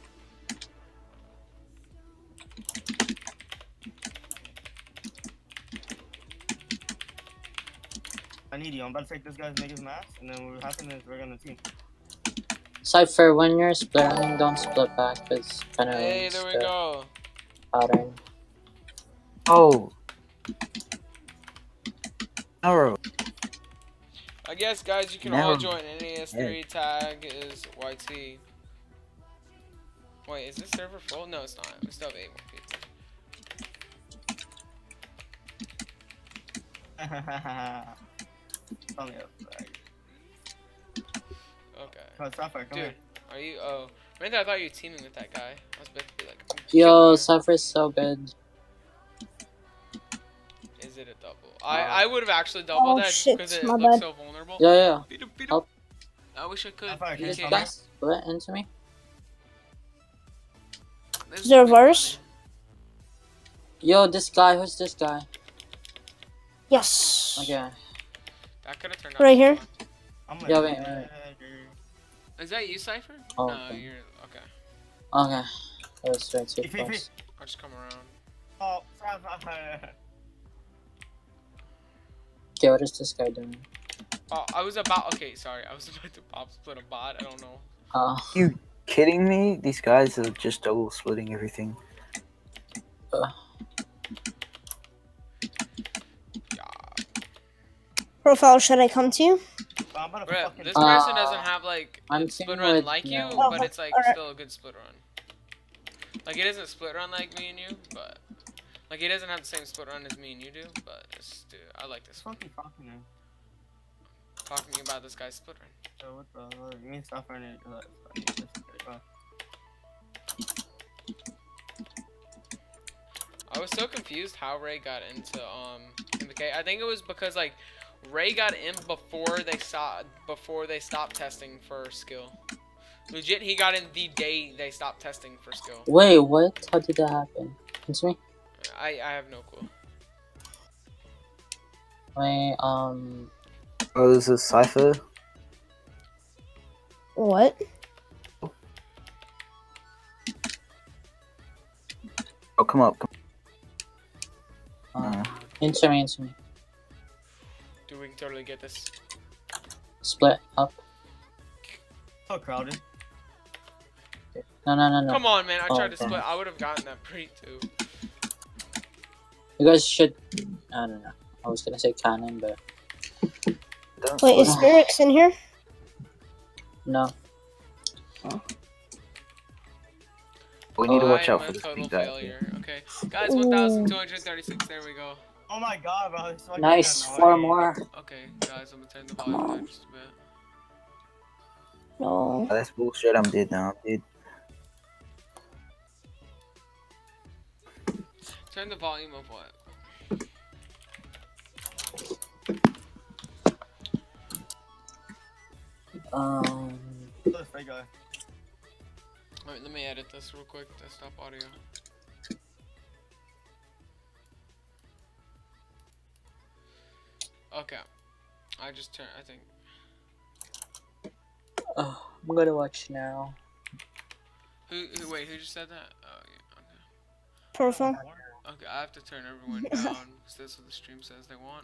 I need you. I'm about to take this guy's nigga's mask, and then what happens is we're gonna team. Cypher, when you're splitting, don't split back, because kind of Hey, there we go. pattern. oh. Arrow. I guess, guys, you can Never- all join N A S three. Tag is Y T. Wait, is this server full? No, it's not. We still have eight more people. Tell me up. Okay. Come on, Sapphire, come Dude, here. are you? Oh, Miranda, I thought you were teaming with that guy. I was about to be like, I'm Yo, killing Cypher's so good. him. Is it a double? I I would have actually doubled Oh, that shit, because it my looks bad. so vulnerable. Yeah, yeah. Beat him, beat him. Help. I wish I could. Sapphire, He can you You can't. come guys split into me? This Is there a pretty verse? funny. Yo, this guy, who's this guy? Yes. Okay. That could have turned out. Right to be here. fun. I'm Yeah, like, wait, wait. Is that you, Cypher? Oh, no, okay. you're okay. Okay. That was way too If- if- close. I'll just come around. Oh, Sapphire. Okay, what is this guy doing? Oh, I was about. Okay, sorry. I was about to pop split a bot. I don't know. Uh, You kidding me? These guys are just double splitting everything. uh Yeah. Profile, should I come to you? I'm about to Bruh, fucking. this person Uh, doesn't have like a I'm split teaming run with- like you, no. but it's like Alright. still a good split run. Like it isn't split run like me and you, but like it doesn't have the same split run as me and you do. But it's, dude, I like this one. fucking talking now. Talking about this guy's split run. So what the hell? You mean Sapphire and it? Uh, uh, I was so confused how Ray got into um M K. I think it was because like Ray got in before they saw before they stopped testing for skill. Legit, he got in the day they stopped testing for skill. wait, what? How did that happen? It's me? I I have no clue. Wait, um, Oh, this is Cypher. What? Oh, come up. Come uh, into me, into me. Dude, we can totally get this. Split up. so crowded. No, no, no, no. Come on, man. I Oh, tried to damn. split. I would have gotten that pre too. You guys should. I don't know. I was gonna say cannon, but Don't Wait, is split. Spirix in here? no. We need to watch I'm out a for this total big guy. failure. Okay, guys, one thousand two hundred thirty-six. There we go. Oh my god, bro. It's fucking Nice, annoying. four more. Okay, guys, I'm gonna turn the volume down just a bit. No. Oh, that's bullshit. I'm dead now. I'm dead. Turn the volume of what? Um, This fake guy. Alright, let me edit this real quick. Desktop audio. Okay. I just turned. I think. oh, I'm gonna watch now. Who? Who? Wait. Who just said that? Oh yeah. Okay. Profile. Okay. I have to turn everyone down because that's what the stream says they want.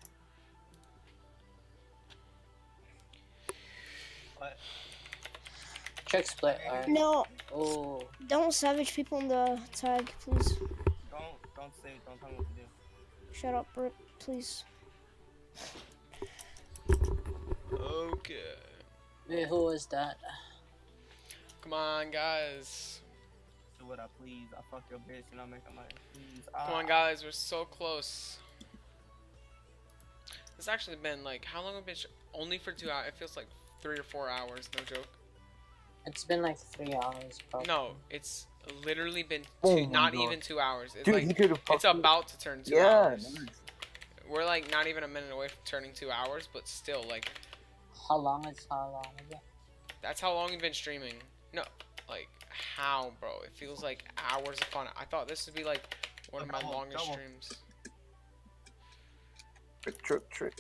What? Check split. Alright. No, Oh, don't savage people in the tag, please. Don't, don't say, don't tell me what to do. Shut up, Britt, please. Okay. wait, who was that? Come on, guys. Do what I please. I fuck your bitch and I make her money. Please. Come on, guys. We're so close. It's actually been like how long have we been? Sh only for two hours. It feels like three or four hours. No joke. It's been like three hours, probably. No, it's literally been Oh two, my not God. even two hours. It's Dude, like he could have it's about to turn two Yeah, hours. nice. We're like not even a minute away from turning two hours, but still like How long is how long is it? That's how long you've been streaming. No, like, how, bro? It feels like hours of fun. I thought this would be, like, one of my Double, longest double. streams. Trick, trick, trick.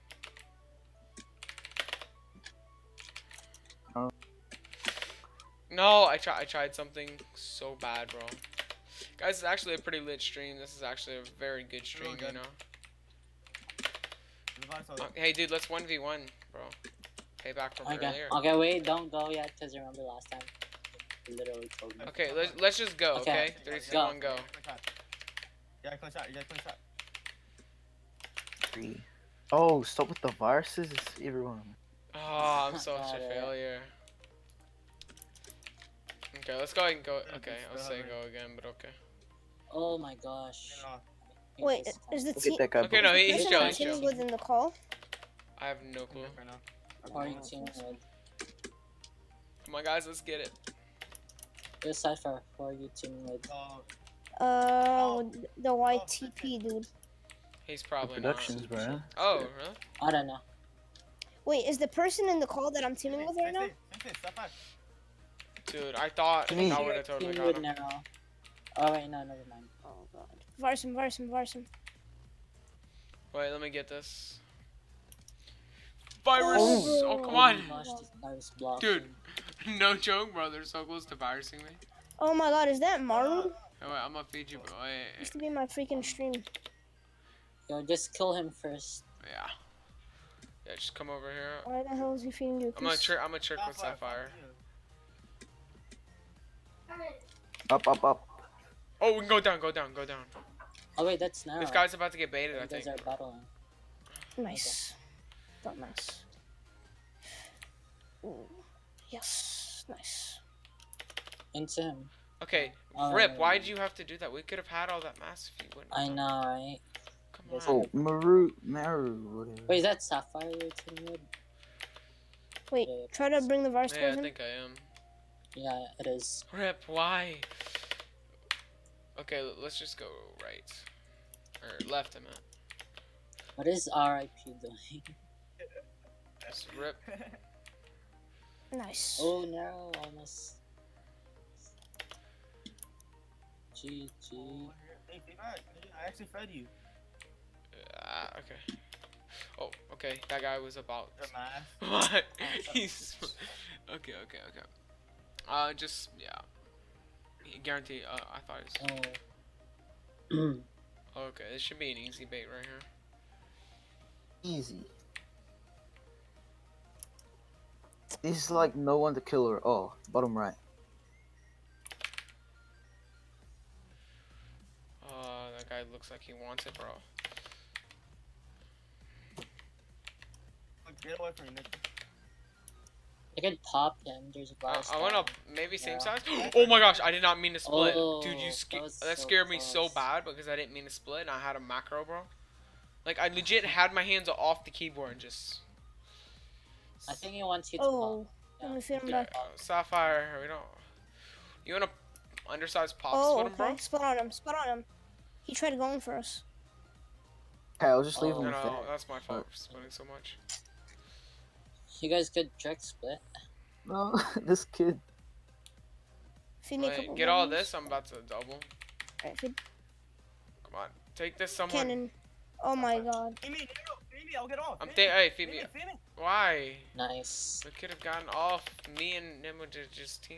No, I, try I tried something so bad, bro. Guys, it's actually a pretty lit stream. This is actually a very good stream, Really good. you know? Revive Uh, soldier. hey, dude, let's one v one, bro. Payback from Okay, earlier. okay, wait, don't go yet, because remember last time? You literally told me. Okay, let's, let's just go, okay? Okay. Three, two, Go. one, go. Clean shot. Yeah, clean shot. Yeah, clean shot. Three. Oh, stop with the viruses. It's everyone. Oh, I'm such a Got it. failure. Okay, let's go ahead and go. Yeah, Okay, just I'll go say ahead. go again, but okay. Oh my gosh. Get off. I hate Wait, this is the Look team at that guy. Okay, no, he- he's person chill, I'm he's teaming chill. with in the call? I have no clue. Right now. Who are you teaming with? Come on, guys, let's get it. This Cypher, who are you teaming with? Oh, Uh, the Y T P dude. He's probably not. Productions, bro. Oh, really? I don't know. Wait, is the person in the call that I'm teaming with right now? Step back. Dude, I thought Me. I would have totally Teaming got with him. now. Oh wait, no, never mind. Oh god. Varsum, Varsum, Varsum. Wait, let me get this. Virus! Oh. Oh, come Oh on! my gosh, this guy was blocked. Dude, no joke, bro. They're so close to virusing me. Oh my god, is that Maru? Oh, wait, I'm gonna feed you, bro. Wait, Used to be in my freaking stream. Yo, just kill him first. yeah. Yeah, just come over here. Why the hell is he feeding you? I'm gonna trick. I'm gonna trick with Sapphire. Up, up, up. Oh, we can go down, go down, go down. Oh wait, that's now. This guy's about to get baited, I You guys think. are battling. Nice. Not nice. Ooh. Yes, nice. Into him. Okay, Um, Rip, why did you have to do that? We could have had all that mass if you wouldn't. I know, right? Come Yes. on. Oh, Maru, Maru, whatever. Wait, is that Sapphire you're teaming with? Wait, Yeah, yeah. try to bring the Vars Yeah, towards I him. think I am. Yeah, it is. Rip, why? Okay, l- let's just go right. Or left, I meant. What is R I P doing? Just Rip. Nice. Oh no, almost. G G. Hey, be back. I actually fed you. Ah, okay. Oh, okay. That guy was about. Your mask. What? He's. Okay, okay, okay. Uh, just yeah. Guarantee. Uh, I thought it was. Oh. Okay, this should be an easy bait right here. Easy. This is like no one to kill her. Oh, bottom right. Uh, that guy looks like he wants it, bro. Look, get away from me, Nick. I could pop him. There's a Uh, boss. I went down. up maybe same Yeah. size. Oh my gosh, I did not mean to split. Oh, Dude, you that sca- was that so scared me so close. bad because I didn't mean to split and I had a macro, bro. Like I legit had my hands off the keyboard and just. I think he wants you to Oh, pop. let me feed him Yeah, back. uh, Sapphire, we don't. You want to undersized pop Oh, split him, bro? okay. Spot on him. Spot on him. He tried going for us. Okay, I'll just leave Oh. him No, with no, that. that's my fault for splitting so much. You guys could direct split. No, this kid. Feed me a Wait, couple get all bombs. this. I'm about to double. Alright, feed Come on, take this, someone. cannon. Oh my god. Feed me, Nick. Feed me. I'll get off. I'm Feed thi- me. hey, feed Feed me. me. Feed me. Why? Nice. We could have gotten off. Me and him would have just teamed.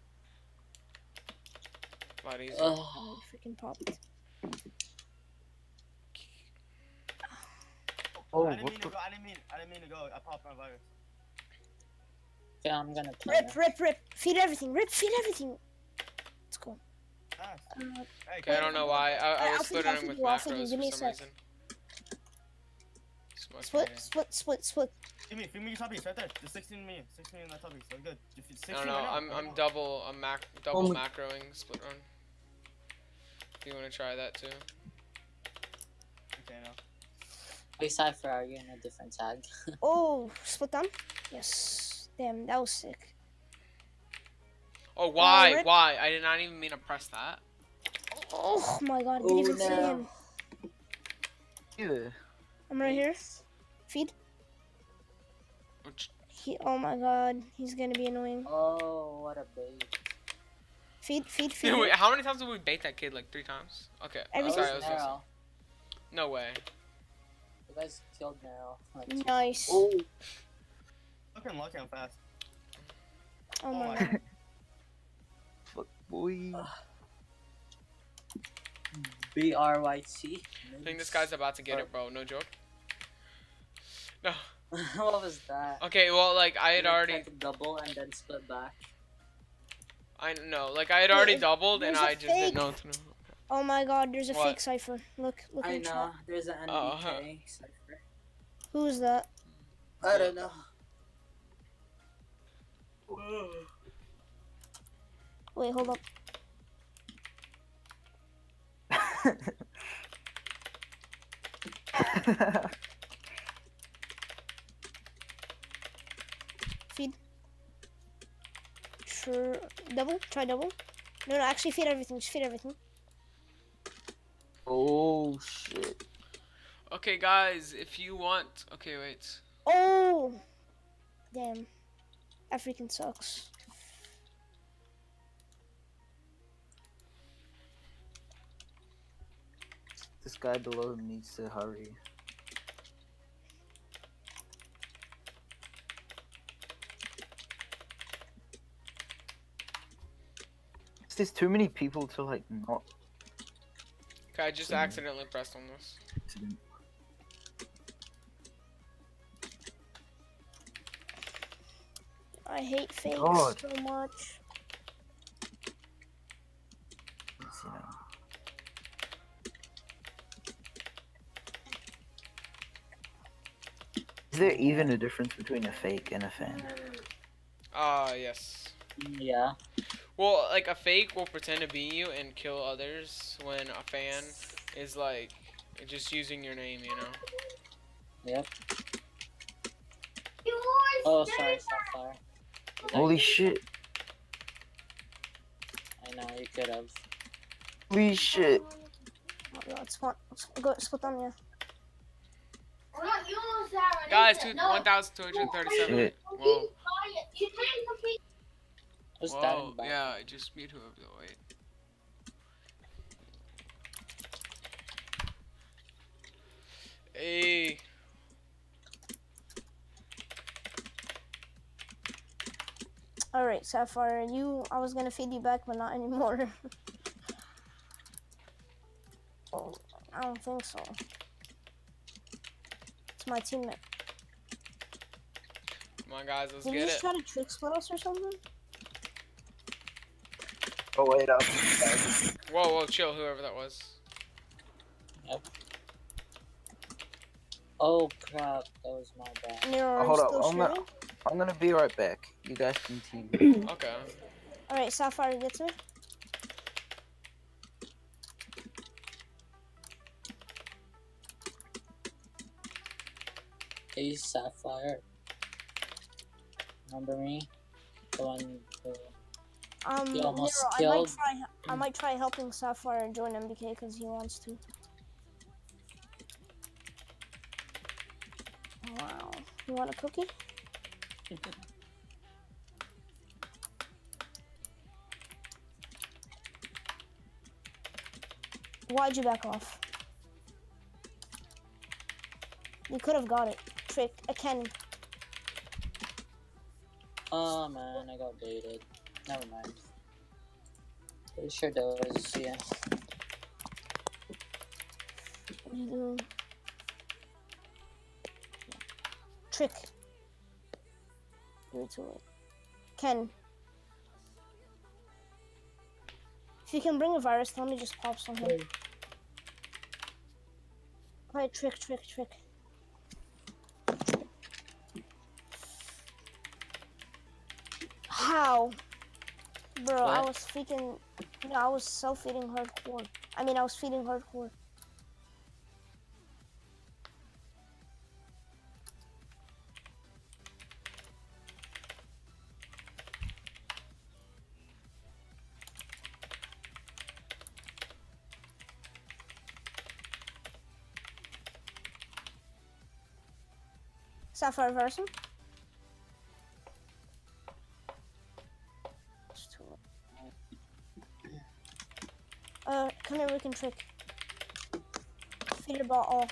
A lot easier. Ugh. Oh, he freaking popped. Oh, I didn't what mean the? to go. I didn't mean. I didn't mean to go. I popped my virus. Okay, I'm gonna play. Rip, rip, rip. Feed everything. Rip, feed everything. Let's go. Nice. Uh, Hey, Okay, I don't know why. I, I I'll was feed you, splitting I'll him feed with you, I'll feed you. macros Give me for a some sec. reason. It's much split, better. split, split, split. Feed me. Feed me your tubbies right there. Just sixteen me. sixteen in that tubby. So good. If it's I sixteen don't know. right now, I'm right I'm now. double. I'm mac double my- macroing split run. If you want to try that too. Okay, now. Wait, Cypher, are you in a different tag? Oh, split down. Yes. Damn, that was sick. Oh, why? Rip. Why? I did not even mean to press that. Oh my god, didn't Oh, even see no. him. Yeah. I'm right here. Feed. Which- He, oh my god, he's gonna be annoying. Oh, what a bait. Feed, feed, feed. Dude, wait, how many times did we bait that kid? Like three times? Okay. Every I'm sorry, I time. was listening. Nero. No way. You guys killed Nero. Like, Nice. Oh, Fucking lucky I'm fast. Oh my my god. fuck, boy. B R Y T. I think this guy's about to get it, bro. No joke. No. What was that? Okay, well, like, I had You already... tried to double and then split back. I know, like, I had Wait, already if doubled, and there's a I just didn't fake- know what to do. Oh my god, there's a What? fake cipher. Look, look I in the know. chat. There's an N B K Uh-huh. cipher. Who is that? I don't know. Wait, hold up. Feed. Sure. Double? Try double? No, no, actually feed everything. Just feed everything. Oh shit. Okay, guys, if you want... Okay, wait. Oh! Damn. That freaking sucks. This guy below him needs to hurry. There's too many people to like not Okay, I just accidentally pressed on this. accident. I hate fakes God. so much. Let's see now. Is there even a difference between a fake and a fan? Ah, yes. Yeah. Well, like, a fake will pretend to be you and kill others, when a fan is, like, just using your name, you know? Yep. Oh, sorry, Sapphire. Holy shit! I know, you could have. Holy shit! Oh god, spot, sp- go, split on you. Guys, two, one thousand two hundred thirty-seven. Shit. Whoa. Who's that Whoa, in the back? yeah, I just mute whoever the wait. Hey. Alright, Sapphire, you, I was gonna feed you back, but not anymore. Oh, I don't think so. It's my teammate. Come on, guys, let's Did you get just it. try to trick split us or something? Oh wait up. Whoa, whoa, chill, whoever that was. Oh crap, that was my bad. Nero, are Oh, you hold up, still I'm streaming? not- I'm gonna be right back. You guys continue. Okay. Alright, Sapphire, get to me. Hey, Sapphire. Remember me? The one who... Um, You almost Nero, I might killed- try, I might try helping Sapphire join M B K because he wants to. Wow. You want a cookie? Why'd you back off? You could have got it. Trick. A Kenny. Oh man, I got baited. Never mind. Pretty sure that was, yeah. What are you doing? Trick. You're too late. Ken. If you can bring a virus, tell me just pops on him. Alright, trick, trick, trick. How? Bro, I What? was freaking. No, I was self-feeding hardcore. I mean, I was feeding hardcore. Sapphire version? Uh, come here, we can trick. Feed the ball all.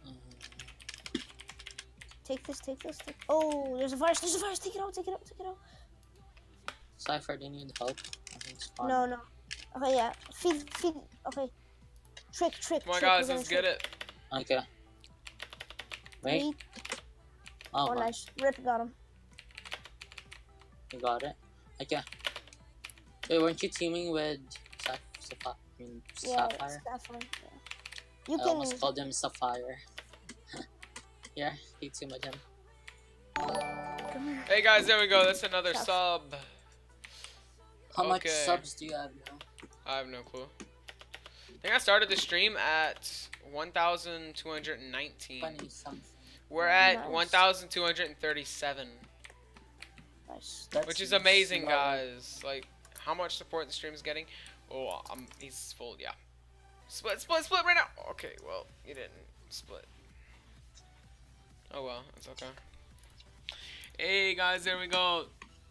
Take this, take this, take. Oh, there's a virus, there's a virus. Take it out, take it out, take it out. Cypher, do you need help? I think it's fine. No, no. Okay, yeah. Feed, feed. Okay. Trick, trick. Come on, trick. guys, We're let's gonna get trick. it. Okay. Wait. Three. Oh, Oh, wow. nice. Rip got him. You got it. Okay. Wait, weren't you teaming with Sapphire? Sapphire? I mean, Yeah, Sapphire? Sapphire. Yeah. You I can. almost called him Sapphire. Yeah, he teamed with him. Come here. Hey guys, there we go. That's another Tough. sub. How much Okay. subs do you have now? I have no clue. I think I started the stream at one thousand two hundred nineteen. twenty something. We're at Nice. one thousand two hundred thirty-seven, Nice. That's which is amazing, slow. guys. Like, how much support the stream is getting. Oh, um, he's full, yeah. Split, split, split right now. Okay, well, you didn't split. Oh well, it's okay. Hey guys, there we go.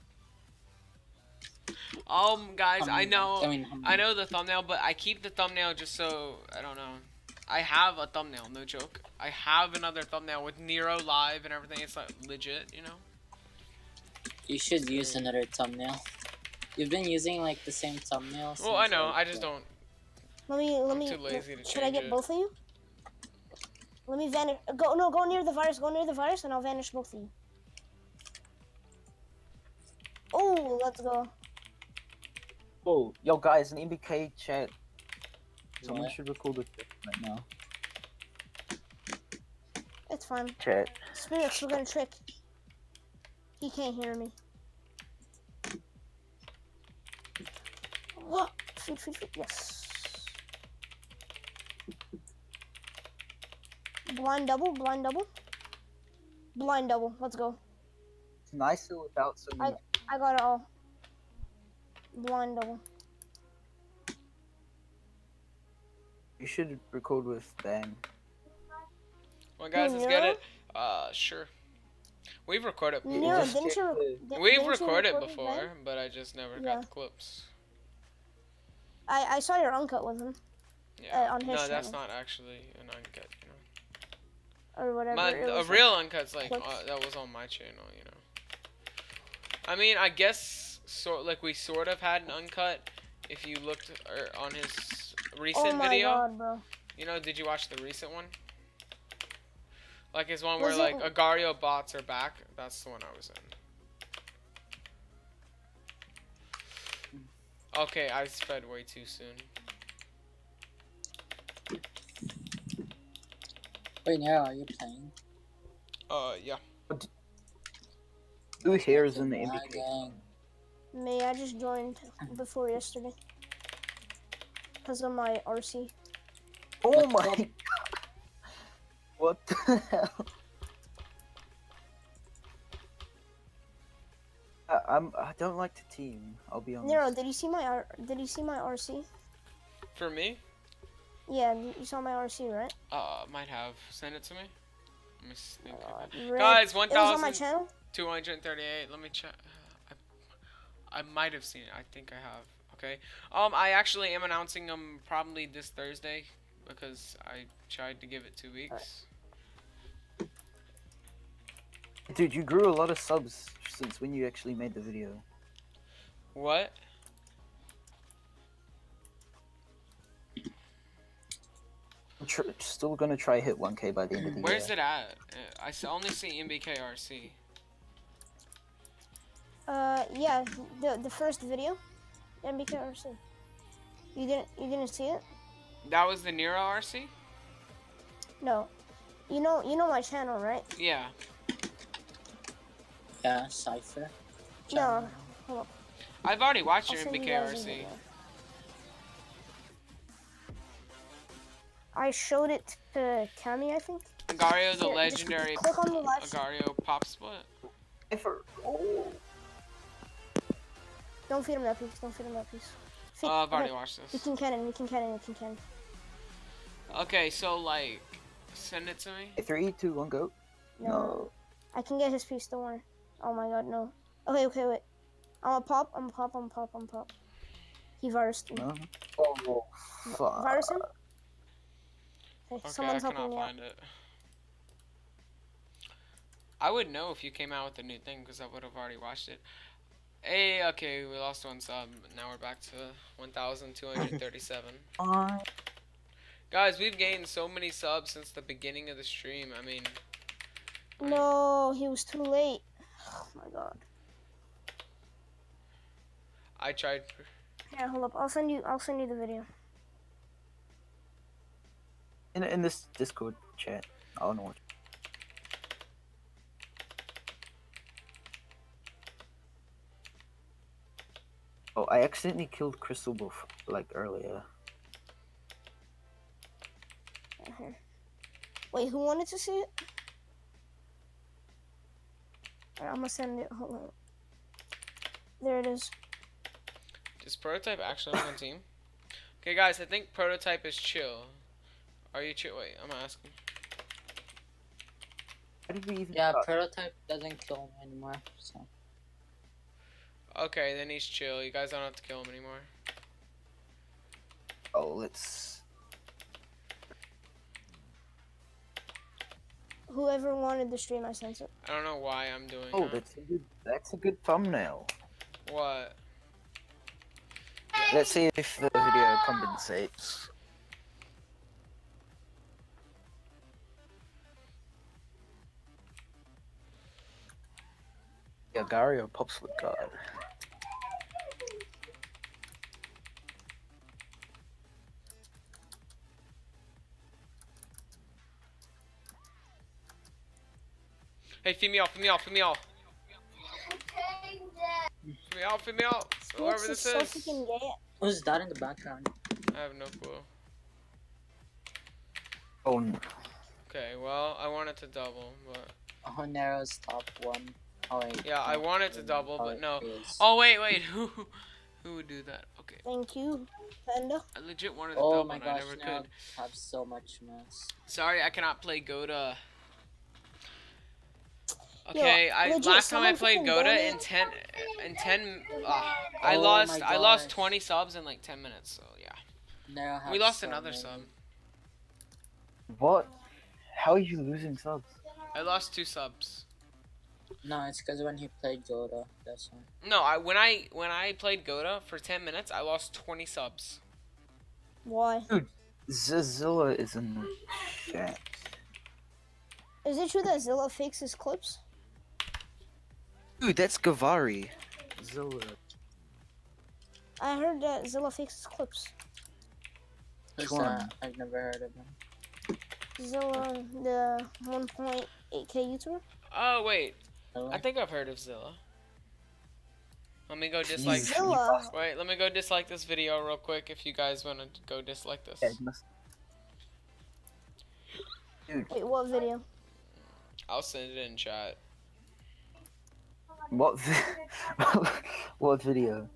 Um, guys, How I many- know, I mean, how I many- know the thumbnail, but I keep the thumbnail just so I don't know. I have a thumbnail, no joke. I have another thumbnail with Nero live and everything. It's like legit, you know. You should use another thumbnail. You've been using like the same thumbnail. Well, I since, know. like, I just the- don't. Let me, let I'm me. too lazy to should I change get it. both of you? Let me vanish. Go, no, go near the virus. Go near the virus, and I'll vanish both of you. Oh, let's go. Oh, yo guys, an M B K chat. Someone What? should record with it right now. It's fine. Chat. Spirits, we're gonna trick. He can't hear me. What? Feed, feed, feed. Yes. Blind double, blind double. Blind double. Let's go. It's nicer without so many. I got it all. Blind double. You should record with Bang. Well, guys, let's get Nero? it. Uh, sure. We've recorded. You Nero, just didn't check you? the- di- We've didn't you recorded record with before, Ben? but I just never Yeah. got the clips. I I saw your uncut with him Yeah. on his no, that's channel. not actually an uncut. You know. or whatever. My, it a was real uncut's like clips. uh, that was on my channel. You know. I mean, I guess sort like we sort of had an uncut. If you looked er, on his Like, recent oh my video, god, bro. you know, did you watch the recent one? Like his one where Was like it- Agario bots are back. That's the one I was in. Okay, I sped way too soon. Wait, Nero, are you playing? Uh, yeah. Who here is in the M B K? Lagging. Me, I just joined before yesterday. Because of my R C. Oh my god. What the hell? I, I'm. I don't like to team. I'll be honest. Nero, did you see my R did you see my R C? For me, Yeah, you saw my R C, right? uh, might have send it to me. Let me s- think. God, rip. Guys, one It was on my thousand channel? two hundred thirty-eight. Let me check. I, I might have seen it. I think I have. Okay. Um, I actually am announcing them probably this Thursday because I tried to give it two weeks. Dude, you grew a lot of subs since when you actually made the video. What? I'm tr still gonna try hit one K by the end of the Where's year. it at? Uh, I s- only see M B K R C. Uh, yeah, the the first video, M B K R C. You didn't you didn't see it? That was the Nero R C? No. You know you know my channel, right? Yeah. Yeah, Cypher. No. Hold up. I've already watched I'll your send you M B K guys R a C. video. I showed it to Cami, I think. Agario, the Here, just legendary click on the live- Agario pop split. If er- oh. Don't feed him that piece. Don't feed him that piece. Feed, Uh, I've already okay. watched You this. can cannon. You can cannon. You can cannon. Okay, so like, send it to me. Three, two, one, go. No. No. I can get his piece. Don't worry. Oh my god, no. Okay, okay, wait. I'm gonna pop. I'm gonna pop. I'm gonna pop. I'm gonna pop. He virused me. No? Oh, fuck. Virus him? Okay, Okay, someone's I helping cannot me out. find it. I would know if you came out with a new thing because I would have already watched it. Hey, okay, we lost one sub. Now we're back to one thousand two hundred thirty-seven. Fine. Guys, we've gained so many subs since the beginning of the stream. I mean, No, he was too late. Oh my god. I tried. Here, hold up. I'll send you. I'll send you the video. In in this Discord chat. I don't know what. Oh, I accidentally killed Crystal Wolf like earlier. Here. Wait, who wanted to see it? Alright, I'm gonna send it. Hold on. There it is. Is Prototype actually on the team? Okay, guys, I think Prototype is chill. Are you chill? Wait, I'm asking. How did we even Yeah, start? Prototype doesn't kill me anymore, so. Okay, then he's chill. You guys don't have to kill him anymore. Oh, let's. Whoever wanted the stream, I sent it. I don't know why I'm doing Oh, that. that's a good. That's a good thumbnail. What? Let's see if the video compensates. Yeah, Gary or Pops with God. Hey, female, female, female. Female, female. Whoever This this is so is. freaking gay. Who's that in the background? I have no clue. Oh, no. Okay, well, I wanted to double, but. Oh, Nero's top one. Oh, wait. Yeah, I no, wanted to um, double, oh, but no. it is. Oh, wait, wait. Who who would do that? Okay. Thank you, Panda. I legit wanted to Oh double, my and I gosh, never Nero could. have so much mess. Sorry, I cannot play Goda. Yo, Okay, I legit, last time I someone played freaking Goda donate- in ten in ten uh, I Oh lost my I lost gosh. twenty subs in like ten minutes, so yeah. Nero have We lost so another many. sub. What? How are you losing subs? I lost two subs. No, it's because when he played Goda, that's why. No, I when I when I played Goda for ten minutes, I lost twenty subs. Why? Zazilla is in the chat. Is it true that Zilla fakes his clips? Dude, that's Gavari. Zilla. I heard that Zilla fakes his clips. Who's Which one? that? I've never heard of him. Zilla, the one point eight K YouTuber. Oh wait, Really? I think I've heard of Zilla. Let me go dislike. Jeez. Zilla. Wait, let me go dislike this video real quick. If you guys want to go dislike this, Yeah, it must- Dude, Wait, what video? I'll send it in chat. what? Vi- what video?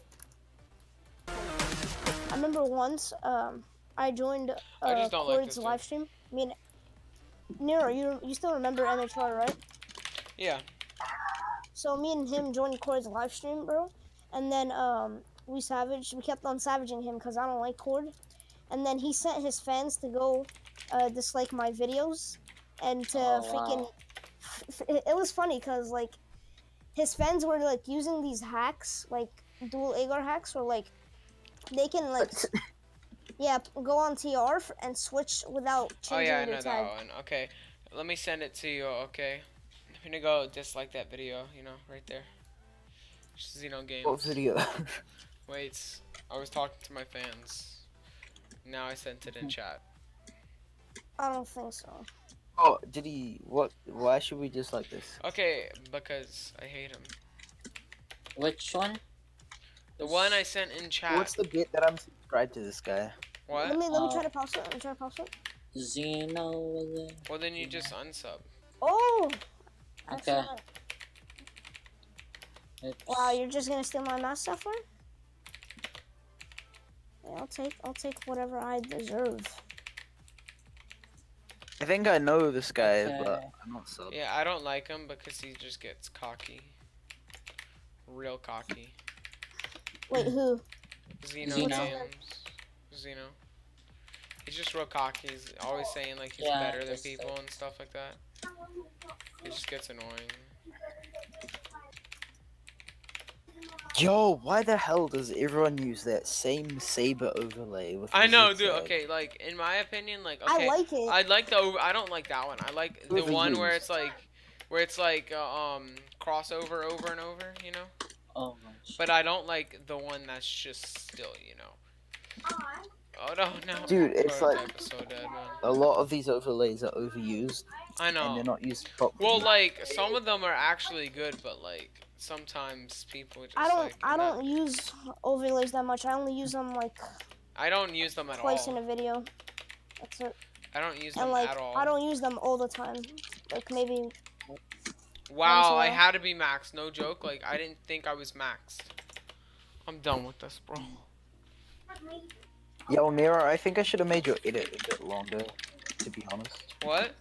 I remember once, um, I joined I uh, just don't like Cord's this dude. live stream. I mean, Nero, you you still remember M H R, right? Yeah. So me and him joined Cord's live stream, bro. And then um, we savaged. We kept on savaging him because I don't like Cord. And then he sent his fans to go uh, dislike my videos and to Oh, freaking. wow. F- it it was funny because like his fans were like using these hacks, like dual Agar hacks, or like they can like yeah go on T R f- and switch without Oh changing yeah, I their know tag. that one. Okay, let me send it to you. Okay, I'm gonna go dislike that video. You know, right there. Xeno Games. What video? Wait, I was talking to my fans. Now I sent it in chat. I don't think so. Oh, did he? What? Why should we dislike this? Okay, because I hate him. Which one? The one I sent in chat. What's the bit that I'm subscribed to this guy? What? Let me let me Uh, try to pause it. Let me try to pause it. Xeno was it? Well, then you just unsub. Oh. Okay. Excellent. It's... Wow, you're just gonna steal my math software? Yeah, I'll take I'll take whatever I deserve. I think I know this guy, Okay. but I'm not sub. Yeah, I don't like him because he just gets cocky. Real cocky. Wait, who? Xeno Xeno. Games. Xeno. He's just real cocky. He's always saying like he's Yeah, better than that's people it. and stuff like that. It just gets annoying. Yo, why the hell does everyone use that same saber overlay with I the know, dude. zigzag? Okay, like in my opinion, like okay, I like it. I like the over. I don't like that one. I like the one where Overused. it's like, where it's like uh, um crossover over and over, you know. Oh my. sh- But I don't like the one that's just still, you know. Oh no, no. Dude, it's Prototype like- is so dead, man. A lot of these overlays are overused I and know. they're not used properly. Well, like some of them are actually good, but like sometimes people just I don't like. I not- don't use overlays that much. I only use them like I don't use them at twice in all. a video. That's it. I don't use them And like at all. I don't use them all the time. Like maybe Wow, I while. had to be maxed. No joke. Like I didn't think I was maxed. I'm done with this, bro. Yo, Mira, I think I should have made your edit a bit longer, to be honest. What?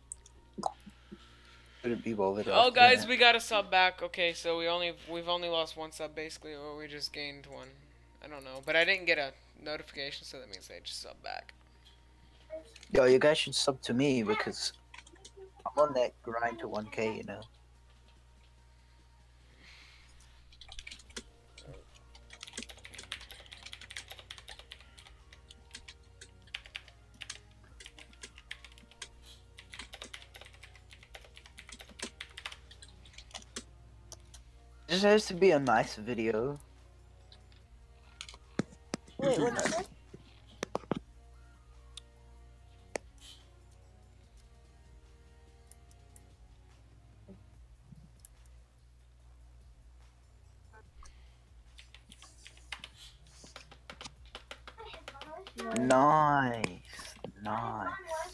Couldn't be bothered. Oh, after guys, that. we got a sub back. Okay, so we only we've only lost one sub basically, or we just gained one. I don't know, but I didn't get a notification, so that means they just sub back. Yo, you guys should sub to me because I'm on that grind to one K, you know. This has to be a nice video. wait, what did you say? Nice, nice.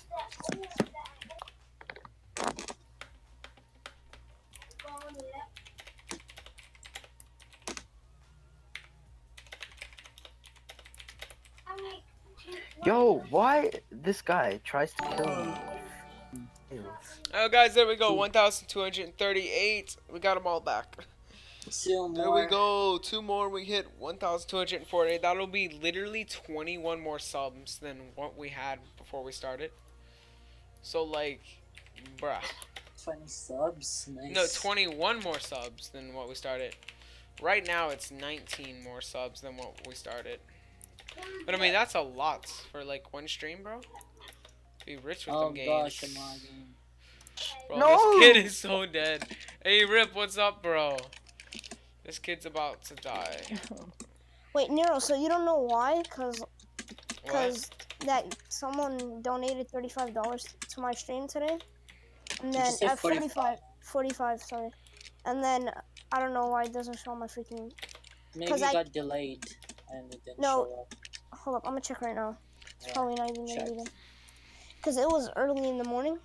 Yo, why this guy tries to kill me? Oh, guys, there we go. one thousand two hundred thirty-eight. We got them all back. Two There more. we go. Two more. We hit one thousand two hundred forty-eight. That'll be literally twenty-one more subs than what we had before we started. So, like, bruh. Twenty subs. Nice. No, twenty-one more subs than what we started. Right now, it's nineteen more subs than what we started. But, I mean, that's a lot for, like, one stream, bro. Be rich with Oh them games. gosh, I'm lagging. Bro, No! this kid is so dead. Hey, Rip, what's up, bro? This kid's about to die. Wait, Nero, so you don't know why? Cause, What? cause that someone donated thirty-five dollars to my stream today, and Did you then say at forty-five? forty-five, forty-five, sorry, and then I don't know why it doesn't show my freaking. Maybe 'Cause it I- got delayed and it didn't No. show up. Hold up, I'm gonna check right now. It's Yeah, probably not even there check. either. Cause it was early in the morning.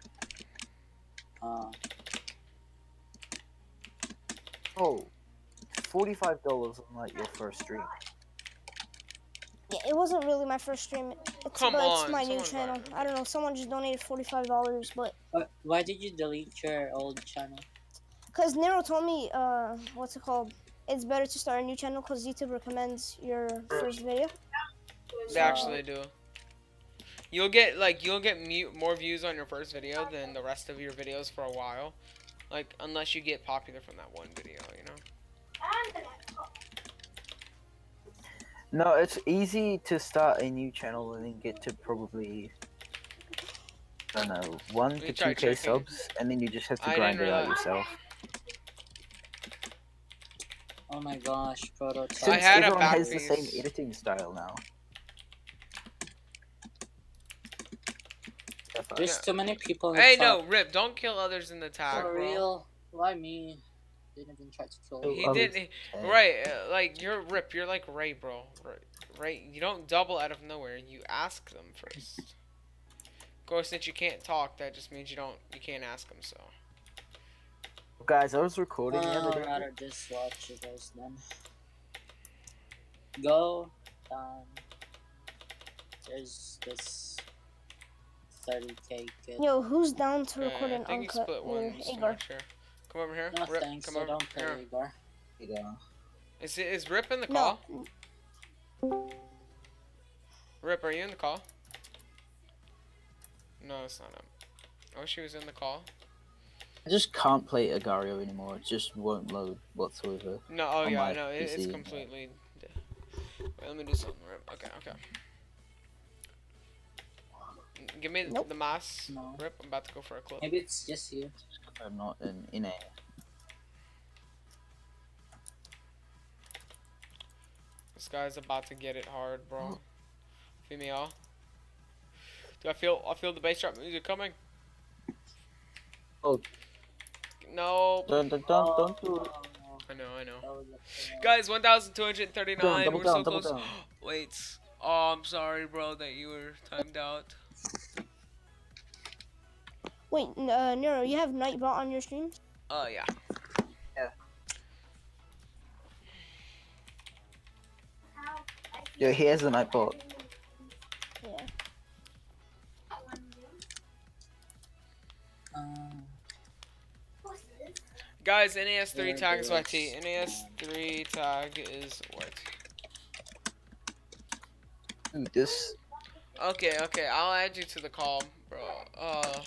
Uh, Oh, forty-five dollars on like your first stream. Yeah, it wasn't really my first stream. It's, Come but on, it's my new someone channel. buy it. I don't know. Someone just donated forty-five dollars, but wh- why did you delete your old channel? cause Nero told me, uh, what's it called? It's better to start a new channel cause YouTube recommends your first video. They actually do. You'll get like you'll get mu more views on your first video than the rest of your videos for a while, like unless you get popular from that one video, you know. No, it's easy to start a new channel and then get to probably, I don't know, one me to try two K checking. subs, and then you just have to I grind didn't it out realize. yourself. Oh my gosh, prototype. Since had a everyone has the backpiece. same editing style now. There's too many people in the Hey, top. no, Rip, don't kill others in the tag, For bro. real? Why me? Didn't even try to kill Oh, you. He others. did, he- Okay. right? Uh, like you're Rip, you're like Ray, bro. Right, right. You don't double out of nowhere. You ask them first. Of course, since you can't talk, that just means you don't, you can't ask them. So. Guys, I was recording the Uh, other I'd day. rather just watch you guys then. Go down. There's this thirty K kid. Yo, who's down to Okay, record I an think he uncut split with one. just to Agar? make sure. Come over here. No Rip, thanks, come I over don't play here. Igor. Yeah. Is it is Rip in the No, call? Rip, are you in the call? No, it's not him. Oh, she was in the call. I just can't play Agario anymore. It just won't load whatsoever. No, oh on yeah, my no, it, it's P C. completely. Wait, let me do something. Rip. Okay, okay. Give me Nope. the mask. No. Rip, I'm about to go for a clip. Maybe it's just you. I'm not in, in a. This guy's about to get it hard, bro. Feel me all? Do I feel? I feel the bass drop music coming. Oh. No. Don't, don't, don't, don't do it. I know, I know. That was a- Guys, one thousand two hundred thirty-nine. Double We're down, so double close. down. Wait. Oh, I'm sorry, bro, that you were timed out. Wait, n- uh, Nero, you have Nightbot on your stream? Oh, yeah. Yo, here's the Nightbot. Yeah. Um, Guys, N A S three There tag it is Y T. is. N A S three tag is Y T. Dude, this. Okay, okay, I'll add you to the call, bro. Uh,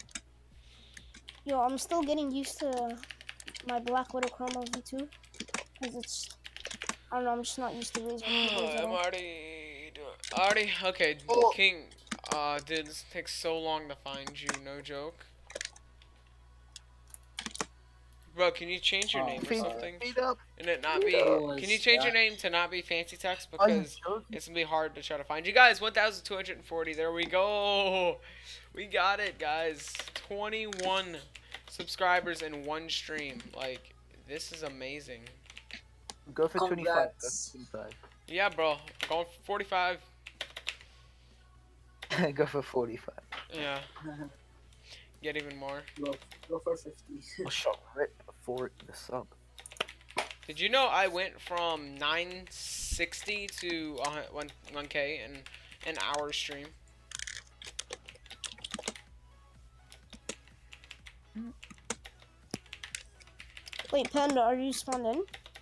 Yo, I'm still getting used to my Black Widow Chroma V two. Because it's... I don't know, I'm just not used to Razer controls at I'm all. already doing. Already? Okay, Oh. King. Uh, dude, this takes so long to find you, no joke. Bro, can you change your Oh, name or feed- something? Feed up. And it not be. Oh, Can you change your that- name to not be Fancy Text? I'm Because joking. it's gonna be hard to try to find you guys. one thousand two hundred forty. There we go. We got it, guys. twenty-one subscribers in one stream. Like, this is amazing. Go for twenty-five. Go Congrats. for twenty-five. Yeah, bro. Going for forty-five. Go for forty-five. Yeah. Get even more. Go, go for fifty. I'll shot Rip for the sub. Did you know I went from nine sixty to uh, one one K in an hour stream? Wait, Panda, are you spawned in?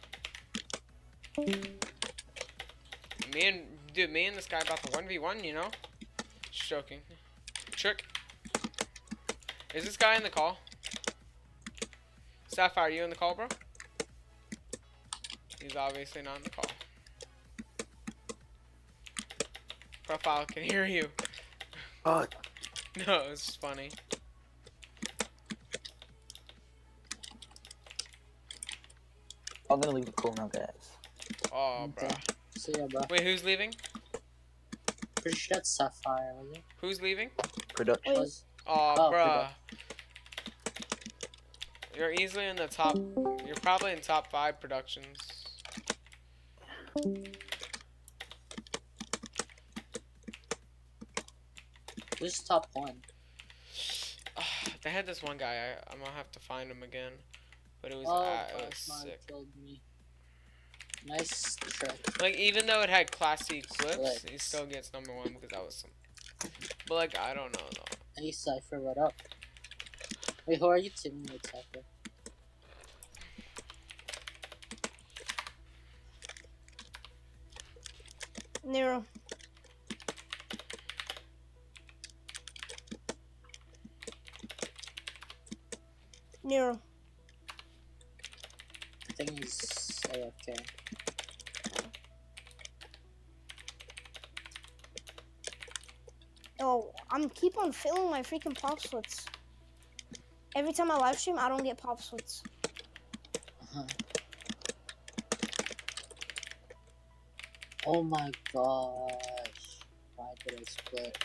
Me and dude, me and this guy about to one v one, you know? Just joking. Trick. Is this guy in the call? Sapphire, are you in the call, bro? He's obviously not in the call. Profile can hear you. Oh, No, it's just funny. I'm gonna leave the call now, guys. Oh, bro. Okay. So yeah, bro. Wait, who's leaving? Pretty sure that's Sapphire, was it? Who's leaving? Production. Wait. Was- Oh, Oh, bruh. You're easily in the top. You're probably in top five productions. Who's top one? They had this one guy. I, I'm gonna have to find him again. But it was, Oh, uh, it was Cosmog sick. killed me. Nice trick. Like, even though it had classy clips, he Flex. still gets number one because that was some. But, like, I don't know, though. Hey, Cypher, what up? Wait, who are you teaming with, Cypher? Nero. Nero. I think he's A F K. Oh, I'm keep on filling my freaking pop splits. Every time I live stream, I don't get pop splits. Uh-huh. Oh my gosh. Why did I split?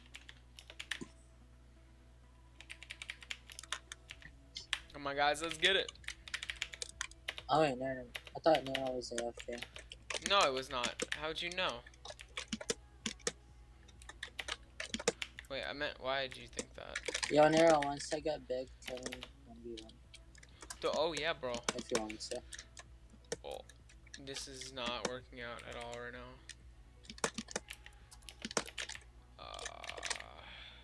Come on, guys, let's get it. Oh wait, no, no. I thought Nero was A F K. No, it was not. How'd you know? Wait, I meant, why did you think that? Yo, Nero, once I get big, tell me one v one. The, oh, yeah, bro. If you want to. Well, this is not working out at all right now. Uh,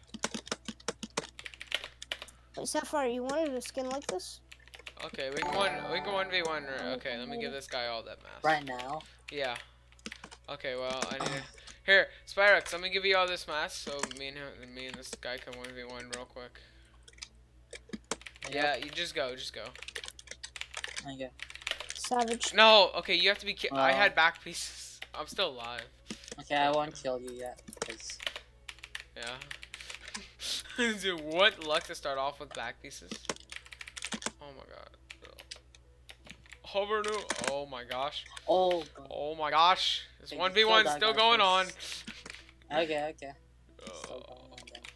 Wait, Sapphire, you wanted a skin like this? okay, we can one, we can one v one. Okay, let me give this guy all that mask. Right now? Yeah. Okay, well, I need to... Here, Spyrex, let me give you all this mask so me and him, me and this guy can one v one real quick. Yeah, you just go, just go. Okay. Savage. No, okay, you have to be... Ki I Uh. had back pieces. I'm still alive. Okay, I won't kill you yet. Cause Yeah. Dude, what luck to start off with back pieces. Oh my god. Hover new. Oh my gosh. oh. God. Oh my gosh. This Okay, one v one kill that still guy going on. first. Okay, okay. Uh, Still going on then.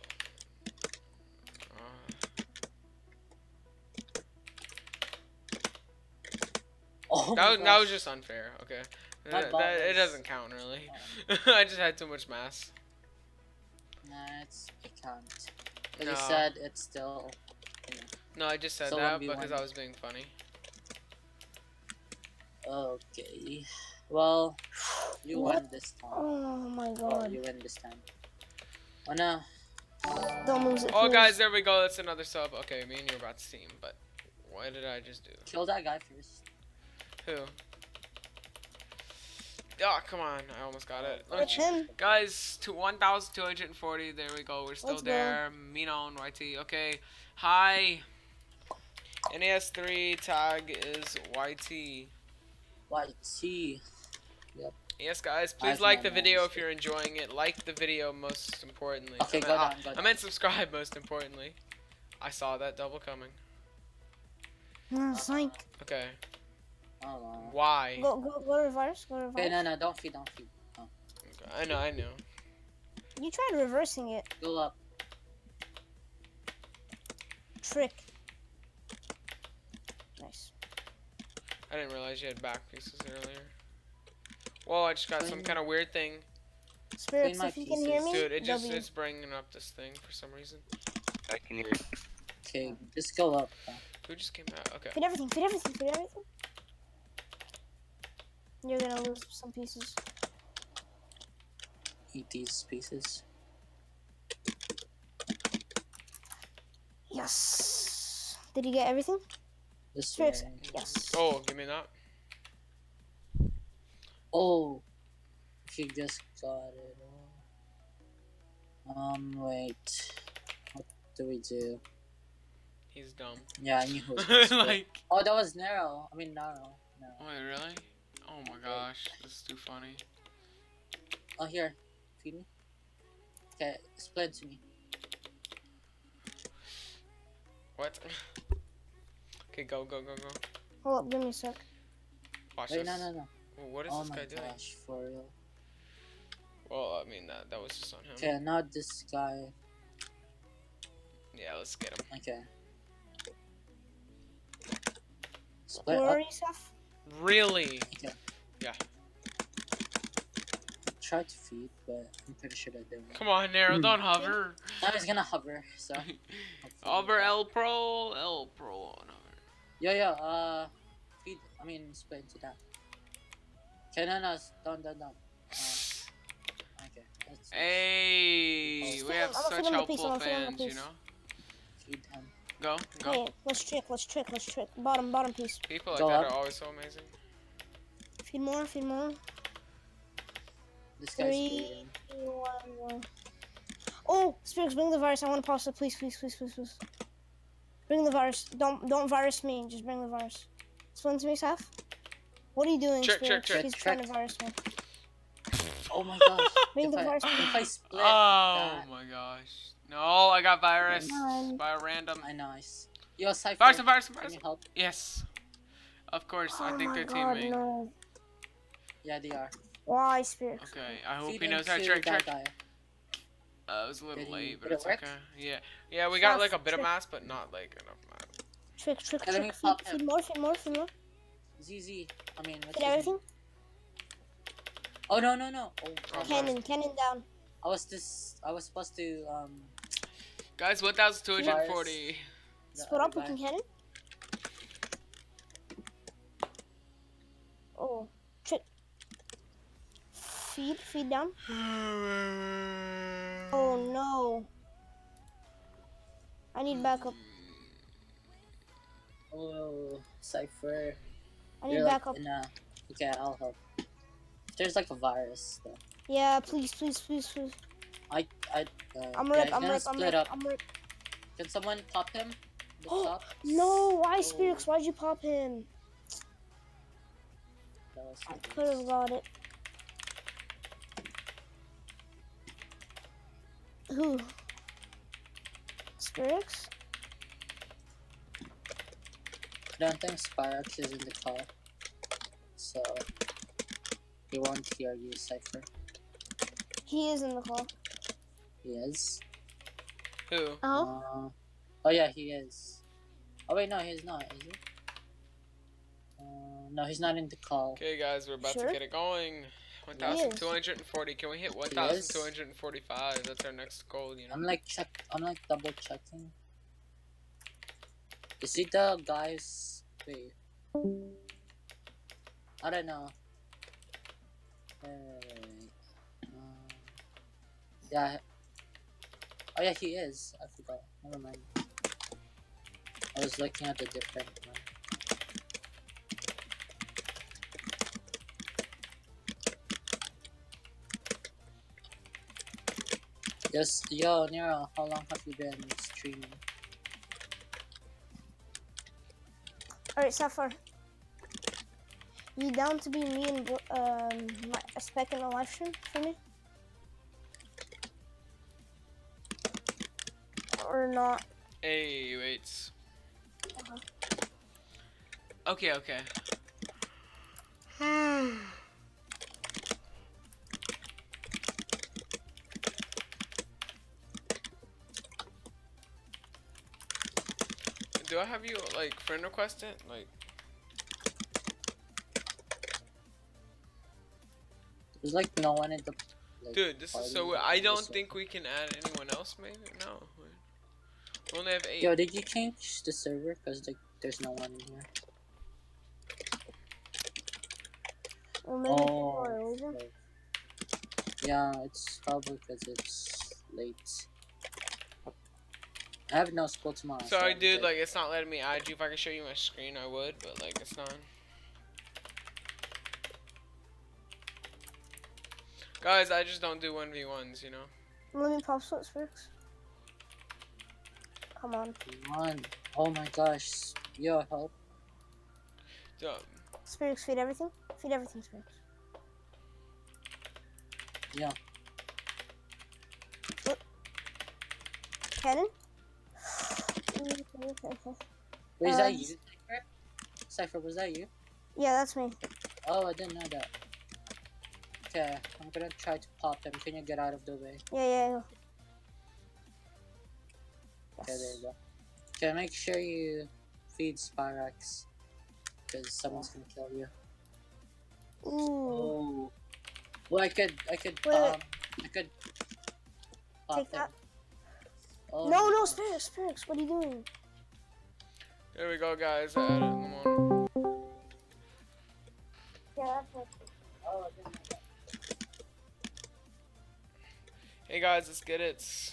Oh that my was that gosh. was just unfair. Okay. My That, bot that- it was- doesn't count really. I just had too much mass. Nah, it's it can't. But No. you said it's still. You know. No, I just said So that one v one. because I was being funny. Okay. Well, you What? win this time. Oh my Well, god. you win this time. Wanna? Don't lose it. Oh please. guys, there we go. That's another sub. Okay, me and you are about to team, but what did I just do? Kill that guy first. Who? Oh, come on. I almost got it. Let me It's him. Guys, to one thousand two hundred forty. There we go. We're still Let's go. there. Mina and Y T. Okay. Hi. N A S three tag is Y T. Y T. Yes, guys. Please I've like the known video that. if you're enjoying it. Like the video most importantly. Okay, I meant, go ah, down, go I down. meant subscribe most importantly. I saw that double coming. No, psych. Okay. Hold on. Why? Go, go, go reverse. Go reverse. Okay, no, no, don't feed, don't feed. Oh. Okay, I know. I know. You tried reversing it. Go up. Trick. Nice. I didn't realize you had back pieces earlier. Whoa, I just got some Clean- kind of weird thing. Spirits, my if you can hear pieces. me, Dude, it just W. it's bringing up this thing for some reason. I can hear you. Okay, just go up. Who just came out? Okay. Feed everything, feed everything, feed everything. You're gonna lose some pieces. Eat these pieces. Yes. Did you get everything? This Spirits. way. Yes. Oh, give me that. Oh, she just got it. Um, wait. What do we do? He's dumb. Yeah, I knew who was gonna split. like, Oh, that was narrow. I mean, narrow. No. wait, really? Oh my gosh, this is too funny. Oh, here. Feed me. Okay, split to me. What? Okay, go, go, go, go. Hold up, give me a sec. Watch Wait, this. no, no, no. Well, what is Oh this my guy doing? gosh, for real. Well, I mean, that that was just on him. Okay, now this guy. Yeah, let's get him. Okay. Split Where up. are you, Seth? Really? Okay. Yeah. Try to feed, but I'm pretty sure that didn't. Come on, Nero, don't hover. Now he's gonna hover, so. Hover L Pro, L Pro on hover. Yo, yo, uh. Feed. I mean, split into that. Okay, no, no, s- down, down, down. Uh, okay. Let's Hey, we have I'm gonna such feed him a piece, helpful I'm gonna feed him a fans, you piece. know? feed him. Go, go. Hey, let's trick, let's trick, let's trick. Bottom, bottom piece. People like Go that up. are always so amazing. Feed more, feed more. This guy's Three, bleeding. two, one, one. Oh, Spirits, bring the virus. I want to pause it, please, please, please, please, please. Bring the virus. Don't, don't virus me. Just bring the virus. Explain to me, Seth. What are you doing, Check, check, Spirits? check. He's Check. trying to virus me. Oh my gosh. Bring if, the I, virus. if I split Oh that. my gosh. No, I got virus Come on. by a random. I nice. Yo, Cypher. Virus, virus, Can virus. you help? Yes. Of course, I Oh think my they're God, teaming. no. Yeah, they are. Why, Spirits? Okay, I hope Feed he knows him how to to trick that trick. guy. Uh, it was a little Did he- late, but did it it's work? okay. Yeah, yeah, we got Seth, like a bit of trick. mass, but not like enough mass. Trick, trick, Let me trick. Feed, pop him. feed more, feed more, feed more. Z Z. I mean, what's Feed his everything. name? Oh no no no. Oh, Oh, Cannon, cannon down. I was just I was supposed to um. Guys, one thousand two hundred forty. the Split other up, we guy. can cannon. Oh, trick. Feed, feed down. Oh no. I need backup. Oh, Cypher. I need You're like backup. in a... Okay, I'll help. there's like a virus. Though. Yeah, please, please, please, please. I, I, uh, I'm yeah, rip, he's I'm gonna rip, I'm split rip, up. I'm rip. Can someone pop him? The Oh, top? no, why, Oh, Spirix? Why'd you pop him? that was I so could have got it. Who? Spirix? I don't think Spyrox is in the call, so he won't hear you, Cypher. He is in the call. He is. Who? Oh? Uh, oh yeah, he is. Oh wait, no, he's not. Is he? Uh, no, he's not in the call. Okay, guys, we're about Sure. to get it going. one thousand two hundred forty. Can we hit one thousand two hundred forty-five? That's our next goal, you know. I'm like check. I'm like double checking. Is he the guys? Wait. I don't know. Wait, wait, wait, wait. Um, yeah. Oh yeah, he is. I forgot. Never mind. I was looking at the different one. Yes, yo, Nero, how long have you been streaming? Alright, Sapphire. You down to be me and Bro- um my, a spec in the live stream for me? Or not? Hey, wait. Okay, okay. Do I have you like friend requested? Like, There's like no one in the. Like, dude, this is party. so weird. I don't This- think we can add anyone else. Maybe no. We only have eight. Yo, did you change the server? Cause like there's no one in here. Or maybe people are Oh. leaving? okay. Yeah, it's probably because it's late. I have no school tomorrow. so Sorry, I'm dude. good. Like, it's not letting me add you. If I could show you my screen, I would, but like, it's not. Guys, I just don't do one v ones, you know. Let me pop sweat, Spirix. Come on. Come on. Oh my gosh. Yo, help. Duh. Spirix, feed everything. Feed everything, Spirix. Yeah. Cannon? Wait, is Uh, that you, Cypher? Cypher, was that you? Yeah, that's me. Oh, I didn't know that. Okay, I'm gonna try to pop him. Can you get out of the way? Yeah, yeah, yeah. Okay, there Yes. you go. Okay, make sure you feed Spyrax. Because someone's gonna kill you. Ooh. Oh. Well, I could, I could, Wait, wait. um, I could pop Take him. that. Oh No, my no, gosh. Spirix, Spirix, what are you doing? There we go, guys. I added them on. Yeah, that's it. Oh, I didn't know that. Hey guys, let's get it.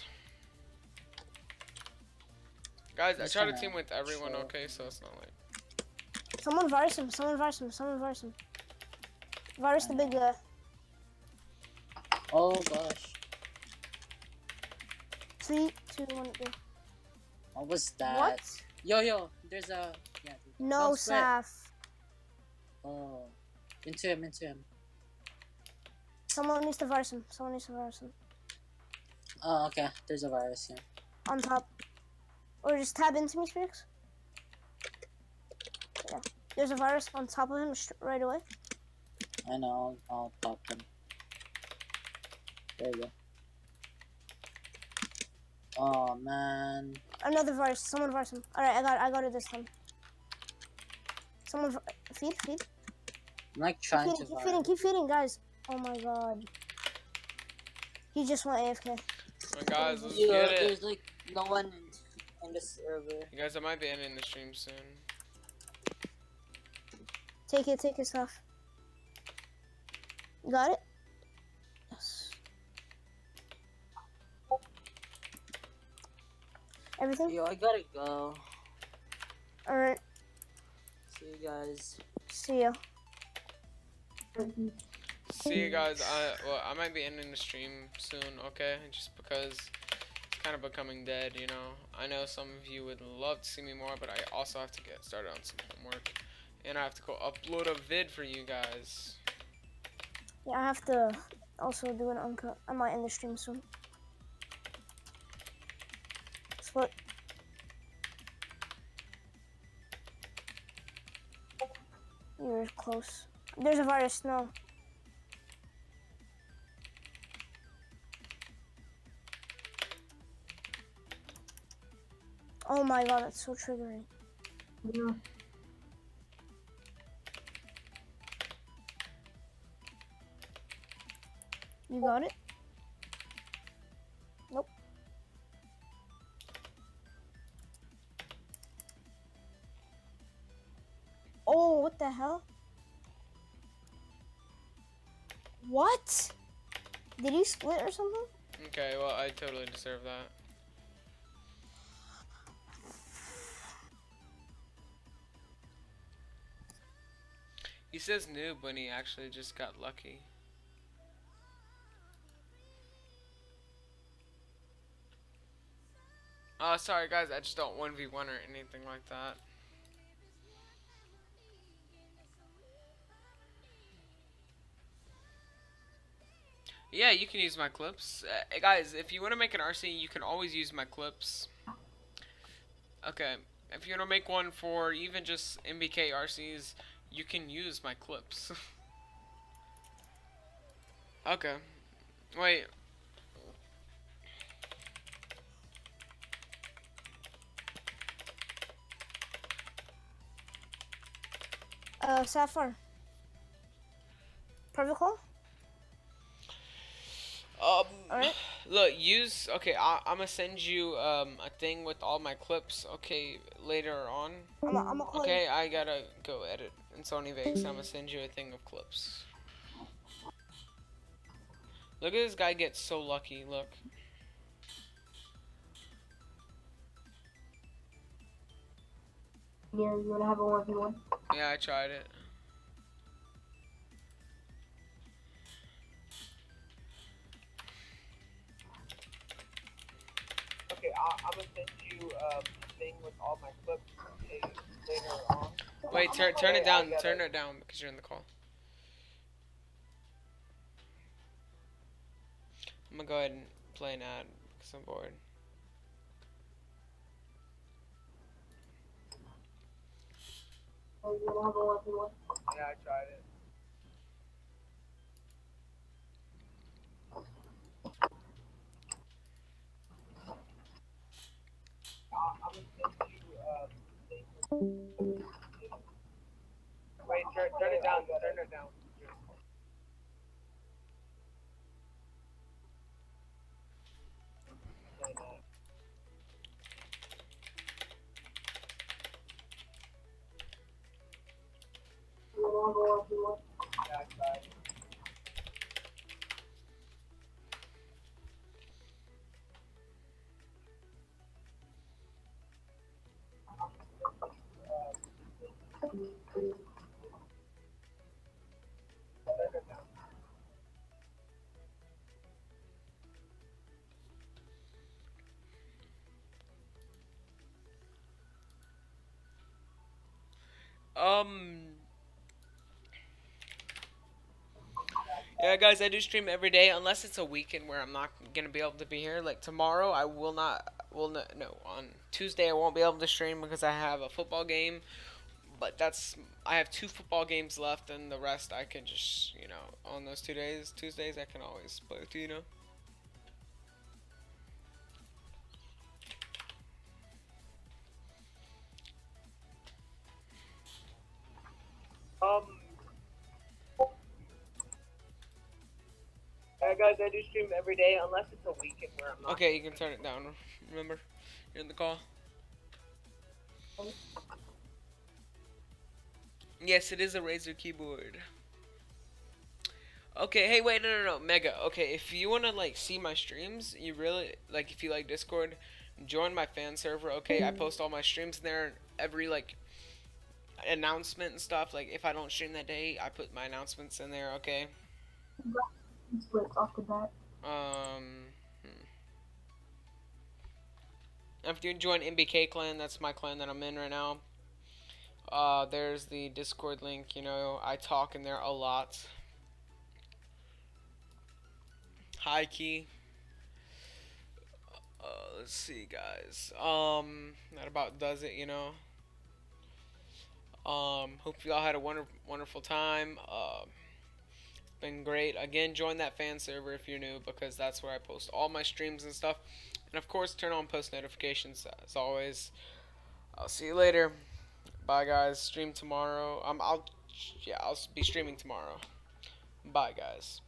Guys, I Just try to gonna team with everyone, show- okay? So it's not like. Someone virus him, someone virus him, someone virus him. Virus the big guy. Oh gosh. Three, two, one, go. What was that? What? Yo, yo, there's a. Yeah, No, don't sweat. Saf. Oh. Into him, into him. Someone needs to virus him. Someone needs to virus him. Oh, okay. There's a virus here. On top. Or just tab into me, Spirix. Yeah. There's a virus on top of him sh- right away. I know. I'll, I'll pop him. There you go. Oh man. Another virus. Someone virus him. Alright, I got I got it this time. Someone vi- feed, feed. I'm like Keep trying feeding, to keep virus. feeding, keep feeding, guys. Oh my god. He just went A F K. Come on, guys, let's Yeah, get it. there's like no one in the server. You guys, I might be ending the stream soon. Take it, take his stuff. You got it? Yes. Everything? Yo, I gotta go. Alright, See you guys. see ya. See you guys. I well, I might be ending the stream soon. Okay, just because it's kind of becoming dead. You know. I know some of you would love to see me more, but I also have to get started on some homework, and I have to go upload a vid for you guys. Yeah, I have to also do an uncut. I might end the stream soon. Split. You're close. There's a virus. No. Oh my god, that's so triggering. Yeah. You got it? Nope. Oh, what the hell? What? Did you split or something? Okay, well, I totally deserve that. He says noob when he actually just got lucky. Oh, sorry guys, I just don't one v one or anything like that. Yeah, you can use my clips. Uh, guys, if you want to make an R C, you can always use my clips. Okay, if you want to make one for even just M B K R Cs, you can use my clips. Okay. Wait. Uh, Sapphire. Private call? Um, Alright. look, use, okay, I, I'm gonna send you, um, a thing with all my clips, okay, later on. I'm gonna call Okay, you. I gotta go edit in Sony Vegas. I'm gonna send you a thing of clips. Look at this guy get so lucky, look. Yeah, you wanna have a one v one? Yeah, I tried it. Okay, I, I'm gonna send you um, a thing with all my clips okay, later on. Wait, turn turn it down, turn it down because you're in the call. I'm gonna go ahead and play an ad because I'm bored. You wanna have a one v one? Yeah, I tried it. I, I'm gonna send you um, thing with Wait, turn, turn it down, turn it down. You wanna have a one v one? Yeah, I tried it. Um. Yeah, guys, I do stream every day unless it's a weekend where I'm not gonna be able to be here. Like tomorrow, I will not. Will not. No, on Tuesday I won't be able to stream because I have a football game. But that's I have two football games left, and the rest I can just you know on those two days, Tuesdays I can always play with you, you know. Um. Uh, guys, I do stream every day unless it's a weekend where I'm not. Okay, you can turn it down. Remember, you're in the call. Yes, it is a Razer keyboard. Okay, hey, wait, no, no, no, Mega. Okay, if you wanna like see my streams, you really like if you like Discord, join my fan server. Okay, I post all my streams in there. Every like announcement and stuff. Like if I don't stream that day, I put my announcements in there. Okay. Splits off the bat. Um, hmm. If you join M B K clan, that's my clan that I'm in right now. Uh, there's the Discord link. You know, I talk in there a lot. Hi, Key. Uh, let's see, guys. Um, that about does it. You know. Um, hope you all had a wonder wonderful time. Uh, it's been great. Again, join that fan server if you're new, because that's where I post all my streams and stuff. And of course, turn on post notifications as always. I'll see you later. Bye, guys. Stream tomorrow. Um, I'll, yeah, I'll be streaming tomorrow. Bye, guys.